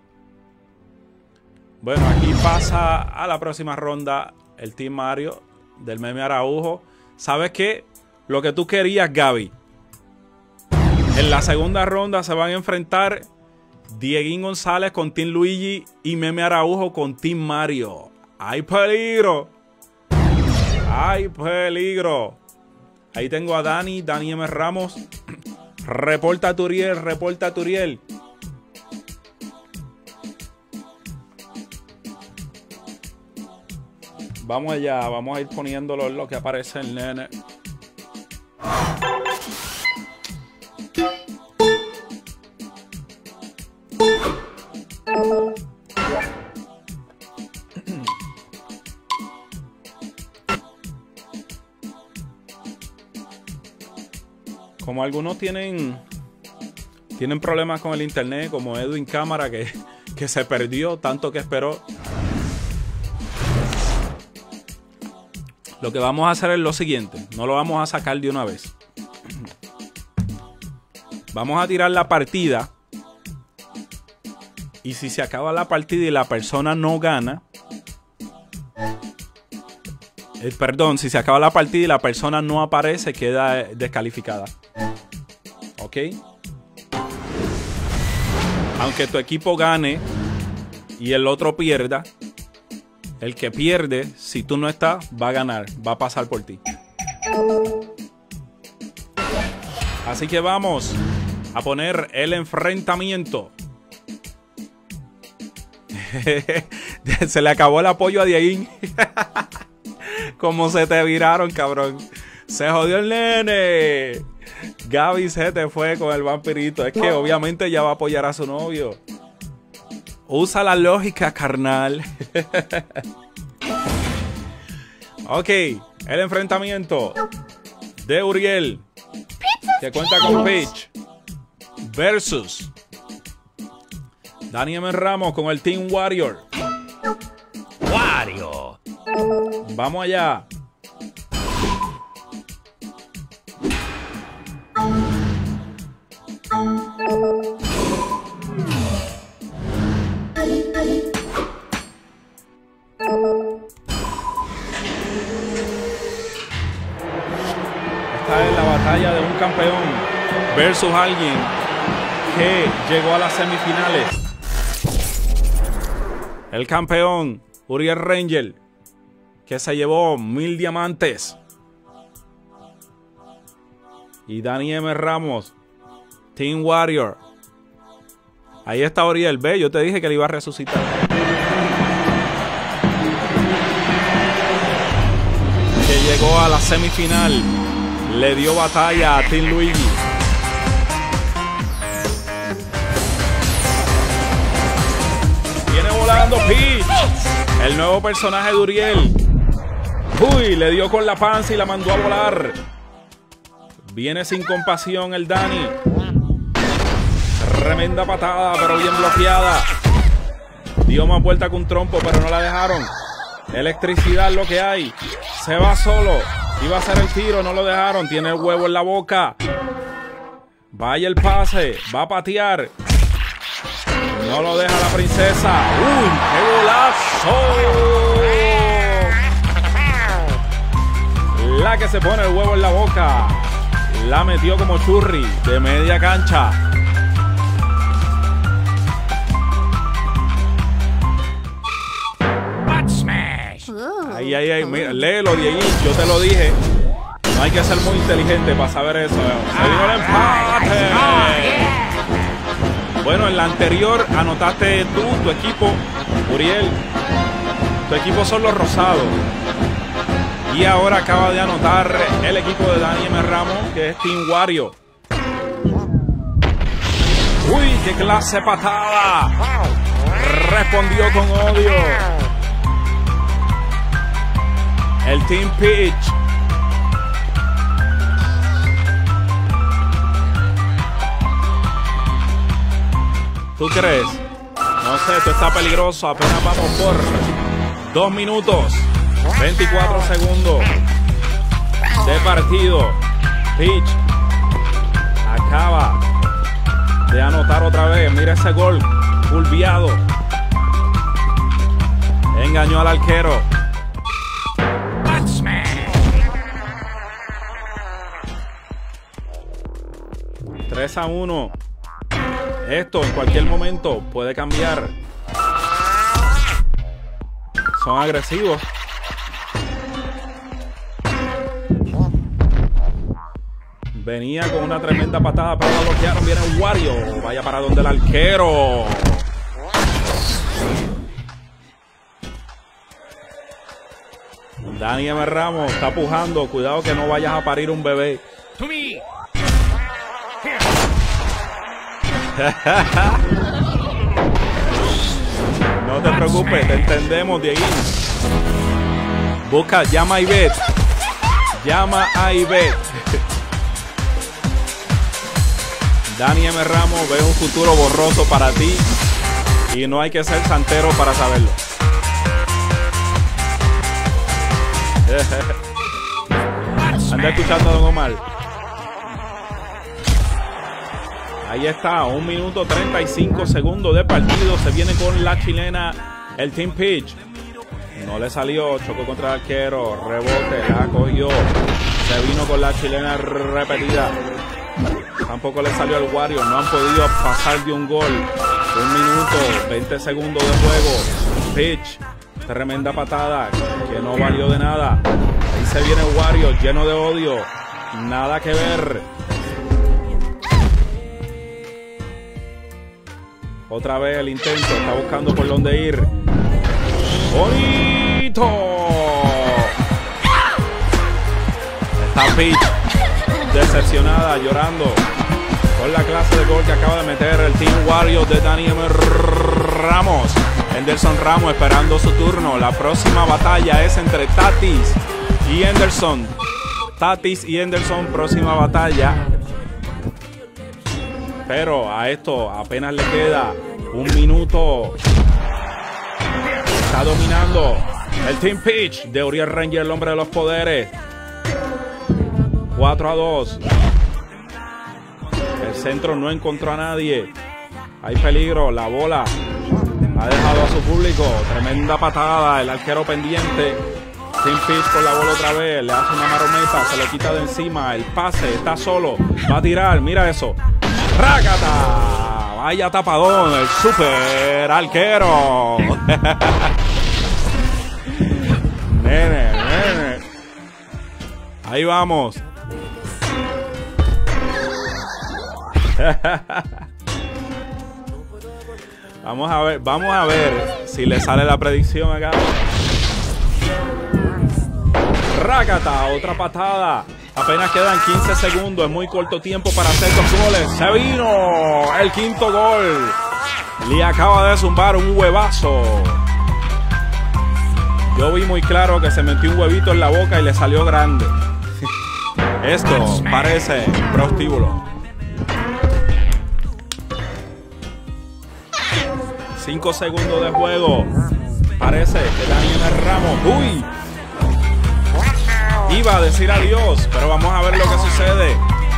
Bueno, aquí pasa a la próxima ronda el Team Mario del Meme Araujo. ¿Sabes qué? Lo que tú querías, Gaby. En la segunda ronda se van a enfrentar Dieguín González con Team Luigi y Meme Araujo con Team Mario. ¡Hay peligro! ¡Hay peligro! Ahí tengo a Dani, Dani M. Ramos. Reporta a Turiel, reporta a Turiel. Vamos allá, vamos a ir poniéndolo en lo que aparece el nene. Como algunos tienen tienen problemas con el internet, como Edwin Cámara que, que se perdió tanto que esperó. Lo que vamos a hacer es lo siguiente. No lo vamos a sacar de una vez. Vamos a tirar la partida. Y si se acaba la partida y la persona no gana... Eh, perdón, si se acaba la partida y la persona no aparece, queda descalificada. ¿Ok? Aunque tu equipo gane y el otro pierda, el que pierde, si tú no estás, va a ganar, va a pasar por ti. Así que vamos a poner el enfrentamiento. Se le acabó el apoyo a Dieguín. Como se te viraron, cabrón. Se jodió el nene. Gaby se te fue con el vampirito. Es que obviamente ya va a apoyar a su novio. Usa la lógica, carnal. Ok, el enfrentamiento de Uriel, que cuenta con Peach, versus Dani M. Ramos con el Team Warrior. Wario. Vamos allá. Esta es la batalla de un campeón versus alguien que llegó a las semifinales. El campeón Uriel Ranger, que se llevó mil diamantes. Y Dani M. Ramos, Team Warrior. Ahí está Uriel. Ve, yo te dije que le iba a resucitar. Que llegó a la semifinal. Le dio batalla a Team Luigi. volando Peach. El nuevo personaje de Uriel. Uy, le dio con la panza y la mandó a volar. Viene sin compasión el Dani. Tremenda patada, pero bien bloqueada. Dio más vuelta que un trompo, pero no la dejaron. Electricidad lo que hay. Se va solo. Iba a hacer el tiro, no lo dejaron. Tiene el huevo en la boca. Vaya el pase. Va a patear. No lo deja la princesa. ¡Uy! ¡Qué golazo! La que se pone el huevo en la boca. La metió como churri de media cancha. Ahí, ahí, ahí. Mira, léelo, Dieguín. Yo te lo dije. No hay que ser muy inteligente para saber eso. Se vino el empate. Bueno, en la anterior anotaste tú, tu equipo, Uriel. Tu equipo son los rosados. Y ahora acaba de anotar el equipo de Dani M. Ramos, que es Team Wario. ¡Uy, qué clase de patada! Respondió con odio. El Team Peach. ¿Tú crees? No sé, esto está peligroso. Apenas vamos por dos minutos, veinticuatro segundos de partido. Peach acaba de anotar otra vez. Mira ese gol fulviado. Engañó al arquero. tres a uno. Esto en cualquier momento puede cambiar. Son agresivos. Venía con una tremenda patada, pero la bloquearon. Viene Wario. Vaya para donde el arquero. Dani M. Ramos está pujando. Cuidado que no vayas a parir un bebé. No te preocupes, te entendemos, Dieguín. Busca, llama a Ivette. Llama a Ivette. Dani M. Ramos ve un futuro borroso para ti y no hay que ser santero para saberlo. Anda escuchando a Don Omar. Ahí está, un minuto treinta y cinco segundos de partido. Se viene con la chilena, el Team Peach. No le salió, chocó contra el arquero, rebote, la cogió. Se vino con la chilena repetida. Tampoco le salió al Wario, no han podido pasar de un gol. Un minuto, veinte segundos de juego. Peach, tremenda patada que no valió de nada. Ahí se viene Wario, lleno de odio. Nada que ver. Otra vez el intento, está buscando por dónde ir. ¡Bonito! Está Peach decepcionada, llorando por la clase de gol que acaba de meter el Team Wario de Dani M. Ramos. Henderson Ramos esperando su turno. La próxima batalla es entre Tatis y Henderson. Tatis y Henderson, próxima batalla. Pero a esto apenas le queda un minuto. Está dominando el Team Peach de Uriel Ranger, el hombre de los poderes. cuatro a dos. El centro no encontró a nadie. Hay peligro. La bola ha dejado a su público. Tremenda patada. El arquero pendiente. Team Peach con la bola otra vez. Le hace una marometa. Se lo quita de encima. El pase. Está solo. Va a tirar. Mira eso. ¡Rácata! Vaya tapadón, el super arquero. Nene, nene. Ahí vamos. Vamos a ver, vamos a ver si le sale la predicción acá. Rácata, otra patada. Apenas quedan quince segundos, es muy corto tiempo para hacer dos goles. Se vino el quinto gol Le acaba de zumbar un huevazo. Yo vi muy claro que se metió un huevito en la boca y le salió grande. Esto parece un prostíbulo. Cinco segundos de juego. Parece que Daniel Ramos, uy, iba a decir adiós, pero vamos a ver lo que sucede.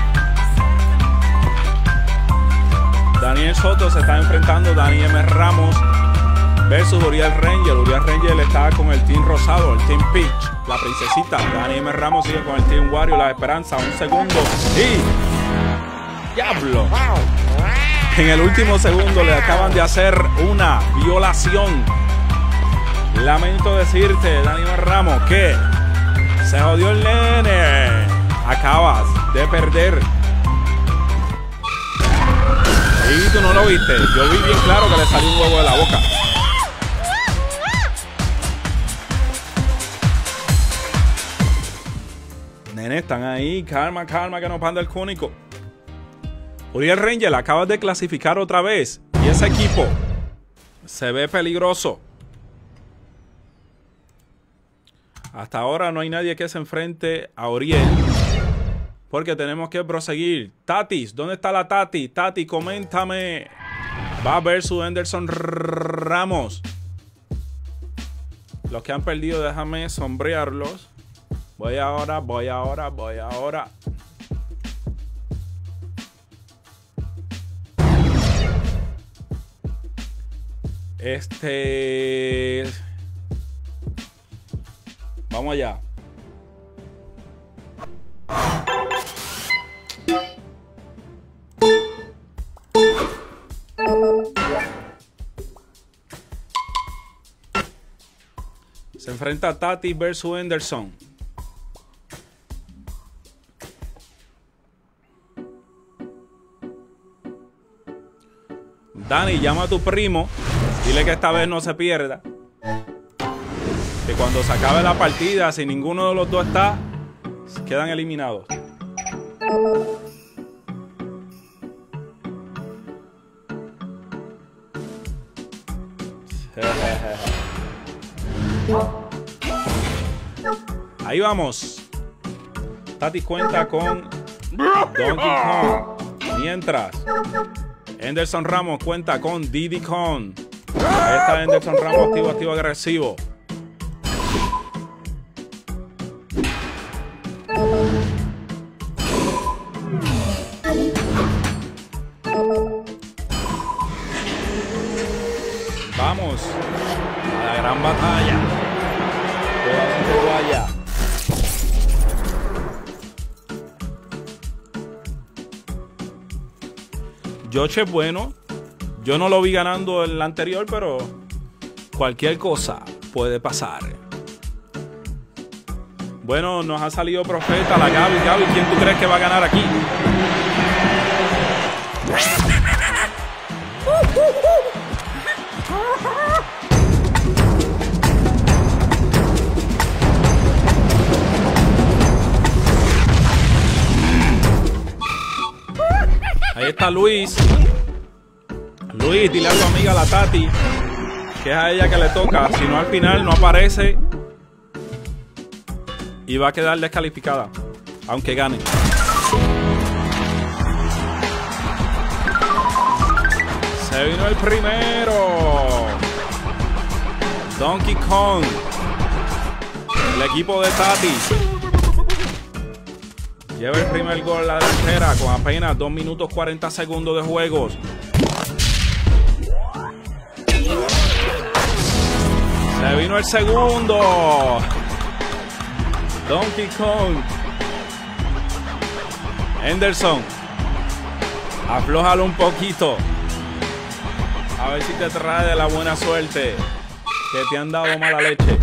Daniel Soto se está enfrentando a Daniel M. Ramos versus Uriel Ranger. Uriel Ranger está con el Team Rosado, el Team Peach, la princesita. Daniel M. Ramos sigue con el Team Wario, la Esperanza. Un segundo y... ¡diablo! En el último segundo le acaban de hacer una violación. Lamento decirte, Daniel Ramos, que se jodió el nene. Acabas de perder. Y tú no lo viste. Yo vi bien claro que le salió un huevo de la boca. Nene, están ahí. Calma, calma, que nos manda el cónico. Uriel Ranger, acabas de clasificar otra vez. Y ese equipo se ve peligroso. Hasta ahora no hay nadie que se enfrente a Uriel. Porque tenemos que proseguir. Tatis, ¿dónde está la Tati? Tati, coméntame. Va versus Anderson Ramos. Los que han perdido, déjame sombrearlos. Voy ahora, voy ahora, voy ahora. Este... Vamos allá. Se enfrenta a Tati versus Anderson. Dani, llama a tu primo. Dile que esta vez no se pierda. Que cuando se acabe la partida, si ninguno de los dos está, quedan eliminados. Ahí vamos. Tati cuenta con Donkey Kong. Mientras Anderson Ramos cuenta con Diddy Kong. Ahí está Anderson Ramos, activo, activo, agresivo. Vamos a la gran batalla. Vaya. Josh es bueno. Yo no lo vi ganando el anterior, pero cualquier cosa puede pasar. Bueno, nos ha salido Profeta, la Gaby. Gaby, ¿quién tú crees que va a ganar aquí? Ahí está Luis. Luis, dile a tu amiga la Tati que es a ella que le toca. Si no, al final no aparece y va a quedar descalificada, aunque gane. Se vino el primero. Donkey Kong. El equipo de Tati lleva el primer gol a la delantera con apenas dos minutos cuarenta segundos de juegos. Se vino el segundo. Donkey Kong. Anderson, aflójalo un poquito. A ver si te trae de la buena suerte que te han dado mala leche.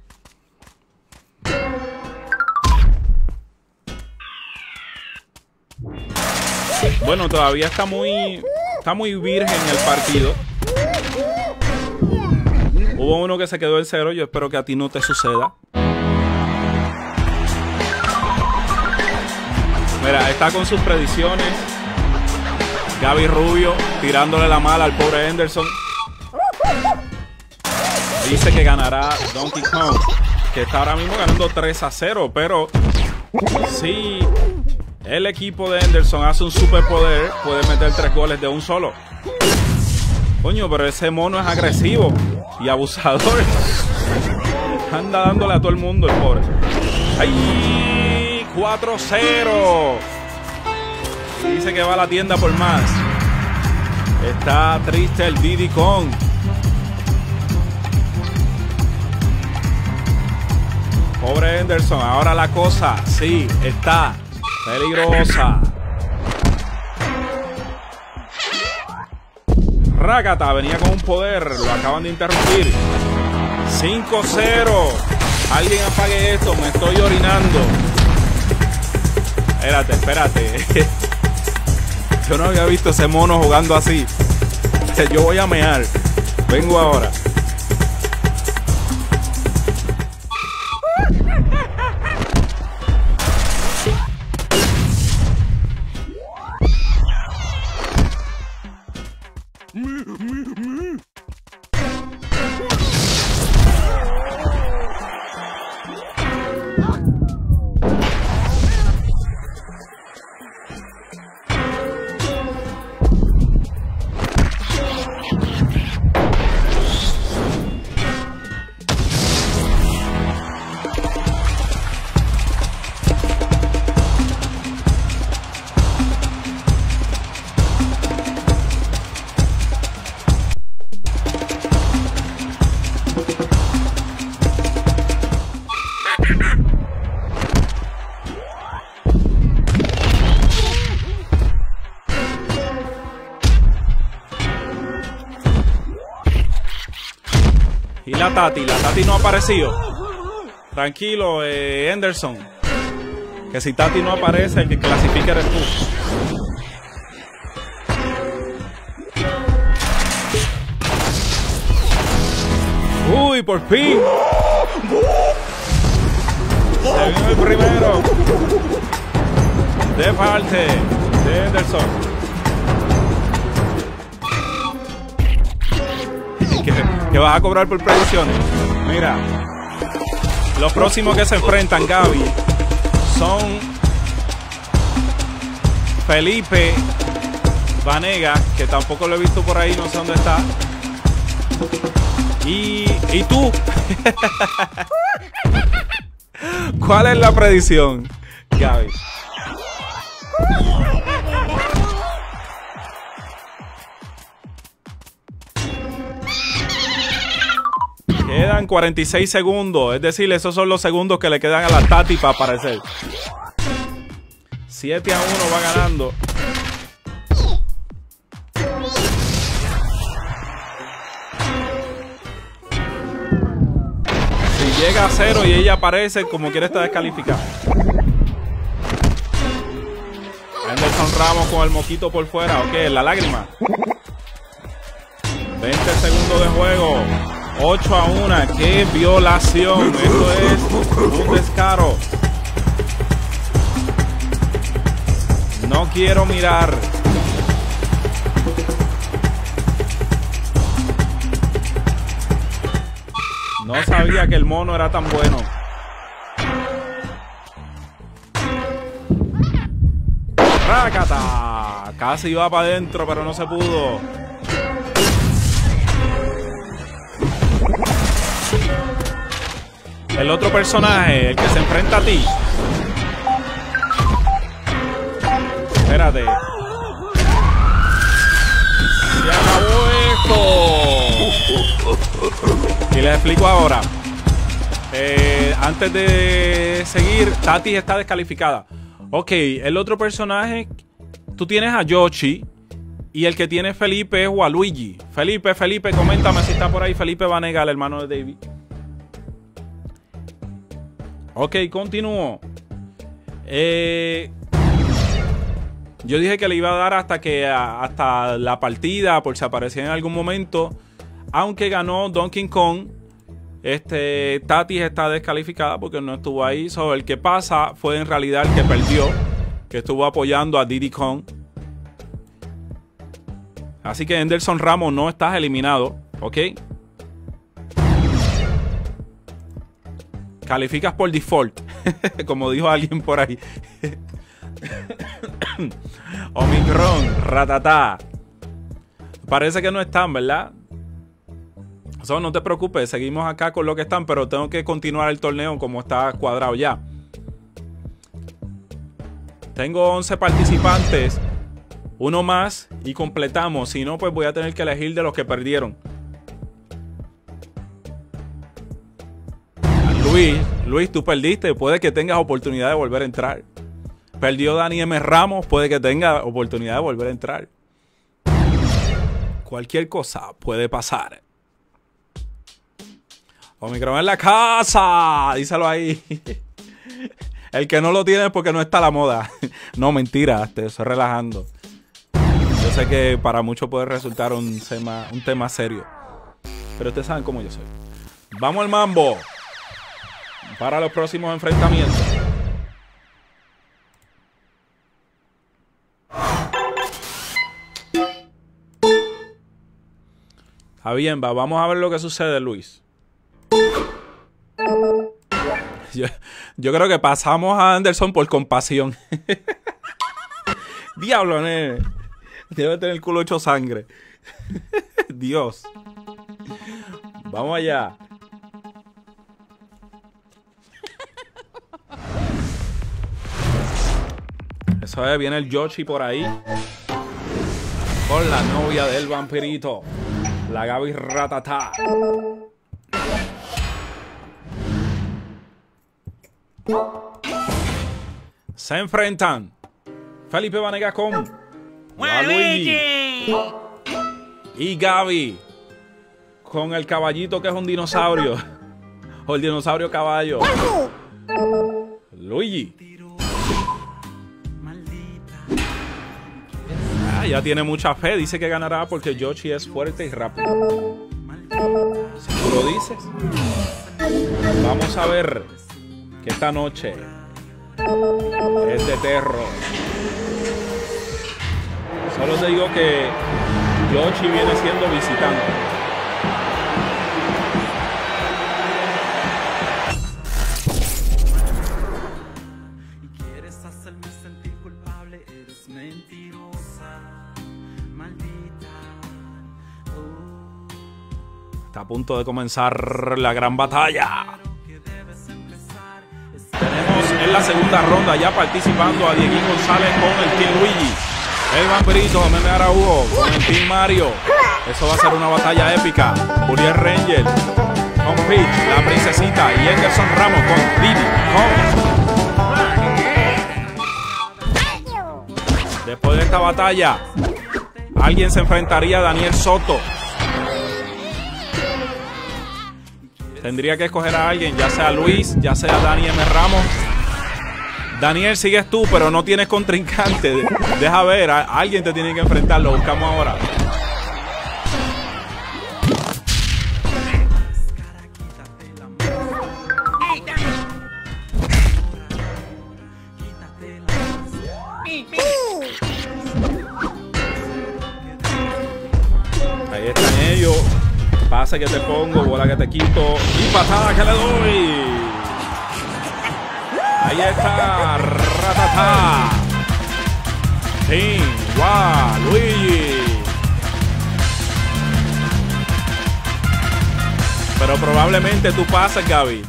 Bueno, todavía está muy está muy virgen el partido. Hubo uno que se quedó en cero. Yo espero que a ti no te suceda. Mira, está con sus predicciones. Gaby Rubio tirándole la mala al pobre Henderson. Dice que ganará Donkey Kong, que está ahora mismo ganando tres a cero, pero si el equipo de Henderson hace un superpoder, puede meter tres goles de un solo. Coño, pero ese mono es agresivo y abusador. Anda dándole a todo el mundo el pobre. ¡Ay! cuatro cero. Dice que va a la tienda por más. Está triste el Diddy Kong. Pobre Henderson. Ahora la cosa, sí, está peligrosa. Rácata, venía con un poder. Lo acaban de interrumpir. cinco cero. Alguien apague esto. Me estoy orinando. Espérate, espérate. Yo no había visto ese mono jugando así. Yo voy a mear. Vengo ahora. Y la Tati, la Tati no ha aparecido. Tranquilo, eh, Henderson. Que si Tati no aparece, el que clasifica eres tú. Uy, por fin. Se vino el primero. De parte de Henderson. Que, que vas a cobrar por predicciones. Mira, los próximos que se enfrentan, Gaby, son Felipe Vanega, que tampoco lo he visto por ahí, no sé dónde está. Y, y tú. ¿Cuál es la predicción, Gaby? Quedan cuarenta y seis segundos. Es decir, esos son los segundos que le quedan a la Tati para aparecer. siete a uno va ganando. Si llega a cero y ella aparece, como quiere está descalificada. Henderson Ramos con el moquito por fuera. Ok, la lágrima. veinte segundos de juego. ocho a uno, qué violación. Esto es un descaro. No quiero mirar. No sabía que el mono era tan bueno. ¡Rácata! Casi iba para adentro, pero no se pudo. El otro personaje, el que se enfrenta a ti. Espérate. Se acabó esto. Y les explico ahora. Eh, antes de seguir, Tati está descalificada. Ok, el otro personaje, tú tienes a Yoshi. Y el que tiene Felipe es Waluigi. Felipe, Felipe, coméntame si está por ahí. Felipe Vanega, el hermano de David. Ok, continúo. Eh, yo dije que le iba a dar hasta que hasta la partida, por si aparecía en algún momento. Aunque ganó Donkey Kong, este Tati está descalificada porque no estuvo ahí. So, el que pasa fue en realidad el que perdió, que estuvo apoyando a Diddy Kong. Así que Anderson Ramos no estás eliminado, ¿ok? Calificas por default, como dijo alguien por ahí. Omicron, ratatá. Parece que no están, ¿verdad? So, no te preocupes, seguimos acá con lo que están, pero tengo que continuar el torneo como está cuadrado ya. Tengo once participantes, uno más y completamos. Si no, pues voy a tener que elegir de los que perdieron. Luis, Luis, tú perdiste, puede que tengas oportunidad de volver a entrar. Perdió Dani M. Ramos, puede que tenga oportunidad de volver a entrar. Cualquier cosa puede pasar. Omicron en la casa, díselo ahí. El que no lo tiene es porque no está a la moda. No, mentira, te estoy relajando. Yo sé que para muchos puede resultar un tema, un tema serio, pero ustedes saben cómo yo soy. Vamos al mambo para los próximos enfrentamientos. Está bien, va. Vamos a ver lo que sucede, Luis. Yo, yo creo que pasamos a Anderson por compasión. Diablo, nene. Debe tener el culo hecho sangre. Dios. Vamos allá. Eso es, viene el Yoshi por ahí. Con la novia del vampirito. La Gaby Ratatá. Se enfrentan Felipe Vanegas con Luigi y Gaby con el caballito que es un dinosaurio. O el dinosaurio caballo. Luigi. Ah, ya tiene mucha fe. Dice que ganará porque Yoshi es fuerte y rápido. Si tú lo dices. Vamos a ver que esta noche es de terror. Solo te digo que Yoshi viene siendo visitante. Está a punto de comenzar la gran batalla. Tenemos en la segunda ronda ya participando a Dieguín González con el Team Luigi, el vampirito Meme Araujo con el Team Mario. Eso va a ser una batalla épica. Uriel Ranger con Peach, la princesita, y Anderson Ramos con Diddy Kong. Después de esta batalla, alguien se enfrentaría a Daniel Soto. Tendría que escoger a alguien, ya sea Luis, ya sea Dani M. Ramos. Daniel, sigues tú, pero no tienes contrincante. Deja ver, a alguien te tiene que enfrentar, lo buscamos ahora. Ahí están ellos. Pase que te pongo, bola que te quito y patada que le doy. Ahí está, ratatá. Team Luigi. Pero probablemente tú pases, Gaby.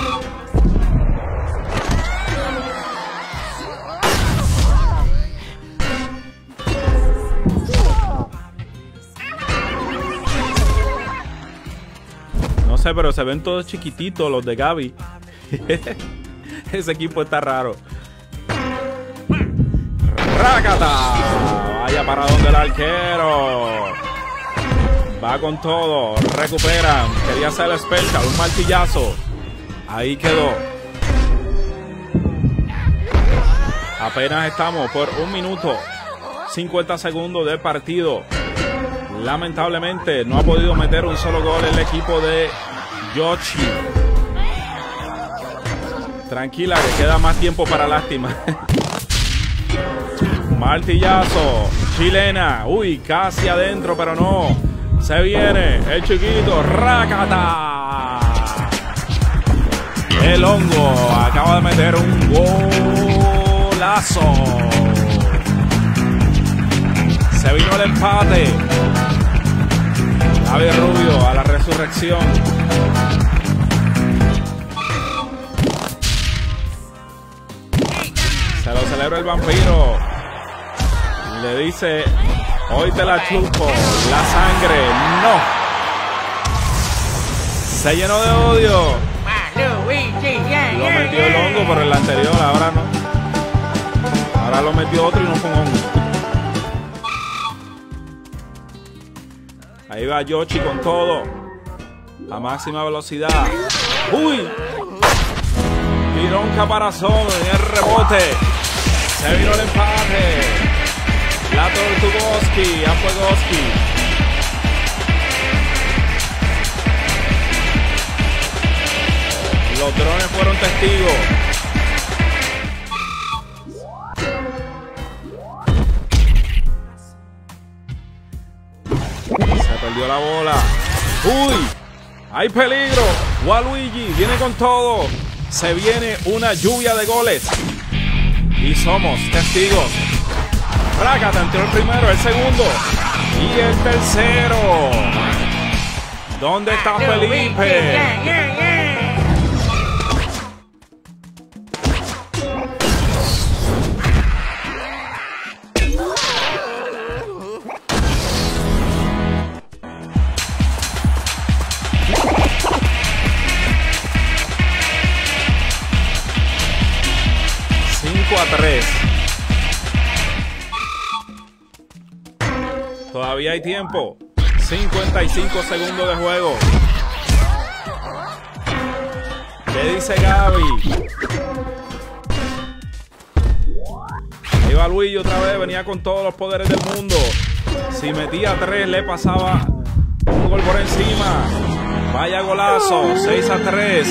No sé, pero se ven todos chiquititos los de Gaby. Ese equipo está raro. ¡Rácata! Vaya para donde el arquero. Va con todo. Recuperan. Quería hacer el special. Un martillazo. Ahí quedó. Apenas estamos por un minuto cincuenta segundos de partido. Lamentablemente no ha podido meter un solo gol el equipo de Yoshi. Tranquila, que queda más tiempo para lástima. Martillazo. Chilena. Uy, casi adentro, pero no. Se viene el chiquito. ¡Rácata! El hongo acaba de meter un golazo. Se vino el empate. Gaby Rubio a la resurrección. Se lo celebra el vampiro. Le dice, hoy te la chupo. La sangre, no. Se llenó de odio. Lo metió el hongo, pero en la anterior, ahora no. Ahora lo metió otro y no fue un hongo. Ahí va Yoshi con todo. A máxima velocidad. ¡Uy! Tiró un caparazón en el rebote. Se vino el empate. La Tortugoski a Fuegoski. Los drones fueron testigos. Se perdió la bola. ¡Uy! ¡Hay peligro! Waluigi viene con todo. Se viene una lluvia de goles. Y somos testigos. Rácata entró el primero, el segundo. Y el tercero. ¿Dónde está Felipe? cinco a tres. Todavía hay tiempo. cincuenta y cinco segundos de juego. ¿Qué dice Gaby? Ahí va Luigi otra vez. Venía con todos los poderes del mundo. Si metía tres, le pasaba un gol por encima. Vaya golazo. seis a tres.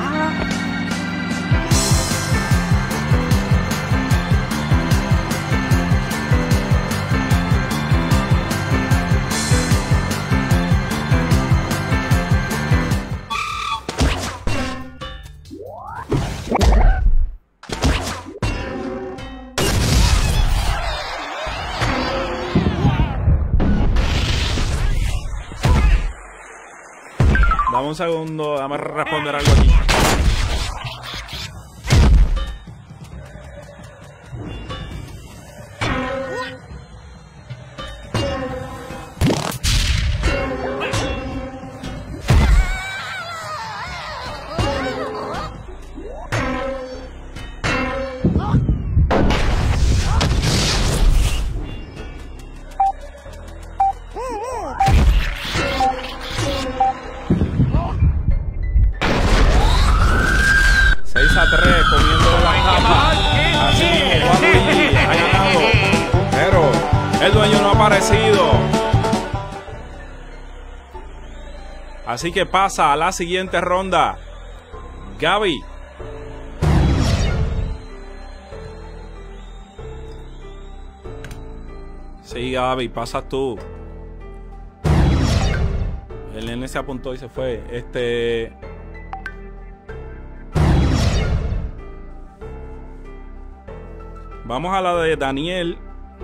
Dame un segundo, dame responder algo aquí. seis a tres, comiendo de la tapa. Así mismo, Waluigi ha ganado. Pero el dueño no ha aparecido. Así que pasa a la siguiente ronda. Gaby. Sí, Gaby, pasas tú. El nene se apuntó y se fue. Este... Vamos a la de Daniel.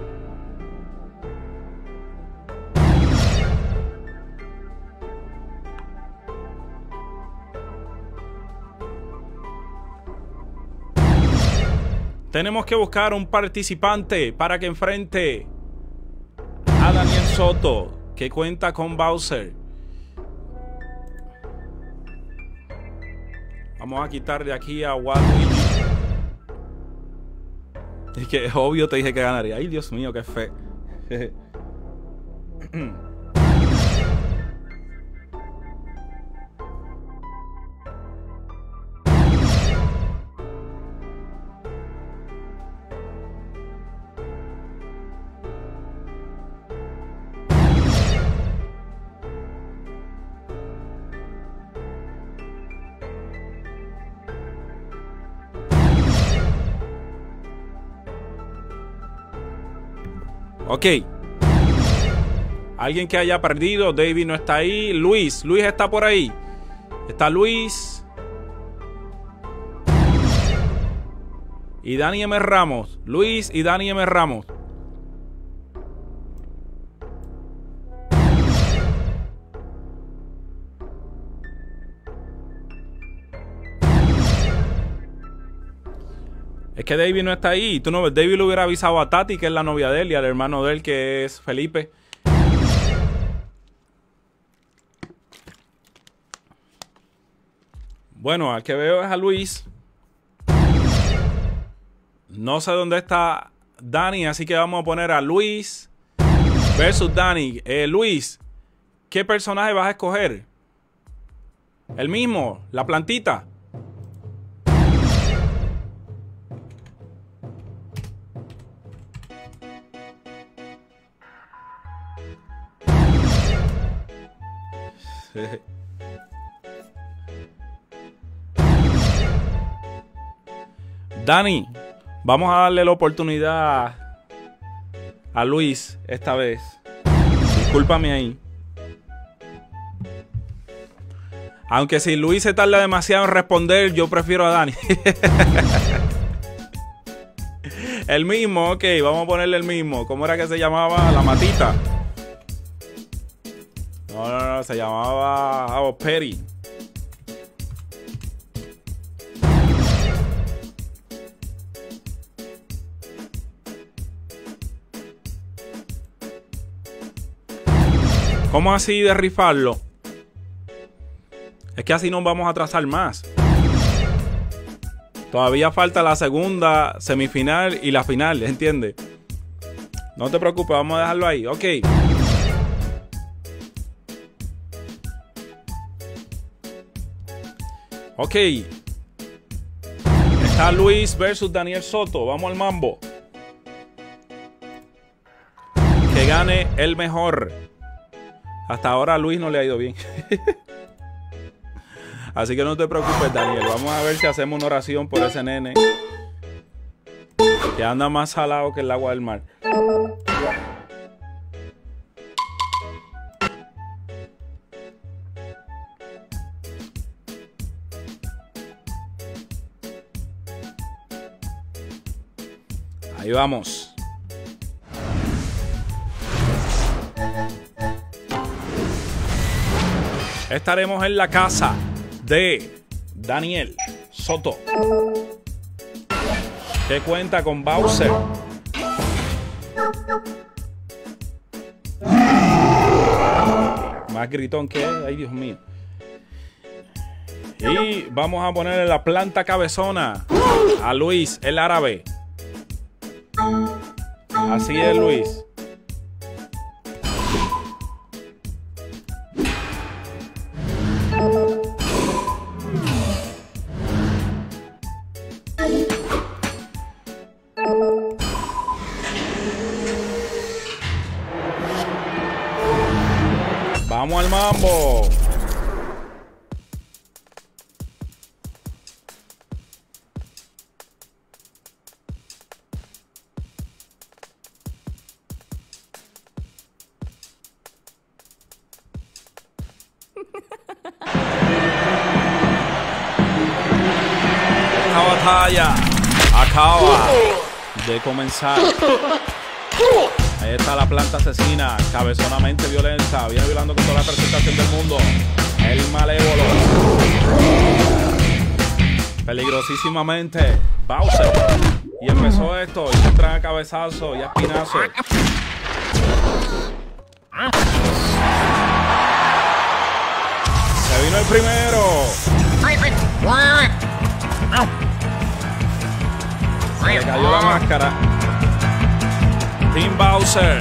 Tenemos que buscar un participante para que enfrente a Daniel Soto, que cuenta con Bowser. Vamos a quitar de aquí a Waluigi. Es que obvio te dije que ganaría. Ay, Dios mío, qué fe. Ok. Alguien que haya perdido. David no está ahí. Luis. Luis está por ahí. Está Luis. Y Dani M. Ramos. Luis y Dani M. Ramos. Es que David no está ahí. Tú no ves. David le hubiera avisado a Tati, que es la novia de él, y al hermano de él, que es Felipe. Bueno, al que veo es a Luis. No sé dónde está Dani, así que vamos a poner a Luis versus Dani. Eh, Luis, ¿qué personaje vas a escoger? El mismo, la plantita. Dani, vamos a darle la oportunidad a Luis esta vez. Discúlpame ahí. Aunque si Luis se tarda demasiado en responder, yo prefiero a Dani. El mismo, ok, vamos a ponerle el mismo. ¿Cómo era que se llamaba? La matita. No, no, no, se llamaba oh, Perry. ¿Cómo así de rifarlo? Es que así nos vamos a atrasar más. Todavía falta la segunda semifinal y la final, ¿entiendes? No te preocupes, vamos a dejarlo ahí. Ok. Ok. Está Luis versus Daniel Soto. Vamos al mambo. Que gane el mejor. Hasta ahora a Luis no le ha ido bien. Así que no te preocupes, Daniel. Vamos a ver si hacemos una oración por ese nene que anda más salado que el agua del mar. Ahí vamos. Estaremos en la casa de Daniel Soto, que cuenta con Bowser, más gritón que él. Ay, Dios mío. Y vamos a ponerle la planta cabezona a Luis, el árabe. Así es, Luis. Vamos al mambo. Esta batalla acaba de comenzar. Ahí está la planta asesina, cabezonamente violenta, viene violando con toda la presentación del mundo. El malévolo. Peligrosísimamente, Bowser. Y empezó esto, y se entran a cabezazo y a espinazo. Se vino el primero. Se le cayó la máscara. Team Bowser.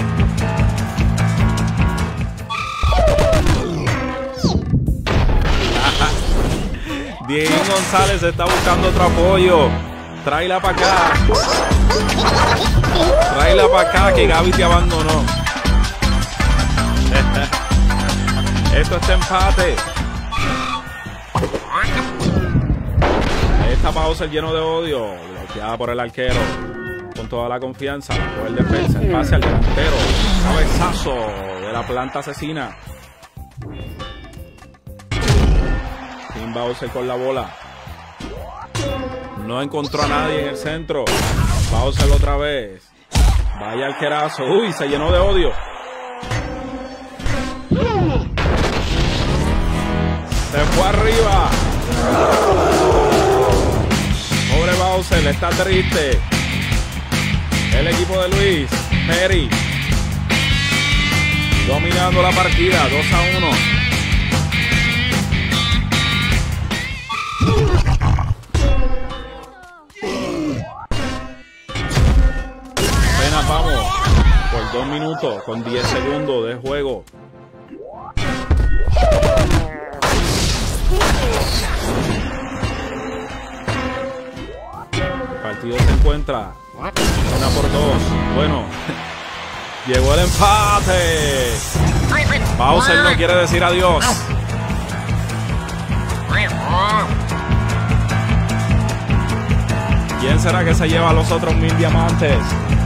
Diego González está buscando otro apoyo. Tráela para acá. Tráela para acá que Gaby te abandonó. Esto está empate. Ahí está Bowser lleno de odio. Bloqueada por el arquero. con toda la confianza. Por el defensa, el pase al delantero. Cabezazo de la planta asesina. Tim Bowser con la bola. No encontró a nadie en el centro. Bowser otra vez. Vaya arquerazo. Uy, se llenó de odio. Se fue arriba. Pobre Bowser, está triste. El equipo de Luis Perry dominando la partida, dos a uno. Apenas vamos por dos minutos con diez segundos de juego. El partido se encuentra una por dos. Bueno, llegó el empate. Bowser no quiere decir adiós. ¿Quién será que se lleva a los otros mil diamantes?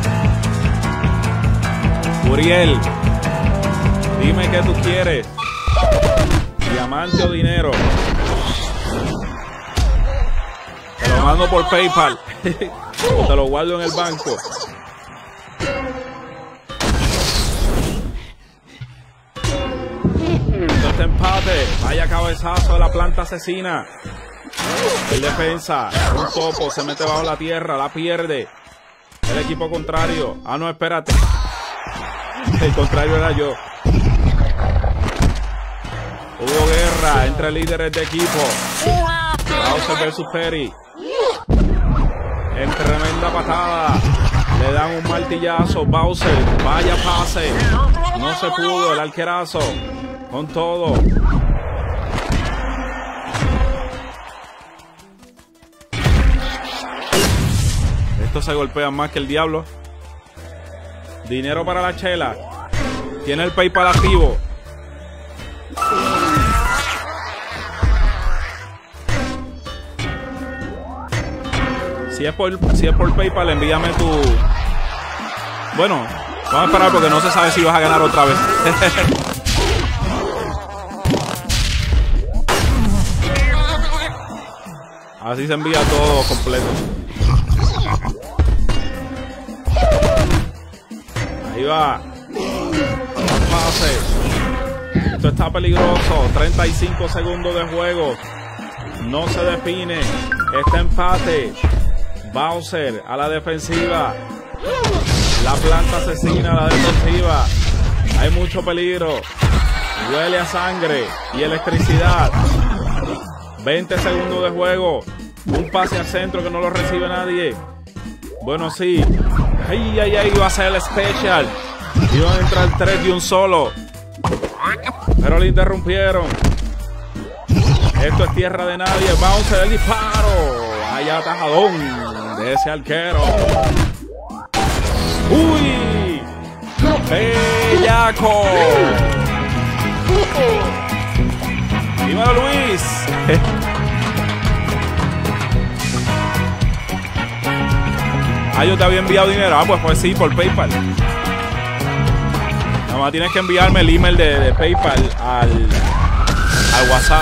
Uriel, dime qué tú quieres. ¿Diamante o dinero? Te lo mando por PayPal. O te lo guardo en el banco. Este empate. Vaya cabezazo de la planta asesina. El defensa, un topo, se mete bajo la tierra, la pierde. El equipo contrario. Ah, no, espérate. El contrario era yo. Hubo guerra entre líderes de equipo. Bowser versus Perry. En tremenda patada. Le dan un martillazo. Bowser, vaya pase. No se pudo, el arquerazo. Con todo. Estos se golpean más que el diablo. Dinero para la chela. Tiene el PayPal activo. Si es por, si es por PayPal, envíame tu... Bueno, vamos a esperar porque no se sabe si vas a ganar otra vez. Así se envía todo completo. Ahí va. Pase. Esto está peligroso. treinta y cinco segundos de juego. No se define. Este empate. Bowser a la defensiva. La planta asesina a la defensiva. Hay mucho peligro. Huele a sangre y electricidad. veinte segundos de juego. Un pase al centro que no lo recibe nadie. Bueno, sí. Ay, ay, ay, iba a ser el special. Iban a entrar tres de un solo. Pero le interrumpieron. Esto es tierra de nadie. Bounce el disparo. Vaya atajadón de ese arquero. ¡Uy! ¡Bellaco! ¡Dímelo, Luis! Ah, yo te había enviado dinero. Ah, pues pues sí, por PayPal. Nada más tienes que enviarme el email de, de PayPal al, al WhatsApp.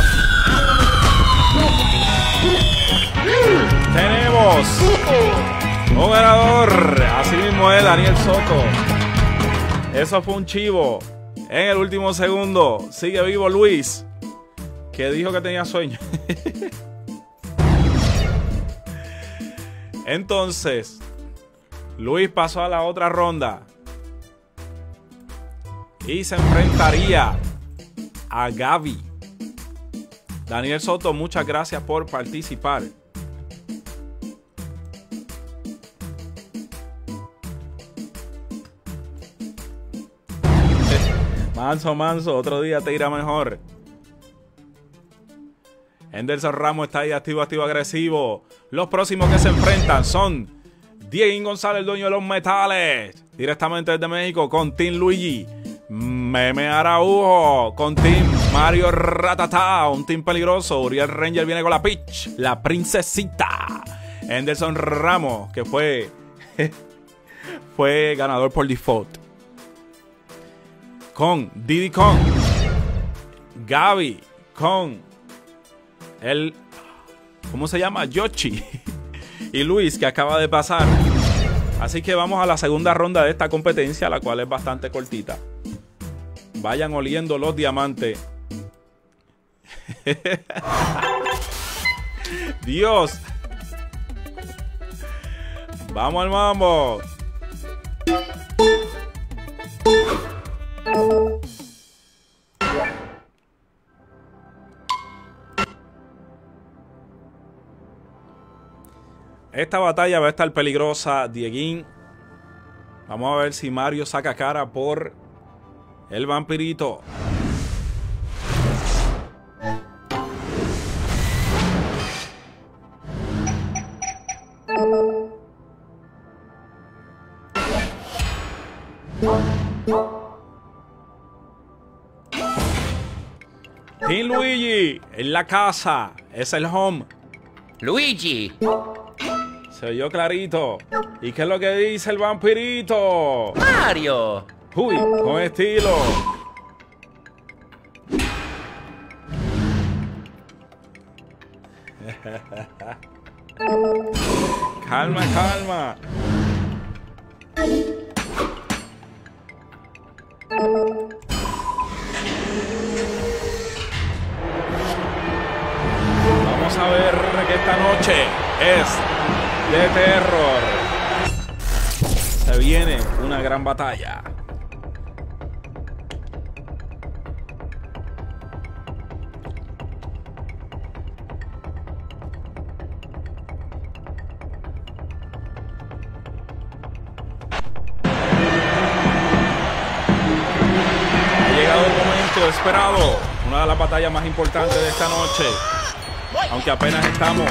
Tenemos un ganador. Así mismo es Daniel Soto. Eso fue un chivo. En el último segundo. Sigue vivo Luis, que dijo que tenía sueño. Entonces, Luis pasó a la otra ronda y se enfrentaría a Gaby. Daniel Soto, muchas gracias por participar. Manso, manso, otro día te irá mejor. Henderson Ramos está ahí, activo, activo, agresivo. Los próximos que se enfrentan son Diego González, el dueño de los metales, directamente desde México, con Team Luigi. Meme Araujo con Team Mario Ratata, un team peligroso. Uriel Ranger viene con la Peach, la princesita. Henderson Ramos, que fue fue ganador por default. Con Diddy Kong, Gaby con el, ¿cómo se llama? Yoshi y Luis, que acaba de pasar. Así que vamos a la segunda ronda de esta competencia, la cual es bastante cortita. Vayan oliendo los diamantes. Dios. Vamos al mambo. Esta batalla va a estar peligrosa, Dieguín. Vamos a ver si Mario saca cara por el vampirito. Team Luigi en la casa. Es el home. Luigi. Se oyó clarito. ¿Y qué es lo que dice el vampirito? Mario. Uy, con estilo. Calma, calma. Vamos a ver que esta noche es de terror. Se viene una gran batalla. Ha llegado el momento esperado. Una de las batallas más importantes de esta noche. Aunque apenas estamos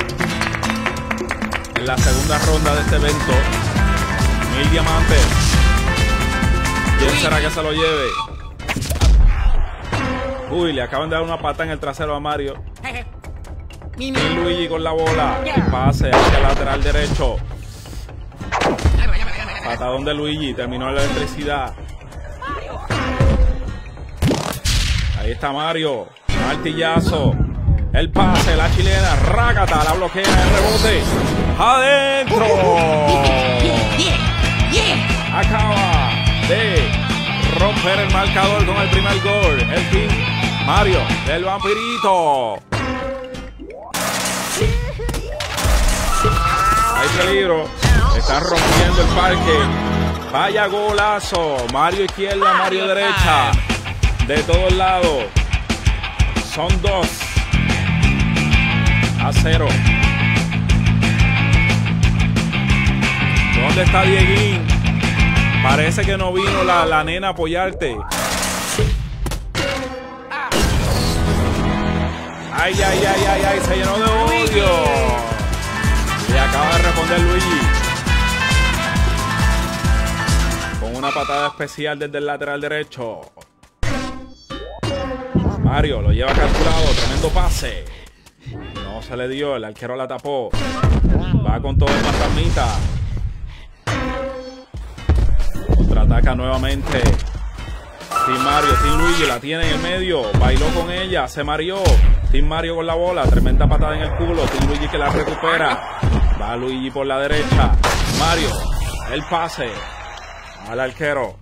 en la segunda ronda de este evento. Mil diamantes. ¿Quién será que se lo lleve? Uy, le acaban de dar una pata en el trasero a Mario. Y Luigi con la bola. Pase hacia el lateral derecho. Patadón de Luigi. Terminó la electricidad. Ahí está Mario. Martillazo. El pase, la chilena, rácata, la bloquea, el rebote. ¡Adentro! Acaba de romper el marcador con el primer gol. El team Mario del vampirito. Hay peligro. Está rompiendo el parque. Vaya golazo. Mario izquierda, Mario derecha. De todos lados. Son dos. A cero. ¿Dónde está Dieguín? Parece que no vino la, la nena a apoyarte. Ay, ay, ay, ay, ay, se llenó de odio. Y acaba de responder Luigi. Con una patada especial desde el lateral derecho. Mario lo lleva calculado, tremendo pase. No se le dio, el arquero la tapó. Va con todo el fantasmita. Contraataca nuevamente. Team Mario, Team Luigi la tiene en el medio. Bailó con ella, se mareó. Team Mario con la bola, tremenda patada en el culo. Team Luigi que la recupera. Va Luigi por la derecha. Mario, el pase al arquero.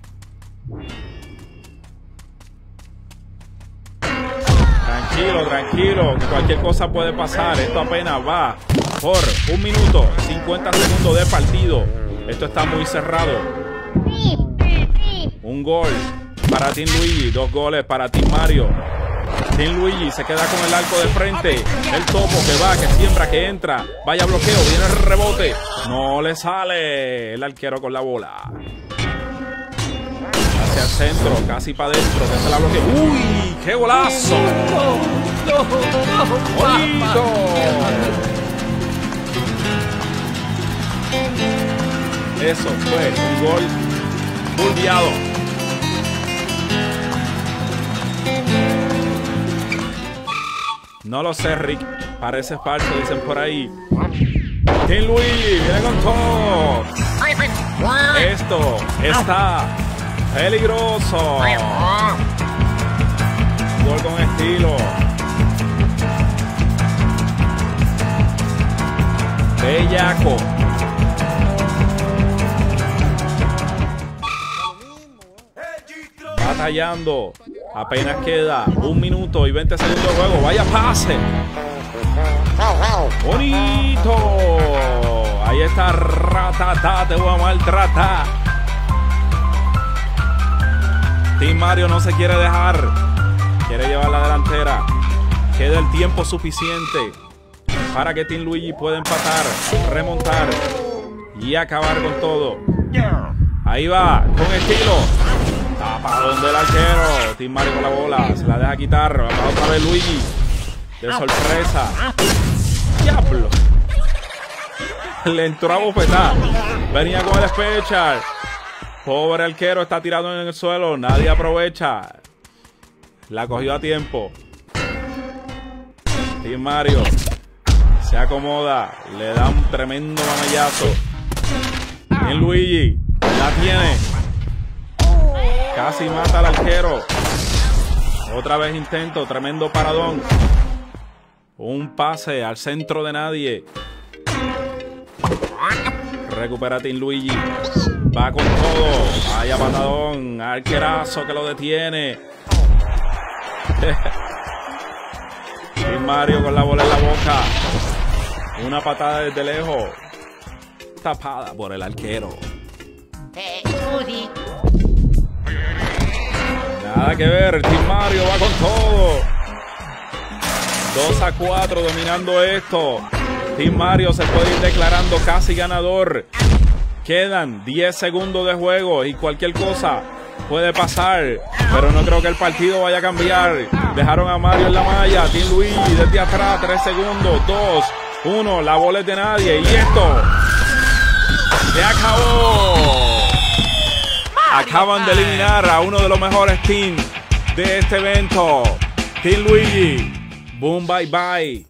Tranquilo, tranquilo, que cualquier cosa puede pasar. Esto apenas va por un minuto, cincuenta segundos de partido. Esto está muy cerrado. Un gol para Team Luigi, dos goles para Team Mario. Team Luigi se queda con el arco de frente. El topo que va, que siembra, que entra. Vaya bloqueo, viene el rebote. No le sale el arquero con la bola. Hacia el centro, casi para adentro, que se la bloquea. ¡Uy! ¡Qué golazo! ¡Bonito! Eso fue un gol bulbeado. No lo sé, Rick. Parece falso, dicen por ahí. Team Luigi, viene con todo. Esto está peligroso. Gol con estilo. Bellaco. Batallando. Apenas queda un minuto y veinte segundos de juego. Vaya pase. Bonito. Ahí está Ratata. Te voy a maltratar. Team Mario no se quiere dejar. Quiere llevar la delantera. Queda el tiempo suficiente para que Team Luigi pueda empatar, remontar y acabar con todo. Ahí va, con estilo. Tapadón del arquero. Team Mario con la bola. Se la deja quitar. Va otra vez Luigi. De sorpresa. Diablo. Le entró a bofetar. Venía con el special. Pobre arquero, está tirado en el suelo. Nadie aprovecha. La cogió a tiempo. Team Mario se acomoda. Le da un tremendo manallazo. Bien Luigi. La tiene. Casi mata al arquero. Otra vez intento. Tremendo paradón. Un pase al centro de nadie. Recupera Team Luigi. Va con todo. Vaya patadón. Arquerazo que lo detiene. Team Mario con la bola en la boca. Una patada desde lejos. Tapada por el arquero. Eh, Woody. Nada que ver. Team Mario va con todo. dos a cuatro dominando esto. Team Mario se puede ir declarando casi ganador. Quedan diez segundos de juego y cualquier cosa puede pasar, pero no creo que el partido vaya a cambiar. Dejaron a Mario en la malla. Team Luigi desde atrás. tres segundos. dos, uno. La bola es de nadie. Y esto se acabó. Acaban de eliminar a uno de los mejores teams de este evento. Team Luigi. Boom, bye, bye.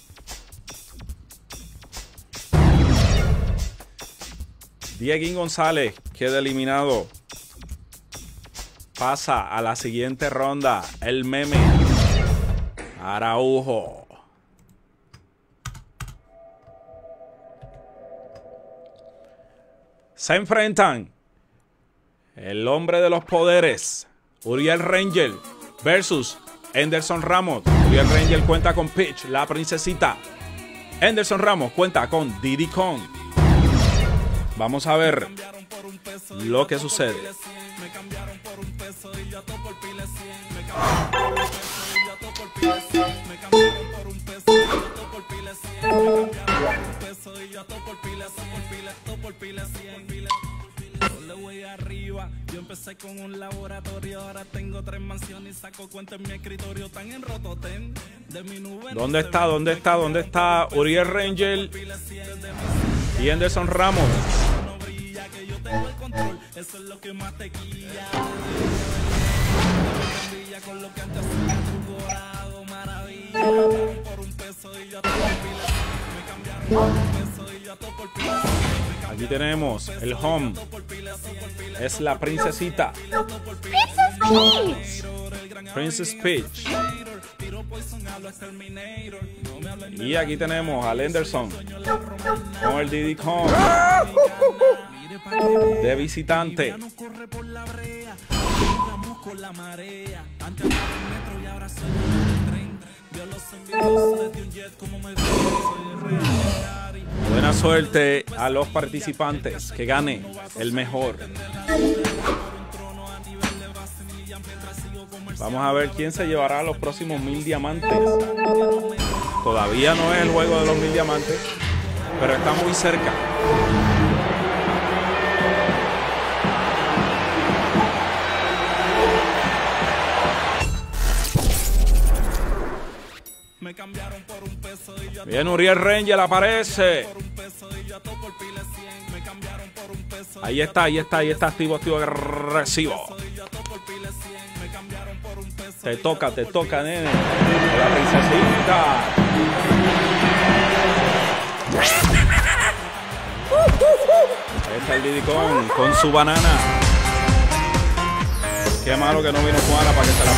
Dieguín González queda eliminado. Pasa a la siguiente ronda. El meme Araujo. Se enfrentan el hombre de los poderes, Uriel Rangel, versus Anderson Ramos. Uriel Rangel cuenta con Peach, la princesita. Anderson Ramos cuenta con Diddy Kong. Vamos a ver lo que sucede. Yo empecé con un laboratorio, ahora tengo tres mansiones y saco cuenta en mi escritorio, tan en Rototen de mi nube. ¿Dónde está? ¿Dónde está? ¿Dónde está Uriel Rangel y Anderson Ramos? Eso es lo que más te guía. Con lo que antes hacía tu dorado, maravilla. Por un peso y ya toco el pila. Me cambiaron por un peso y ya toco el pila. Aquí tenemos el home. Es la princesita. Princess Peach. Y aquí tenemos a Anderson con el Diddy Kong de visitante. Buena suerte a los participantes, que gane el mejor. Vamos a ver quién se llevará los próximos mil diamantes. Todavía no es el juego de los mil diamantes, pero está muy cerca. Bien, Uriel Rangel aparece. Ahí está, ahí está, ahí está, activo, activo, agresivo. Te toca, te toca, nene. La princesita. Ahí está el Diddy Kong con su banana. Qué malo que no vino Juana para que se la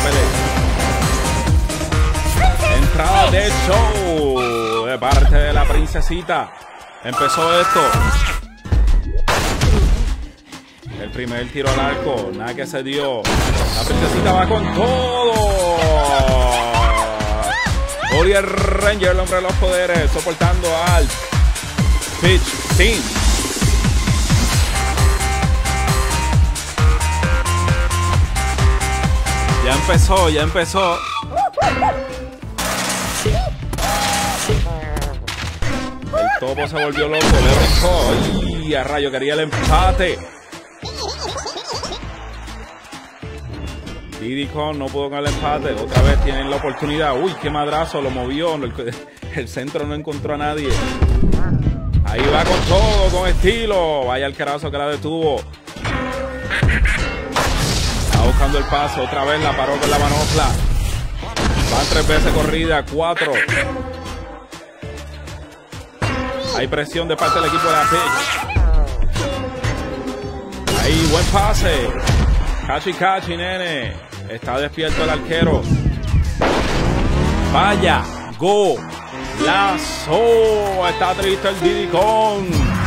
pelee. Entrada de show de parte de la princesita. Empezó esto. El primer tiro al arco, nada que se dio. La princesita va con todo. Oriel Ranger, el hombre de los poderes, soportando al Peach Team. Ya empezó, ya empezó. El topo se volvió loco, le brincó. Y a rayo quería el empate. Diddy Kong no pudo con el empate. Otra vez tienen la oportunidad. Uy, qué madrazo, lo movió. El, el centro no encontró a nadie. Ahí va con todo, con estilo. Vaya el carazo que la detuvo. Está buscando el paso. Otra vez la paró con la manopla. Van tres veces corrida. Cuatro. Hay presión de parte del equipo de la Peach. Ahí, buen pase. Cachi, cachi, nene. Está despierto el arquero. Vaya, go, lazo. Está triste el Diddy Kong.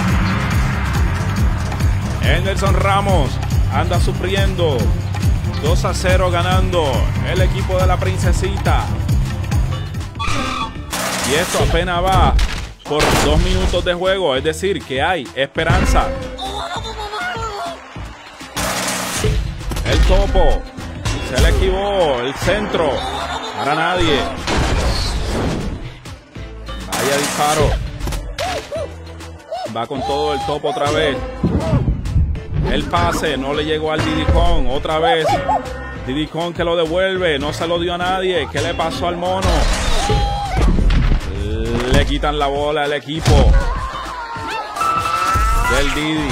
Henderson Ramos anda sufriendo. dos a cero ganando el equipo de la princesita. Y esto apenas va por dos minutos de juego. Es decir, que hay esperanza. El topo. Se le esquivó el centro. Para nadie. Vaya disparo. Va con todo el topo otra vez. El pase no le llegó al Diddy Kong. Otra vez. Diddy Kong que lo devuelve. No se lo dio a nadie. ¿Qué le pasó al mono? Le quitan la bola al equipo del Diddy.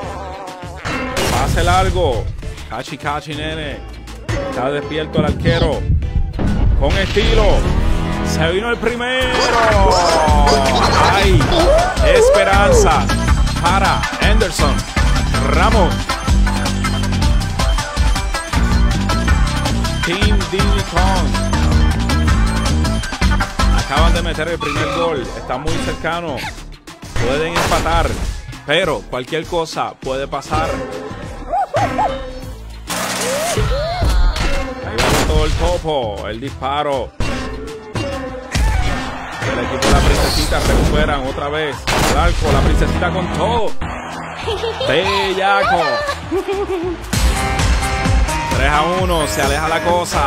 Pase largo. Cachi, cachi, nene. Está despierto el arquero. Con estilo. Se vino el primero. Hay esperanza para Henderson Ramos. Team Diddy Kong. Acaban de meter el primer gol. Está muy cercano. Pueden empatar. Pero cualquier cosa puede pasar. El topo, el disparo. El equipo de la princesita recuperan otra vez el arco, la princesita con todo. Bellaco. tres a uno, se aleja la cosa.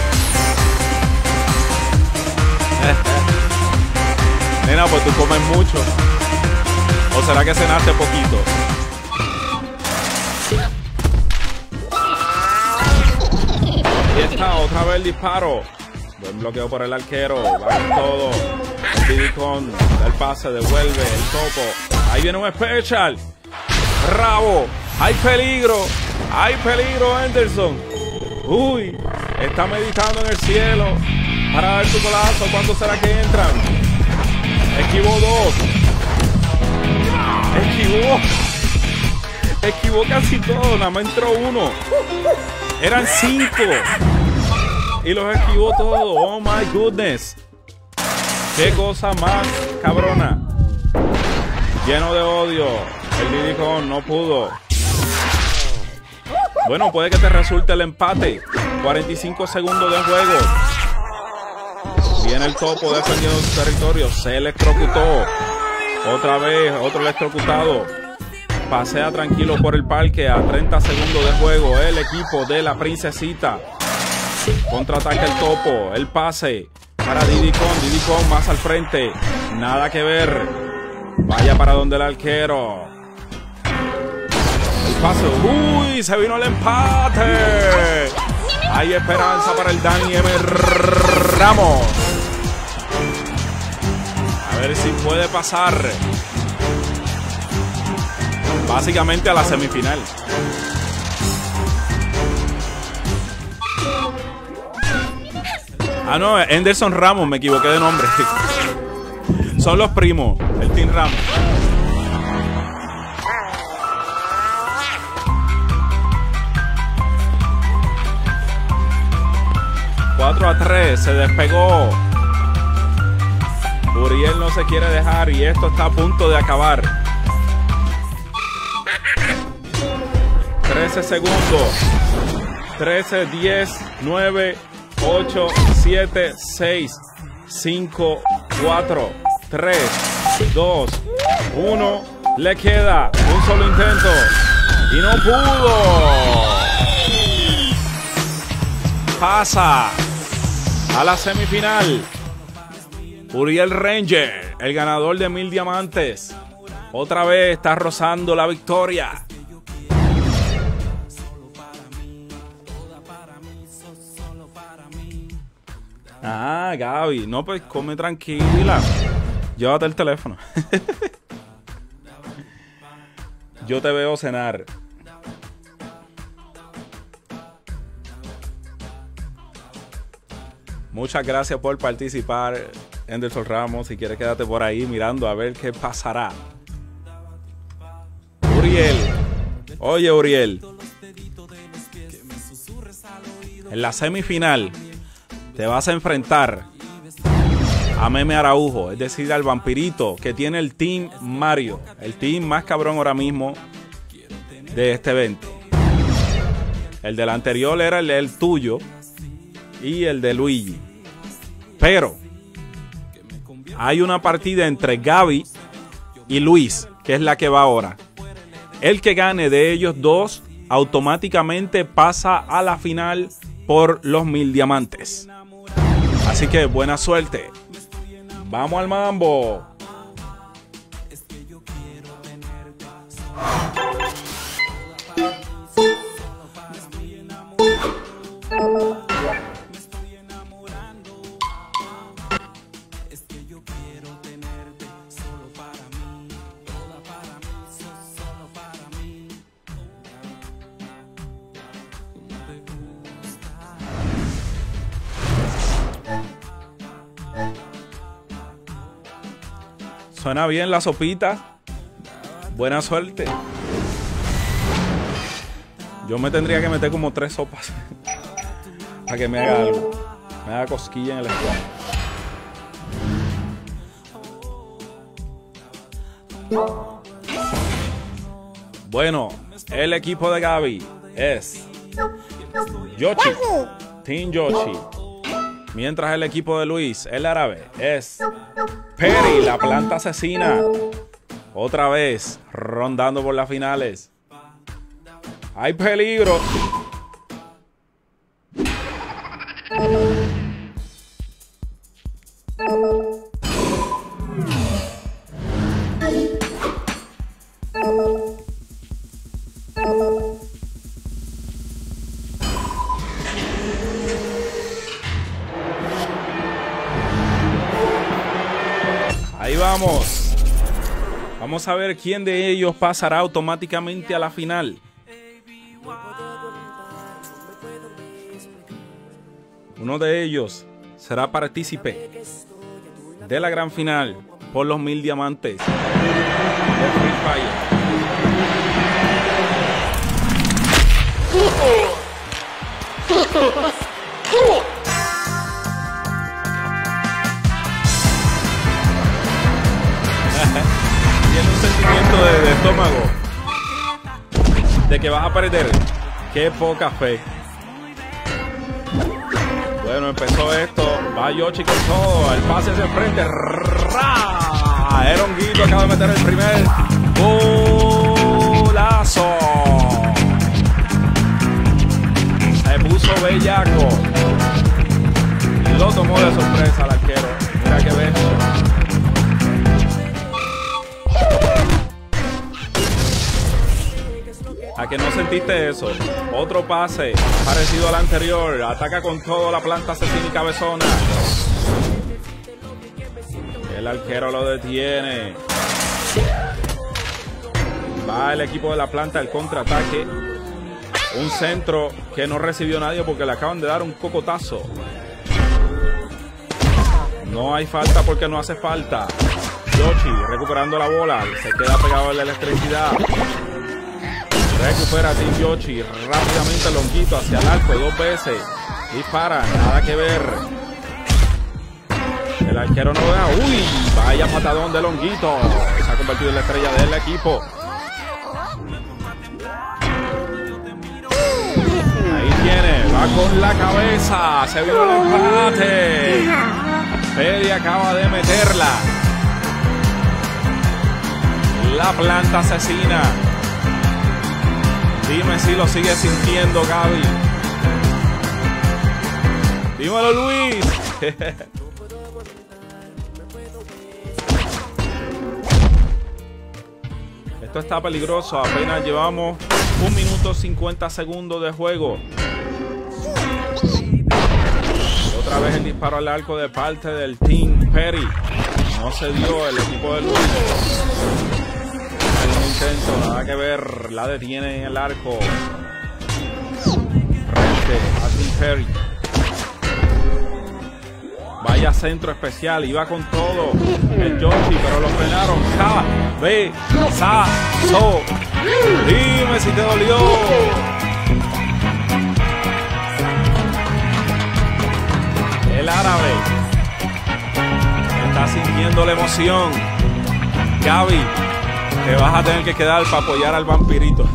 Nena, pues tú comes mucho. ¿O será que cenaste poquito? Ahí está, otra vez el disparo. Buen bloqueo por el arquero. Va con todo. Diddy Kong, el pase, devuelve el topo. Ahí viene un special. Bravo. Hay peligro. Hay peligro, Henderson. Uy. Está meditando en el cielo para dar su golazo. ¿Cuántos será que entran? Esquivó dos. Esquivó. Esquivó casi todo. Nada más entró uno. Eran cinco. Y los esquivó todo. Oh my goodness. Qué cosa más cabrona. Lleno de odio. El Diddy Kong no pudo. Bueno, puede que te resulte el empate. cuarenta y cinco segundos de juego. Viene el topo defendiendo su territorio. Se electrocutó. Otra vez, otro electrocutado. Pasea tranquilo por el parque a treinta segundos de juego. El equipo de la princesita. Contraataca el topo. El pase para Diddy Kong. Diddy Kong más al frente. Nada que ver. Vaya para donde el arquero. El pase. Uy, se vino el empate. Hay esperanza para el Dani M. Ramos. A ver si puede pasar. Básicamente a la semifinal. Ah, no, Henderson Ramos, me equivoqué de nombre. Son los primos, el Team Ramos. cuatro a tres. Se despegó. Uriel no se quiere dejar y esto está a punto de acabar. trece segundos. trece, diez, nueve, ocho, siete, seis, cinco, cuatro, tres, dos, uno. Le queda un solo intento. Y no pudo. Pasa a la semifinal. Uriel Ranger, el ganador de mil diamantes. Otra vez está rozando la victoria. Ah, Gaby. No, pues come tranquila. Llévate el teléfono. Yo te veo cenar. Muchas gracias por participar, Anderson Ramos. Si quieres, quédate por ahí mirando a ver qué pasará. Uriel. Oye, Uriel. En la semifinal te vas a enfrentar a Meme Araujo, es decir, al vampirito que tiene el Team Mario, el team más cabrón ahora mismo de este evento. El del anterior era el, el tuyo y el de Luigi. Pero hay una partida entre Gaby y Luis, que es la que va ahora. El que gane de ellos dos automáticamente pasa a la final por los mil diamantes. Así que buena suerte. Vamos al mambo. Suena bien la sopita. Buena suerte. Yo me tendría que meter como tres sopas para que me haga algo. Me haga cosquilla en el estómago. Bueno, el equipo de Gaby es Yoshi, Team Yoshi. Mientras el equipo de Luis, el árabe, es Perry, la planta asesina. Otra vez, rondando por las finales. ¡Hay peligro! Ahí vamos. Vamos a ver quién de ellos pasará automáticamente a la final. Uno de ellos será partícipe de la gran final por los mil diamantes de Free Fire. Tiene un sentimiento de, de estómago de que vas a perder. Qué poca fe. Bueno, empezó esto. Va Yoshi con todo. El pase hacia el frente. ¡Ra! El honguito acaba de meter el primer golazo. Se puso bellaco. Lo tomó de sorpresa el arquero. Mira que bestia. ¿A que no sentiste eso? Otro pase parecido al anterior. Ataca con todo la planta asesina y cabezona. El arquero lo detiene. Va el equipo de la planta al contraataque. Un centro que no recibió nadie porque le acaban de dar un cocotazo. No hay falta porque no hace falta. Yoshi recuperando la bola. Se queda pegado en la electricidad. Recupera a Team Yoshi rápidamente el honguito hacia el arco dos veces. Dispara, nada que ver. El arquero no vea. Uy, vaya patadón de Longuito. Se ha convertido en la estrella del equipo. Ahí tiene, va con la cabeza. Se vio el empate. Peri acaba de meterla. La planta asesina. Dime si lo sigue sintiendo, Gaby. Dímelo, Luis. Esto está peligroso. Apenas llevamos un minuto cincuenta segundos de juego. Otra vez el disparo al arco de parte del Team Peri. No se dio el equipo de Luis. Hay un intento, nada que ver. La detiene en el arco. Frente a Team Peri. Vaya centro especial, iba con todo el Yoshi, pero lo frenaron. Cabezazo. Dime si te dolió. El árabe está sintiendo la emoción. Gaby, te vas a tener que quedar para apoyar al vampirito.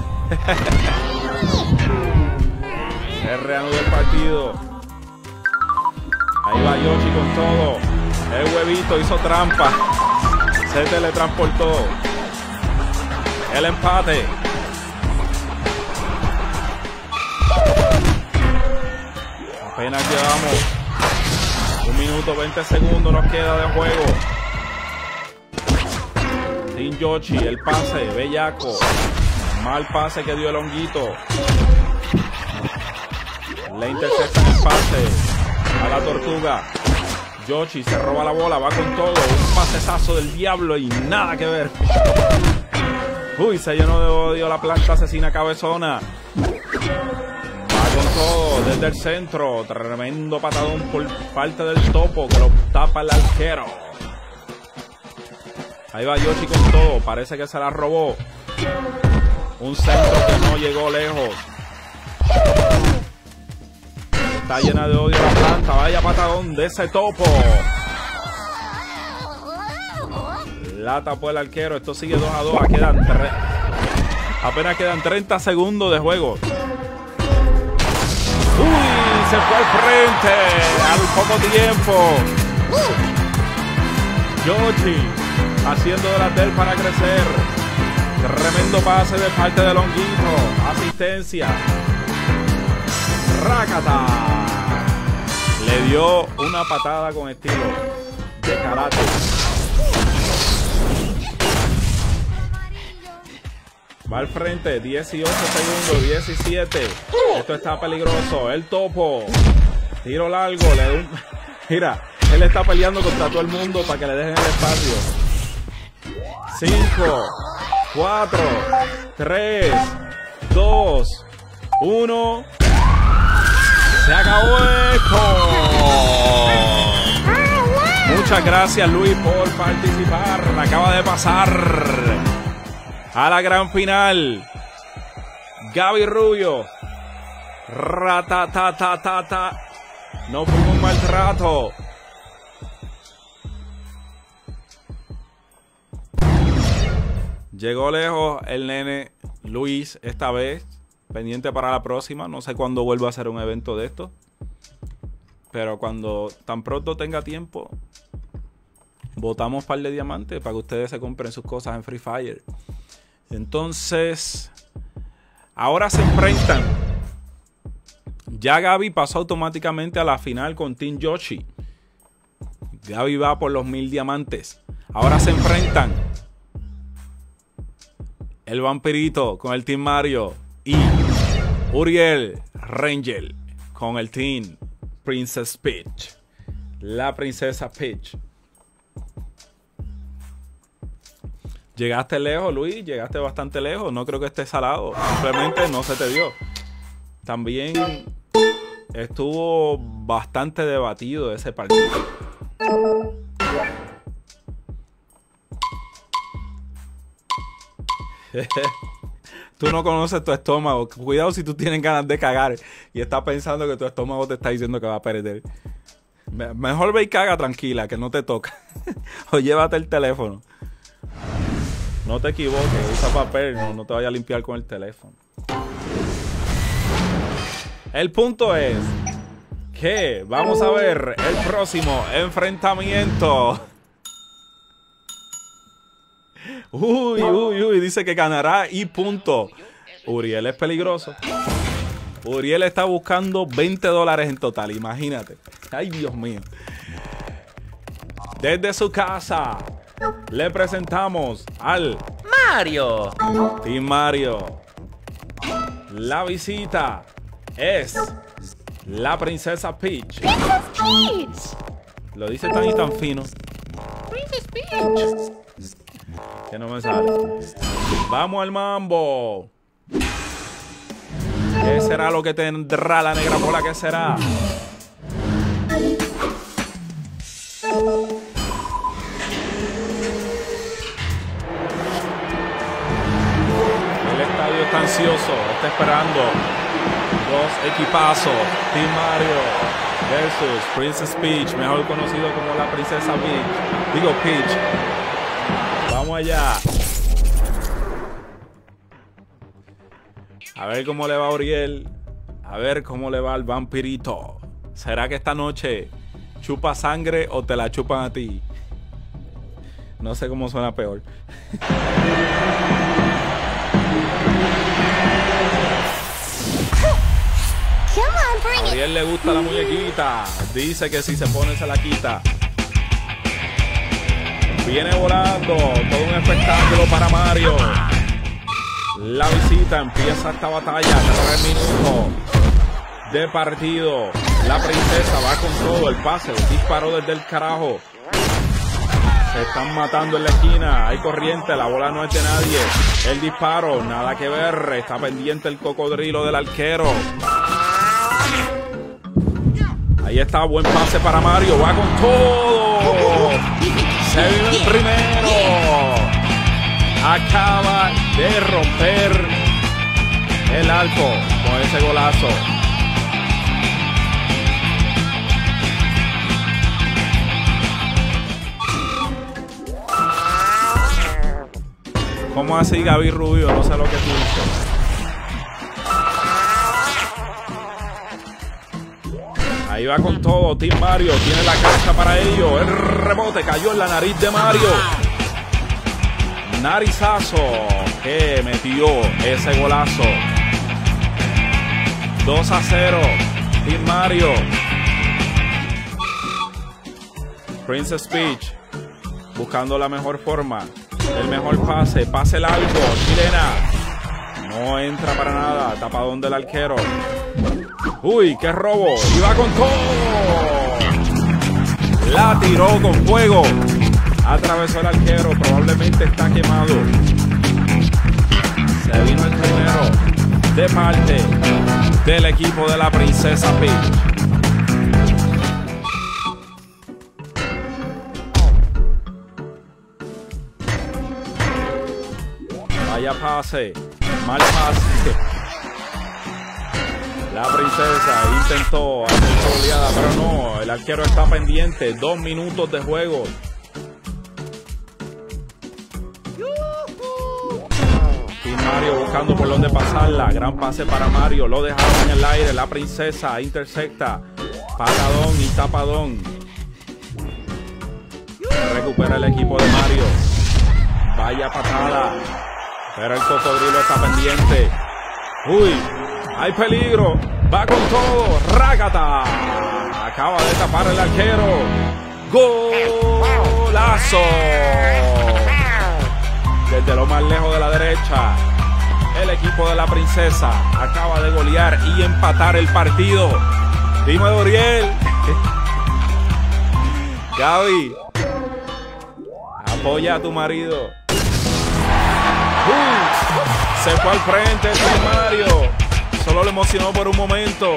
Se reanuda el partido. Ahí va Yoshi con todo. El huevito hizo trampa. Se teletransportó. El empate. Apenas llevamos un minuto veinte segundos. Nos queda de juego. Team Yoshi, el pase, bellaco. Mal pase que dio el honguito. Le interceptan el pase a la tortuga. Yoshi se roba la bola, va con todo. Un pasesazo del diablo y nada que ver. Uy, se llenó de odio la planta asesina cabezona. Va con todo desde el centro. Tremendo patadón por parte del topo que lo tapa el arquero. Ahí va Yoshi con todo. Parece que se la robó. Un centro que no llegó lejos. Está llena de odio la planta. Vaya patadón de ese topo. La tapó el arquero. Esto sigue dos a dos. Quedan tres. Apenas quedan treinta segundos de juego. Uy, se fue al frente. Al poco tiempo. Yoshi haciendo de la del para crecer. Tremendo pase de parte de Longuito. Asistencia. Rácata. Le dio una patada con estilo de karate. Va al frente, dieciocho segundos, diecisiete. Esto está peligroso. El topo. Tiro largo. Le da un... Mira, él está peleando contra todo el mundo para que le dejen el espacio. cinco, cuatro, tres, dos, uno. Se acabó esto. Muchas gracias, Luis, por participar. Me acaba de pasar a la gran final. Gaby Rubio. Ratatatatata. No fue un maltrato. Llegó lejos el nene Luis esta vez. Pendiente para la próxima. No sé cuándo vuelvo a hacer un evento de esto. Pero cuando tan pronto tenga tiempo, botamos par de diamantes para que ustedes se compren sus cosas en Free Fire. Entonces, ahora se enfrentan. Ya Gaby pasó automáticamente a la final con Team Yoshi. Gaby va por los mil diamantes. Ahora se enfrentan el vampirito con el Team Mario y Uriel Rangel con el Team Princess Peach. La princesa Peach. Llegaste lejos, Luis. Llegaste bastante lejos. No creo que esté salado. Simplemente no se te dio. También estuvo bastante debatido ese partido. Tú no conoces tu estómago. Cuidado si tú tienes ganas de cagar y estás pensando que tu estómago te está diciendo que va a perder. Mejor ve y caga tranquila, que no te toca. O llévate el teléfono. No te equivoques, usa papel, no, no te vayas a limpiar con el teléfono. El punto es que vamos a ver el próximo enfrentamiento. Uy, uy, uy, dice que ganará y punto. Uriel es peligroso. Uriel está buscando veinte dólares en total, imagínate. Ay, Dios mío. Desde su casa le presentamos al Mario. Team Mario. La visita es la princesa Peach. Princess Peach. Lo dice tan y tan fino Princess Peach. que no me sale. Vamos al mambo. ¿Qué será lo que tendrá la negra bola? ¿Qué será? El estadio está ansioso, está esperando dos equipazos. Team Mario versus Princess Peach, mejor conocido como la princesa Peach. Digo Peach. Vamos allá. A ver cómo le va a Uriel. A ver cómo le va al vampirito. ¿Será que esta noche chupa sangre o te la chupan a ti? No sé cómo suena peor. A Uriel le gusta la muñequita. Dice que si se pone se la quita. Viene volando. Todo un espectáculo para Mario. La visita, empieza esta batalla. Tres minutos de partido. La princesa va con todo. El pase, el disparo desde el carajo. Se están matando en la esquina. Hay corriente, la bola no es de nadie. El disparo, nada que ver. Está pendiente el cocodrilo del arquero. Ahí está, buen pase para Mario. Va con todo. Se vive el primero. Acaba de romper el arco con ese golazo. ¿Cómo así, Gaby Rubio? No sé lo que tú dices. Ahí va con todo. Team Mario tiene la cancha para ello. El rebote cayó en la nariz de Mario. Narizazo que metió ese golazo. dos a cero. Team Mario. Princess Peach buscando la mejor forma. El mejor pase. Pase largo. Chilena. No entra para nada. Tapadón del arquero. Uy, qué robo. Y va con todo. La tiró con fuego. Atravesó el arquero, probablemente está quemado. Se vino el primero de parte del equipo de la princesa Peach. Vaya pase, mal pase. La princesa intentó hacer su oleada, pero no, el arquero está pendiente. Dos minutos de juego. Mario buscando por dónde pasarla. Gran pase para Mario. Lo dejaron en el aire. La princesa intersecta. Patadón y tapadón. Recupera el equipo de Mario. Vaya patada. Pero el cocodrilo está pendiente. Uy, hay peligro. Va con todo. Rácata. Acaba de tapar el arquero. Golazo. Desde lo más lejos de la derecha. El equipo de la princesa acaba de golear y empatar el partido. Dime, Uriel. Gaby, apoya a tu marido. Uh, se fue al frente el Mario. Solo le emocionó por un momento.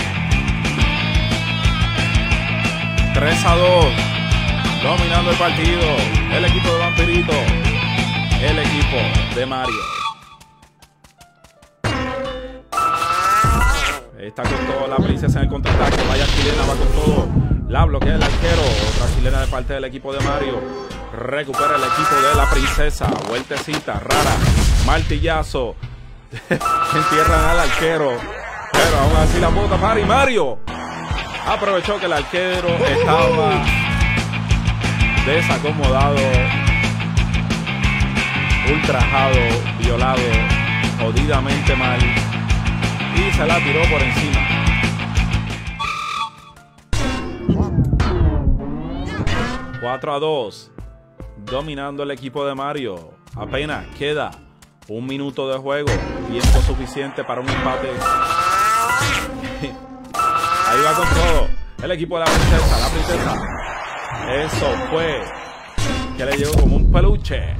tres a dos. Dominando el partido. El equipo de Vampirito. El equipo de Mario. Ahí está con todo la princesa en el contraataque. Vaya chilena, va con todo. La bloquea el arquero. Otra chilena de parte del equipo de Mario. Recupera el equipo de la princesa. Vueltecita rara. Martillazo. Entierran al arquero. Pero aún así la bota para y Mario aprovechó que el arquero estaba desacomodado, ultrajado, violado, jodidamente mal, y se la tiró por encima. cuatro a dos, dominando el equipo de Mario. Apenas queda un minuto de juego, tiempo suficiente para un empate. Ahí va con todo el equipo de la princesa, la princesa. Eso fue que le llegó como un peluche.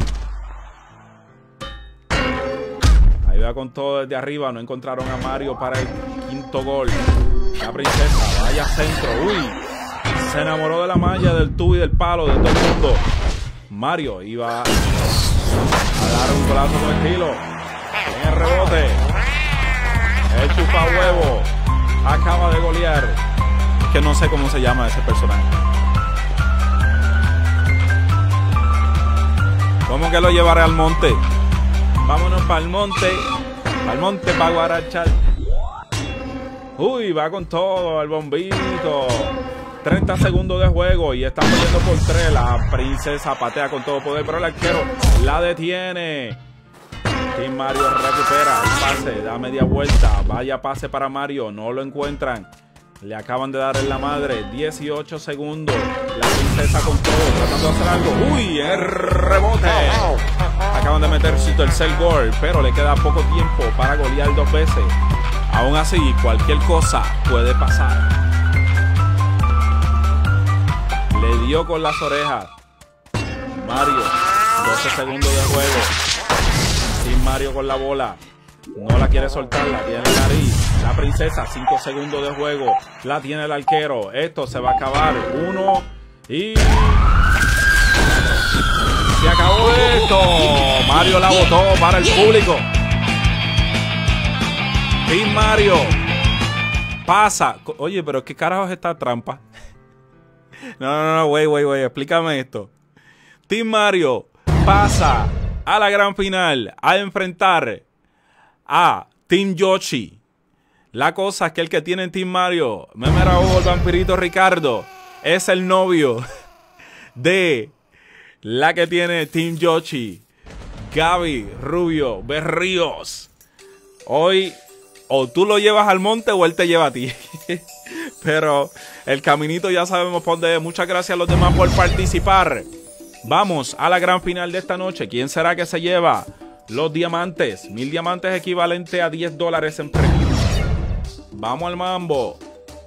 Ahí va con todo desde arriba. No encontraron a Mario para el quinto gol. La princesa, vaya centro. Uy, se enamoró de la malla, del tubo y del palo, de todo el mundo. Mario iba a dar un golazo con estilo. En el rebote. El chupa huevo acaba de golear. Es que no sé cómo se llama ese personaje. ¿Cómo que lo llevaré al monte? Vámonos para el monte. Para el monte, para guarachar. Uy, va con todo el bombito. treinta segundos de juego y están perdiendo por tres. La princesa patea con todo poder, pero el arquero la detiene. Y Mario recupera el pase, da media vuelta. Vaya pase para Mario, no lo encuentran. Le acaban de dar en la madre. dieciocho segundos. La princesa con todo, tratando de hacer algo. Uy, el rebote. Acaban de meter su tercer gol, pero le queda poco tiempo para golear dos veces. Aún así, cualquier cosa puede pasar. Le dio con las orejas. Mario, doce segundos de juego. Sin Mario con la bola. No la quiere soltar, la tiene el nariz. La princesa, cinco segundos de juego. La tiene el arquero. Esto se va a acabar. Uno y... se acabó esto. Mario la botó para el público. Team Mario pasa. Oye, pero ¿qué carajo es esta trampa? No, no, no, wey, wey, wey. Explícame esto. Team Mario pasa a la gran final a enfrentar a Team Yoshi. La cosa es que el que tiene en Team Mario, Meme Raúl, el vampirito Ricardo, es el novio de la que tiene Team Yoshi, Gaby Rubio Berríos. Hoy o tú lo llevas al monte o él te lleva a ti. Pero el caminito ya sabemos por dónde es. Muchas gracias a los demás por participar. Vamos a la gran final de esta noche. ¿Quién será que se lleva los diamantes? Mil diamantes equivalente a diez dólares en premio. Vamos al mambo.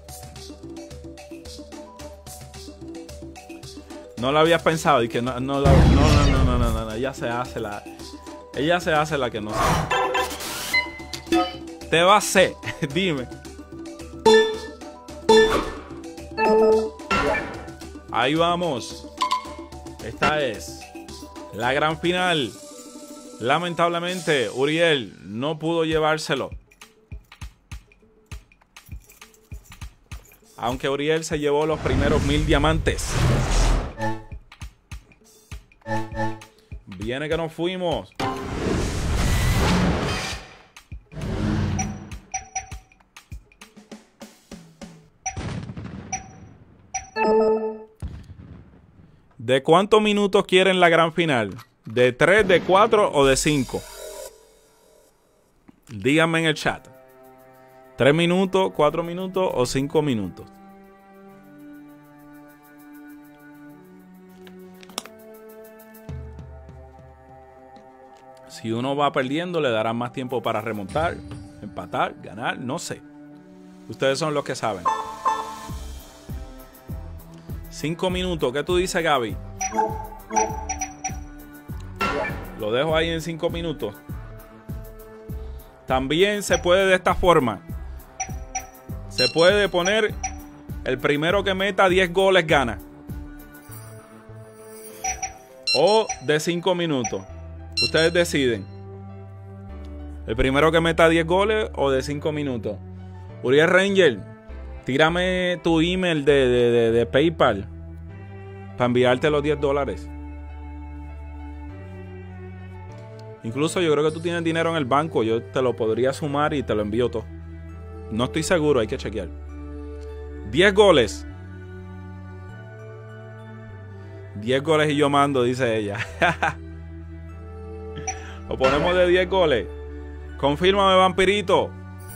No lo habías pensado y que no, no, no, no, no, no, no, no, ella se hace la, ella se hace la que no sabe. Te va a hacer, dime. Ahí vamos. Esta es la gran final. Lamentablemente, Uriel no pudo llevárselo. Aunque Uriel se llevó los primeros mil diamantes. Viene que nos fuimos. ¿De cuántos minutos quieren la gran final? ¿De tres, de cuatro o de cinco? Díganme en el chat. ¿tres minutos, cuatro minutos o cinco minutos? Si uno va perdiendo, le darán más tiempo para remontar, empatar, ganar, no sé. Ustedes son los que saben. Cinco minutos. ¿Qué tú dices, Gaby? Lo dejo ahí en cinco minutos. También se puede de esta forma. Se puede poner el primero que meta diez goles gana. O de cinco minutos. Ustedes deciden. El primero que meta diez goles o de cinco minutos. Uriel Ranger, tírame tu email de, de, de, de PayPal para enviarte los diez dólares. Incluso yo creo que tú tienes dinero en el banco. Yo te lo podría sumar y te lo envío todo. No estoy seguro, hay que chequear. diez goles. diez goles y yo mando, dice ella. Lo ponemos de diez goles. Confírmame, vampirito.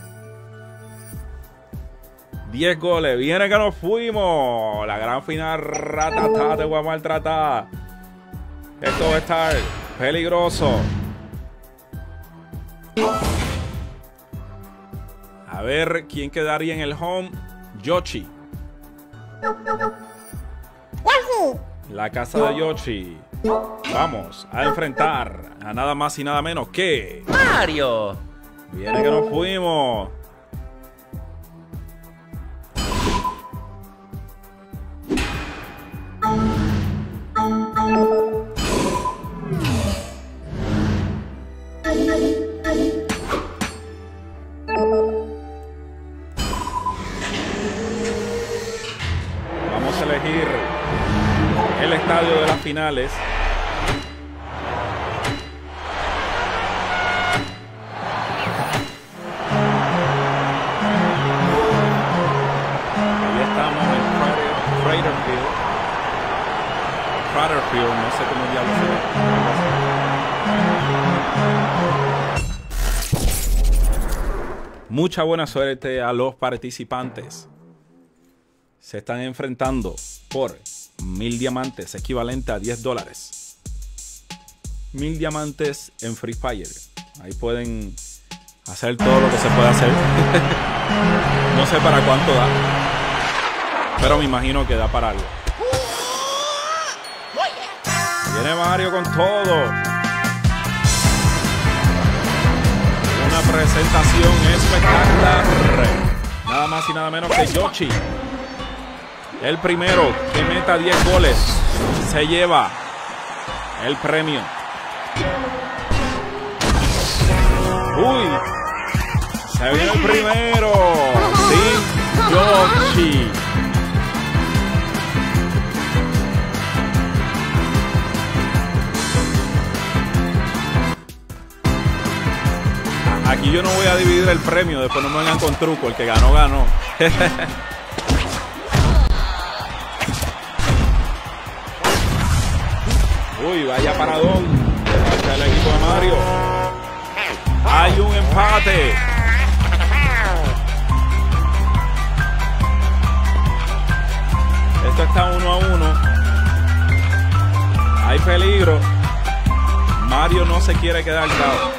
diez goles. Viene que nos fuimos. La gran final. Ratatá, te voy a maltratar. Esto va a estar peligroso. A ver quién quedaría en el home. Yoshi. La casa de Yoshi. Vamos a enfrentar a nada más y nada menos que Mario. Viene que nos fuimos. Vamos a elegir el estadio de las finales. No sé cómo diablos se ve. Mucha buena suerte a los participantes. Se están enfrentando por mil diamantes, equivalente a diez dólares. Mil diamantes en Free Fire. Ahí pueden hacer todo lo que se puede hacer. No sé para cuánto da, pero me imagino que da para algo. Viene Mario con todo. Una presentación espectacular. Nada más y nada menos que Yoshi. El primero que meta diez goles se lleva el premio. Uy. Se viene el primero. Team Yoshi. Aquí yo no voy a dividir el premio, después no me vengan con truco, el que ganó, ganó. Uy, vaya paradón de parte del equipo de Mario. Hay un empate. Esto está uno a uno. Hay peligro. Mario no se quiere quedar dado.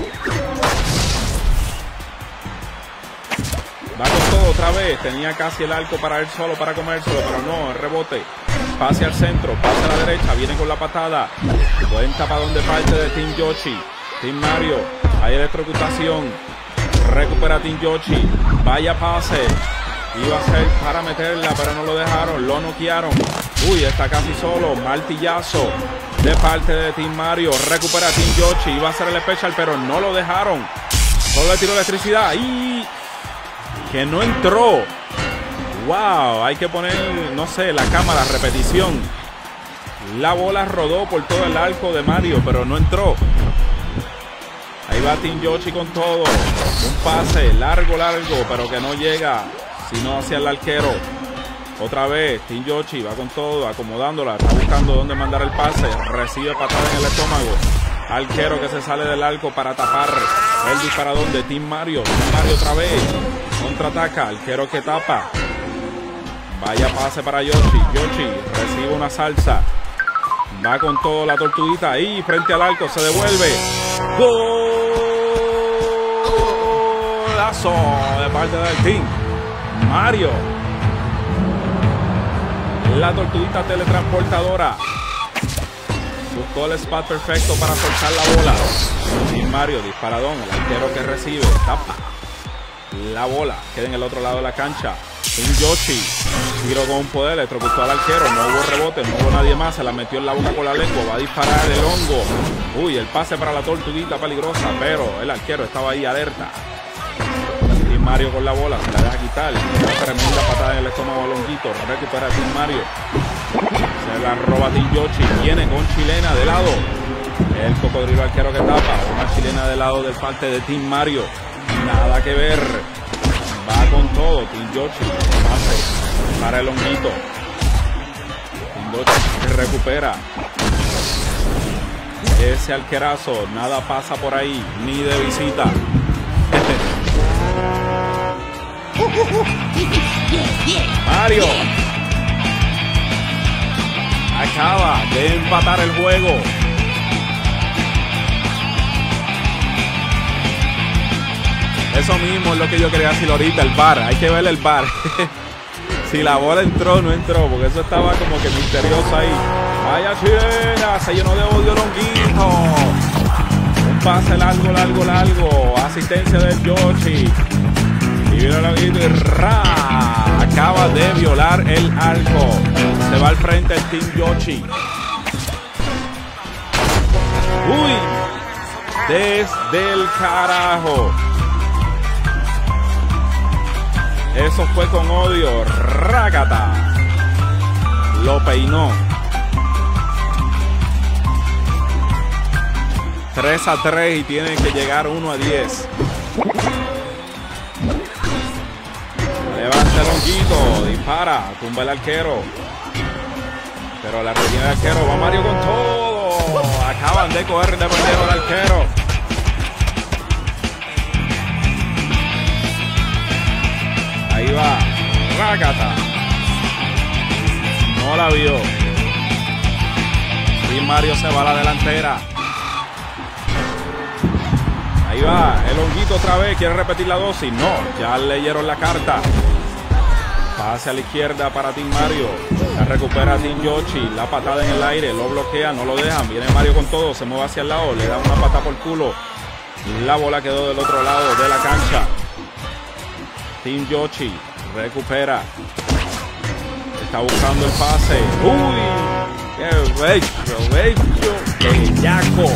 Va con todo otra vez. Tenía casi el arco para él solo, para comérselo, pero no, el rebote. Pase al centro, pase a la derecha, viene con la patada. Buen tapadón de parte de Team Yoshi. Team Mario, hay electrocutación. Recupera Team Yoshi. Vaya pase. Iba a ser para meterla, pero no lo dejaron. Lo noquearon. Uy, está casi solo. Martillazo de parte de Team Mario. Recupera Team Yoshi. Iba a ser el special, pero no lo dejaron. Solo le tiró electricidad. Y que no entró. Wow, hay que poner, no sé, la cámara, repetición. La bola rodó por todo el arco de Mario, pero no entró. Ahí va Team Yoshi con todo. Un pase largo, largo, pero que no llega, sino hacia el arquero. Otra vez, Team Yoshi va con todo, acomodándola. Está buscando dónde mandar el pase. Recibe patada en el estómago. Arquero que se sale del arco para tapar el disparadón de Team Mario. Team Mario otra vez. Contraataca. Arquero que tapa. Vaya pase para Yoshi. Yoshi recibe una salsa. Va con todo la tortuguita. Y frente al arco se devuelve. Golazo de parte del Team Mario. La tortuguita teletransportadora. Buscó el spot perfecto para soltar la bola. Team Mario, disparadón. El arquero que recibe. Tapa la bola. Queda en el otro lado de la cancha. Team Yoshi tiró con un poder, electrocutó al arquero, no hubo rebote, no hubo nadie más, se la metió en la boca con la lengua, va a disparar el hongo. Uy, el pase para la tortuguita peligrosa, pero el arquero estaba ahí alerta. Team Team Mario con la bola, se la deja quitar. Una tremenda patada en el estómago a Longuito. Recupera Team Mario. Se la roba Team Yoshi. Viene con chilena de lado. El cocodrilo arquero que tapa. Una chilena de lado de parte de Team Mario. Nada que ver. Va con todo. Team Yoshi. Pase para el Longuito. Team Yoshi recupera. Ese arquerazo. Nada pasa por ahí. Ni de visita. Mario acaba de empatar el juego. Eso mismo es lo que yo quería decir ahorita, el bar. Hay que ver el bar. Si la bola entró o no entró, porque eso estaba como que misterioso ahí. Vaya chilena, se llenó de odio Longuito. Un pase largo, largo, largo. Asistencia del Yoshi. Y viene Longuito y ra. Acaba de violar el arco. Se va al frente el Team Yoshi. Uy. Desde el carajo. Eso fue con odio. Rácata. Lo peinó. tres a tres y tienen que llegar uno a diez. Levanta el Longuito, dispara, tumba el arquero. Pero la retiene el arquero, va Mario con todo. Acaban de coger de bandero al arquero. Ahí va, rácata. No la vio. Y Mario se va a la delantera. Ahí va, el Longuito otra vez, quiere repetir la dosis. No, ya leyeron la carta. Pase a la izquierda para Team Mario. La recupera Team Yoshi. La patada en el aire, lo bloquea, no lo dejan. Viene Mario con todo, se mueve hacia el lado, le da una patada por culo. La bola quedó del otro lado de la cancha. Team Yoshi recupera. Está buscando el pase. ¡Uy! ¡Qué bello, bello! ¡Bellaco!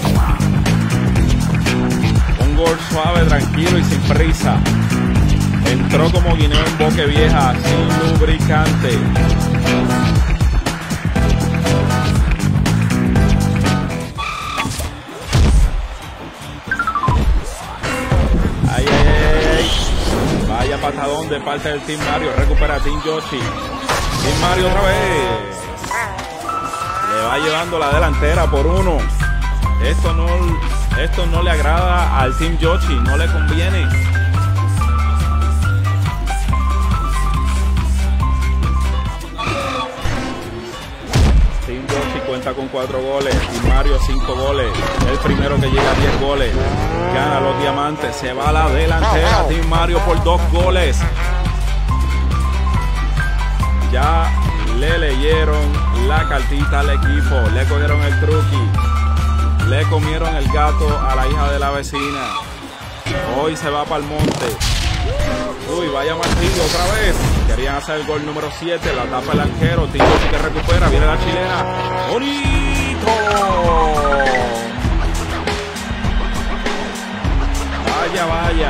Un gol suave, tranquilo y sin prisa. Entró como guineo en boque vieja, sin lubricante. Ay, ay, ay, ay. Vaya patadón de parte del Team Mario. Recupera Team Yoshi. Team Mario otra vez. Le va llevando la delantera por uno. Esto no, esto no le agrada al Team Yoshi. No le conviene. Team Yoshi cuenta con cuatro goles. Team Mario cinco goles. El primero que llega a diez goles. Gana los diamantes. Se va a la delantera. Team Mario por dos goles. Ya le leyeron la cartita al equipo. Le cogieron el truqui. Le comieron el gato a la hija de la vecina. Hoy se va para el monte. Uy, vaya martillo otra vez. Querían hacer el gol número siete. La tapa el arquero. Team Yoshi que recupera. Viene la chilena. ¡Bonito! Vaya, vaya.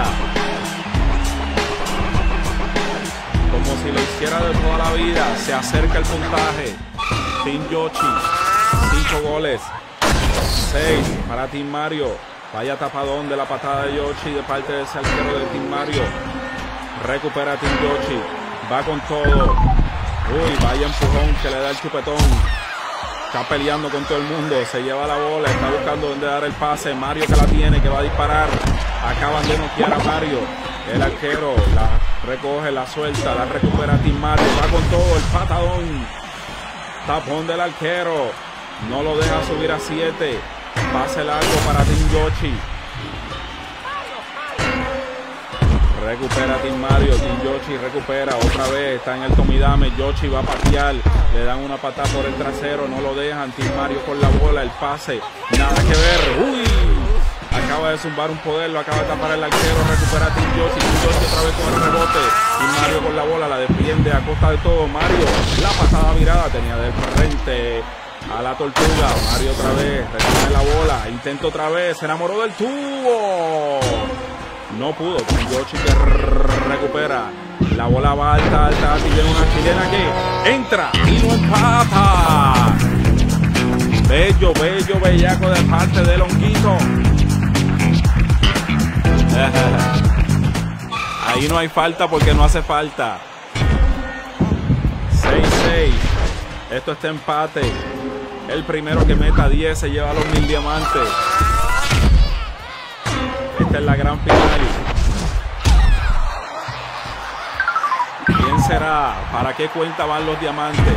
Como si lo hiciera de toda la vida. Se acerca el puntaje. Team Yoshi. Cinco goles. seis para Team Mario. Vaya tapadón de la patada de Yoshi de parte del arquero de Team Mario. Recupera Team Yoshi. Va con todo. Uy, vaya empujón que le da el chupetón. Está peleando con todo el mundo. Se lleva la bola. Está buscando dónde dar el pase. Mario que la tiene, que va a disparar. Acaban de noquear a Mario. El arquero la recoge, la suelta. La recupera Team Mario. Va con todo. El patadón. Tapón del arquero. No lo deja subir a siete. Pase largo para Team Yoshi. Recupera Team Mario. Team Yoshi recupera otra vez. Está en el tomidame. Yoshi va a patear. Le dan una patada por el trasero. No lo dejan. Team Mario con la bola. El pase. Nada que ver. Uy. Acaba de zumbar un poder. Lo acaba de tapar el arquero. Recupera Team Yoshi. Team Yoshi otra vez con el rebote. Team Mario con la bola. La defiende a costa de todo. Mario. La pasada virada. Tenía de frente a la tortuga. Mario otra vez. Retiene la bola. Intenta otra vez. Se enamoró del tubo. No pudo. Yoshi que recupera. La bola va alta, alta. Y viene una chilena que entra y lo empata. Bello, bello, bellaco de parte del Honguito. Ahí no hay falta porque no hace falta. seis seis. Esto está empate. El primero que meta diez se lleva los mil diamantes. Esta es la gran final. ¿Quién será? ¿Para qué cuenta van los diamantes?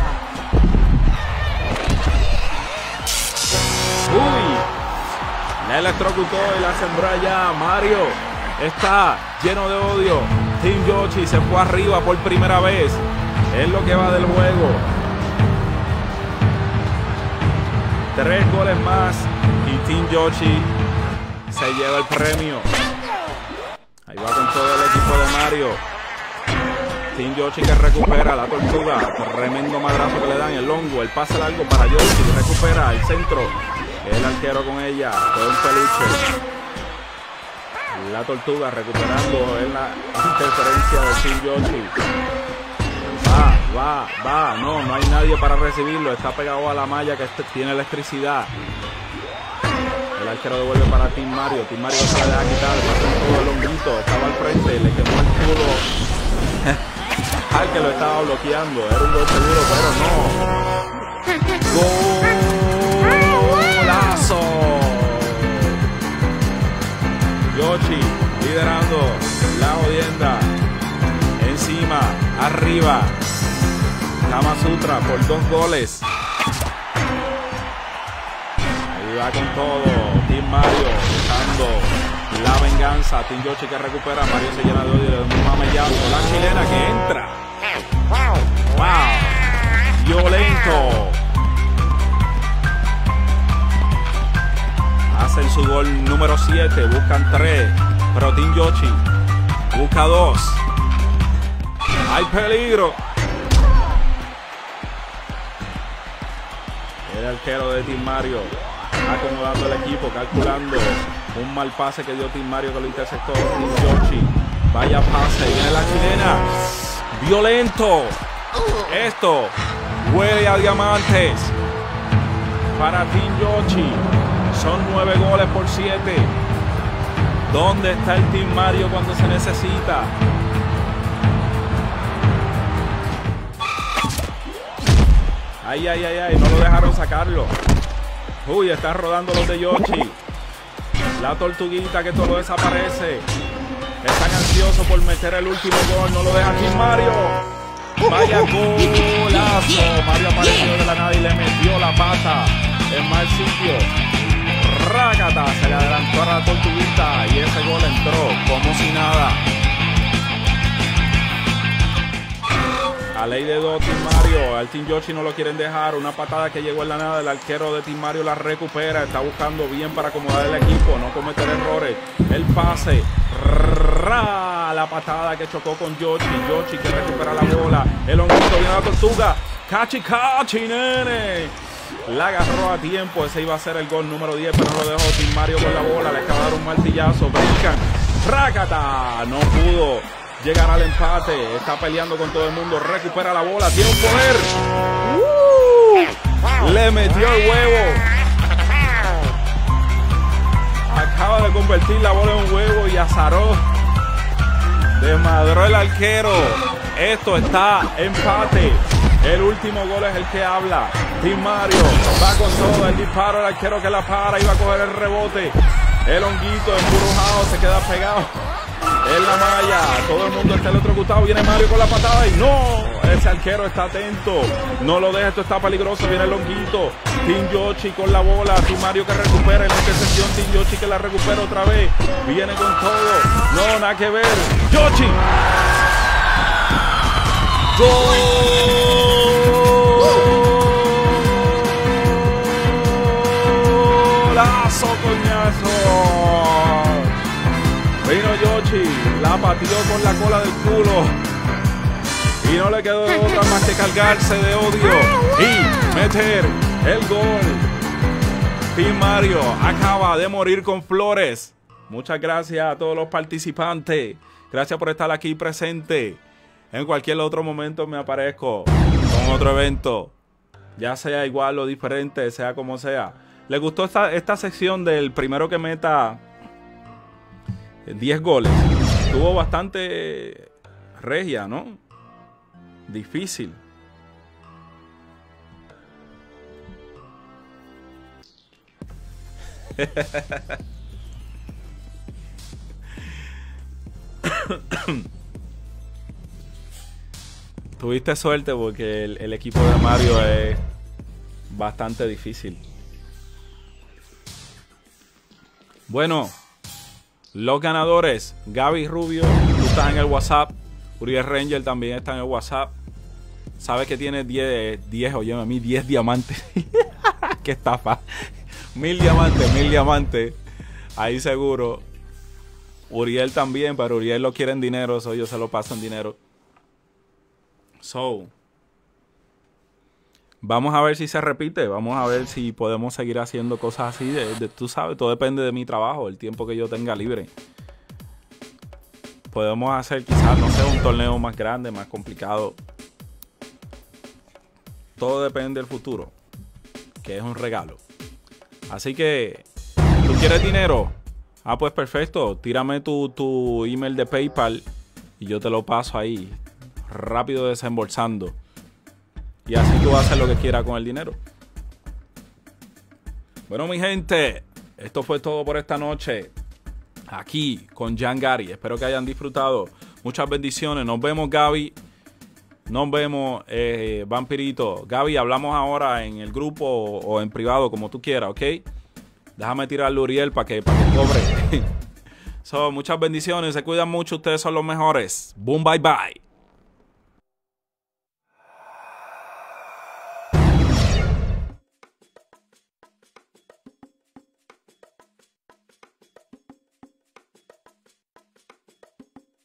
Uy, la electrocutó y la sembró allá. Mario está lleno de odio. Team Yoshi se fue arriba por primera vez. Es lo que va del juego. Tres goles más y Team Yoshi se lleva el premio. Ahí va con todo el equipo de Mario. Team Yoshi que recupera la tortuga. Tremendo madrazo que le dan. El hongo, el pase largo para Yoshi. Recupera el centro. El arquero con ella. Fue un peluche. La tortuga recuperando en la interferencia de Team Yoshi. Va, va, va. No, no hay nadie para recibirlo. Está pegado a la malla que tiene electricidad. El arquero devuelve para Team Mario. Team Mario se la deja quitar. Pasa todo el honguito. Estaba al frente. Le quemó el culo al que lo estaba bloqueando. Era un gol seguro, pero no. ¡Golazo! Yoshi liderando la jodienda. Encima, arriba. Kama Sutra por dos goles. Ahí va con todo. Team Mario buscando la venganza. Team Yoshi que recupera. Mario se llena de odio. Le da un mamellazo. La chilena que entra. ¡Wow! Violento. Hacen su gol número siete. Buscan tres. Pero Team Yoshi busca dos. ¡Hay peligro! El arquero de Team Mario acomodando el equipo, calculando un mal pase que dio Team Mario que lo interceptó Team Yoshi. Vaya pase, viene la chilena. Violento. Esto huele a diamantes para Team Yoshi. Son nueve goles por siete. ¿Dónde está el Team Mario cuando se necesita? Ay, ay, ay, ay, no lo dejaron sacarlo. Uy, están rodando los de Yoshi. La tortuguita que todo desaparece. Están ansiosos por meter el último gol. No lo deja Team Mario. Vaya golazo. Mario apareció de la nada y le metió la pata en mal sitio. Rácata, se le adelantó a la tortuguita y ese gol entró como si nada. A ley de dos, Team Mario. Al Team Yoshi no lo quieren dejar. Una patada que llegó en la nada. El arquero de Team Mario la recupera. Está buscando bien para acomodar el equipo. No cometer errores. El pase. Ra, la patada que chocó con Yoshi. Yoshi que recupera la bola. El honguito viene a la tortuga. Cachi, cachi, nene. La agarró a tiempo. Ese iba a ser el gol número diez, pero no lo dejó. Team Mario con la bola. Le acaba de dar un martillazo. Brincan. Rácata. No pudo llegar al empate. Está peleando con todo el mundo. Recupera la bola. Tiene un poder. Uh, le metió el huevo. Acaba de convertir la bola en un huevo y azaró. Desmadró el arquero. Esto está empate. El último gol es el que habla. Team Mario va con todo. El disparo, el arquero que la para. Iba a coger el rebote. El honguito embrujado se queda pegado en la malla. Todo el mundo está electrocutado. Viene Mario con la patada y no. Ese arquero está atento. No lo deja. Esto está peligroso. Viene el honguito. Team Yoshi con la bola. Team Mario que recupera en la intercepción. Team Yoshi que la recupera otra vez. Viene con todo. No, nada que ver. Yoshi. ¡Golazo, coñazo! Vino Yoshi, la pateó con la cola del culo y no le quedó de otra más que cargarse de odio y meter el gol. Team Mario acaba de morir con flores. Muchas gracias a todos los participantes. Gracias por estar aquí presente. En cualquier otro momento me aparezco con otro evento. Ya sea igual o diferente, sea como sea. ¿Les gustó esta, esta sección del primero que meta diez goles? Estuvo bastante regia, ¿no? Difícil. Tuviste suerte porque el, el equipo de Mario es bastante difícil. Bueno, los ganadores: Gaby Rubio, tú estás en el WhatsApp. Uriel Ranger también está en el WhatsApp. Sabes que tiene diez, diez, oye, a mí diez diamantes. Qué estafa. Mil diamantes, mil diamantes. Ahí seguro. Uriel también, pero Uriel lo quiere en dinero, eso yo se lo paso en dinero. So, vamos a ver si se repite. Vamos a ver si podemos seguir haciendo cosas así. De, de, tú sabes, todo depende de mi trabajo, el tiempo que yo tenga libre. Podemos hacer quizás, no sé, un torneo más grande, más complicado. Todo depende del futuro, que es un regalo. Así que, ¿tú quieres dinero? Ah, pues perfecto. Tírame tu, tu email de PayPal y yo te lo paso ahí, rápido desembolsando. Y así tú haces lo que quieras con el dinero. Bueno, mi gente, esto fue todo por esta noche. Aquí con Jan Gary. Espero que hayan disfrutado. Muchas bendiciones. Nos vemos, Gaby. Nos vemos, eh, Vampirito. Gaby, hablamos ahora en el grupo o, o en privado, como tú quieras, ¿ok? Déjame tirarle a Uriel para que, para que cobre. So, muchas bendiciones. Se cuidan mucho. Ustedes son los mejores. Boom, bye, bye.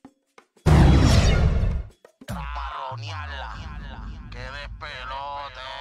Que despelote.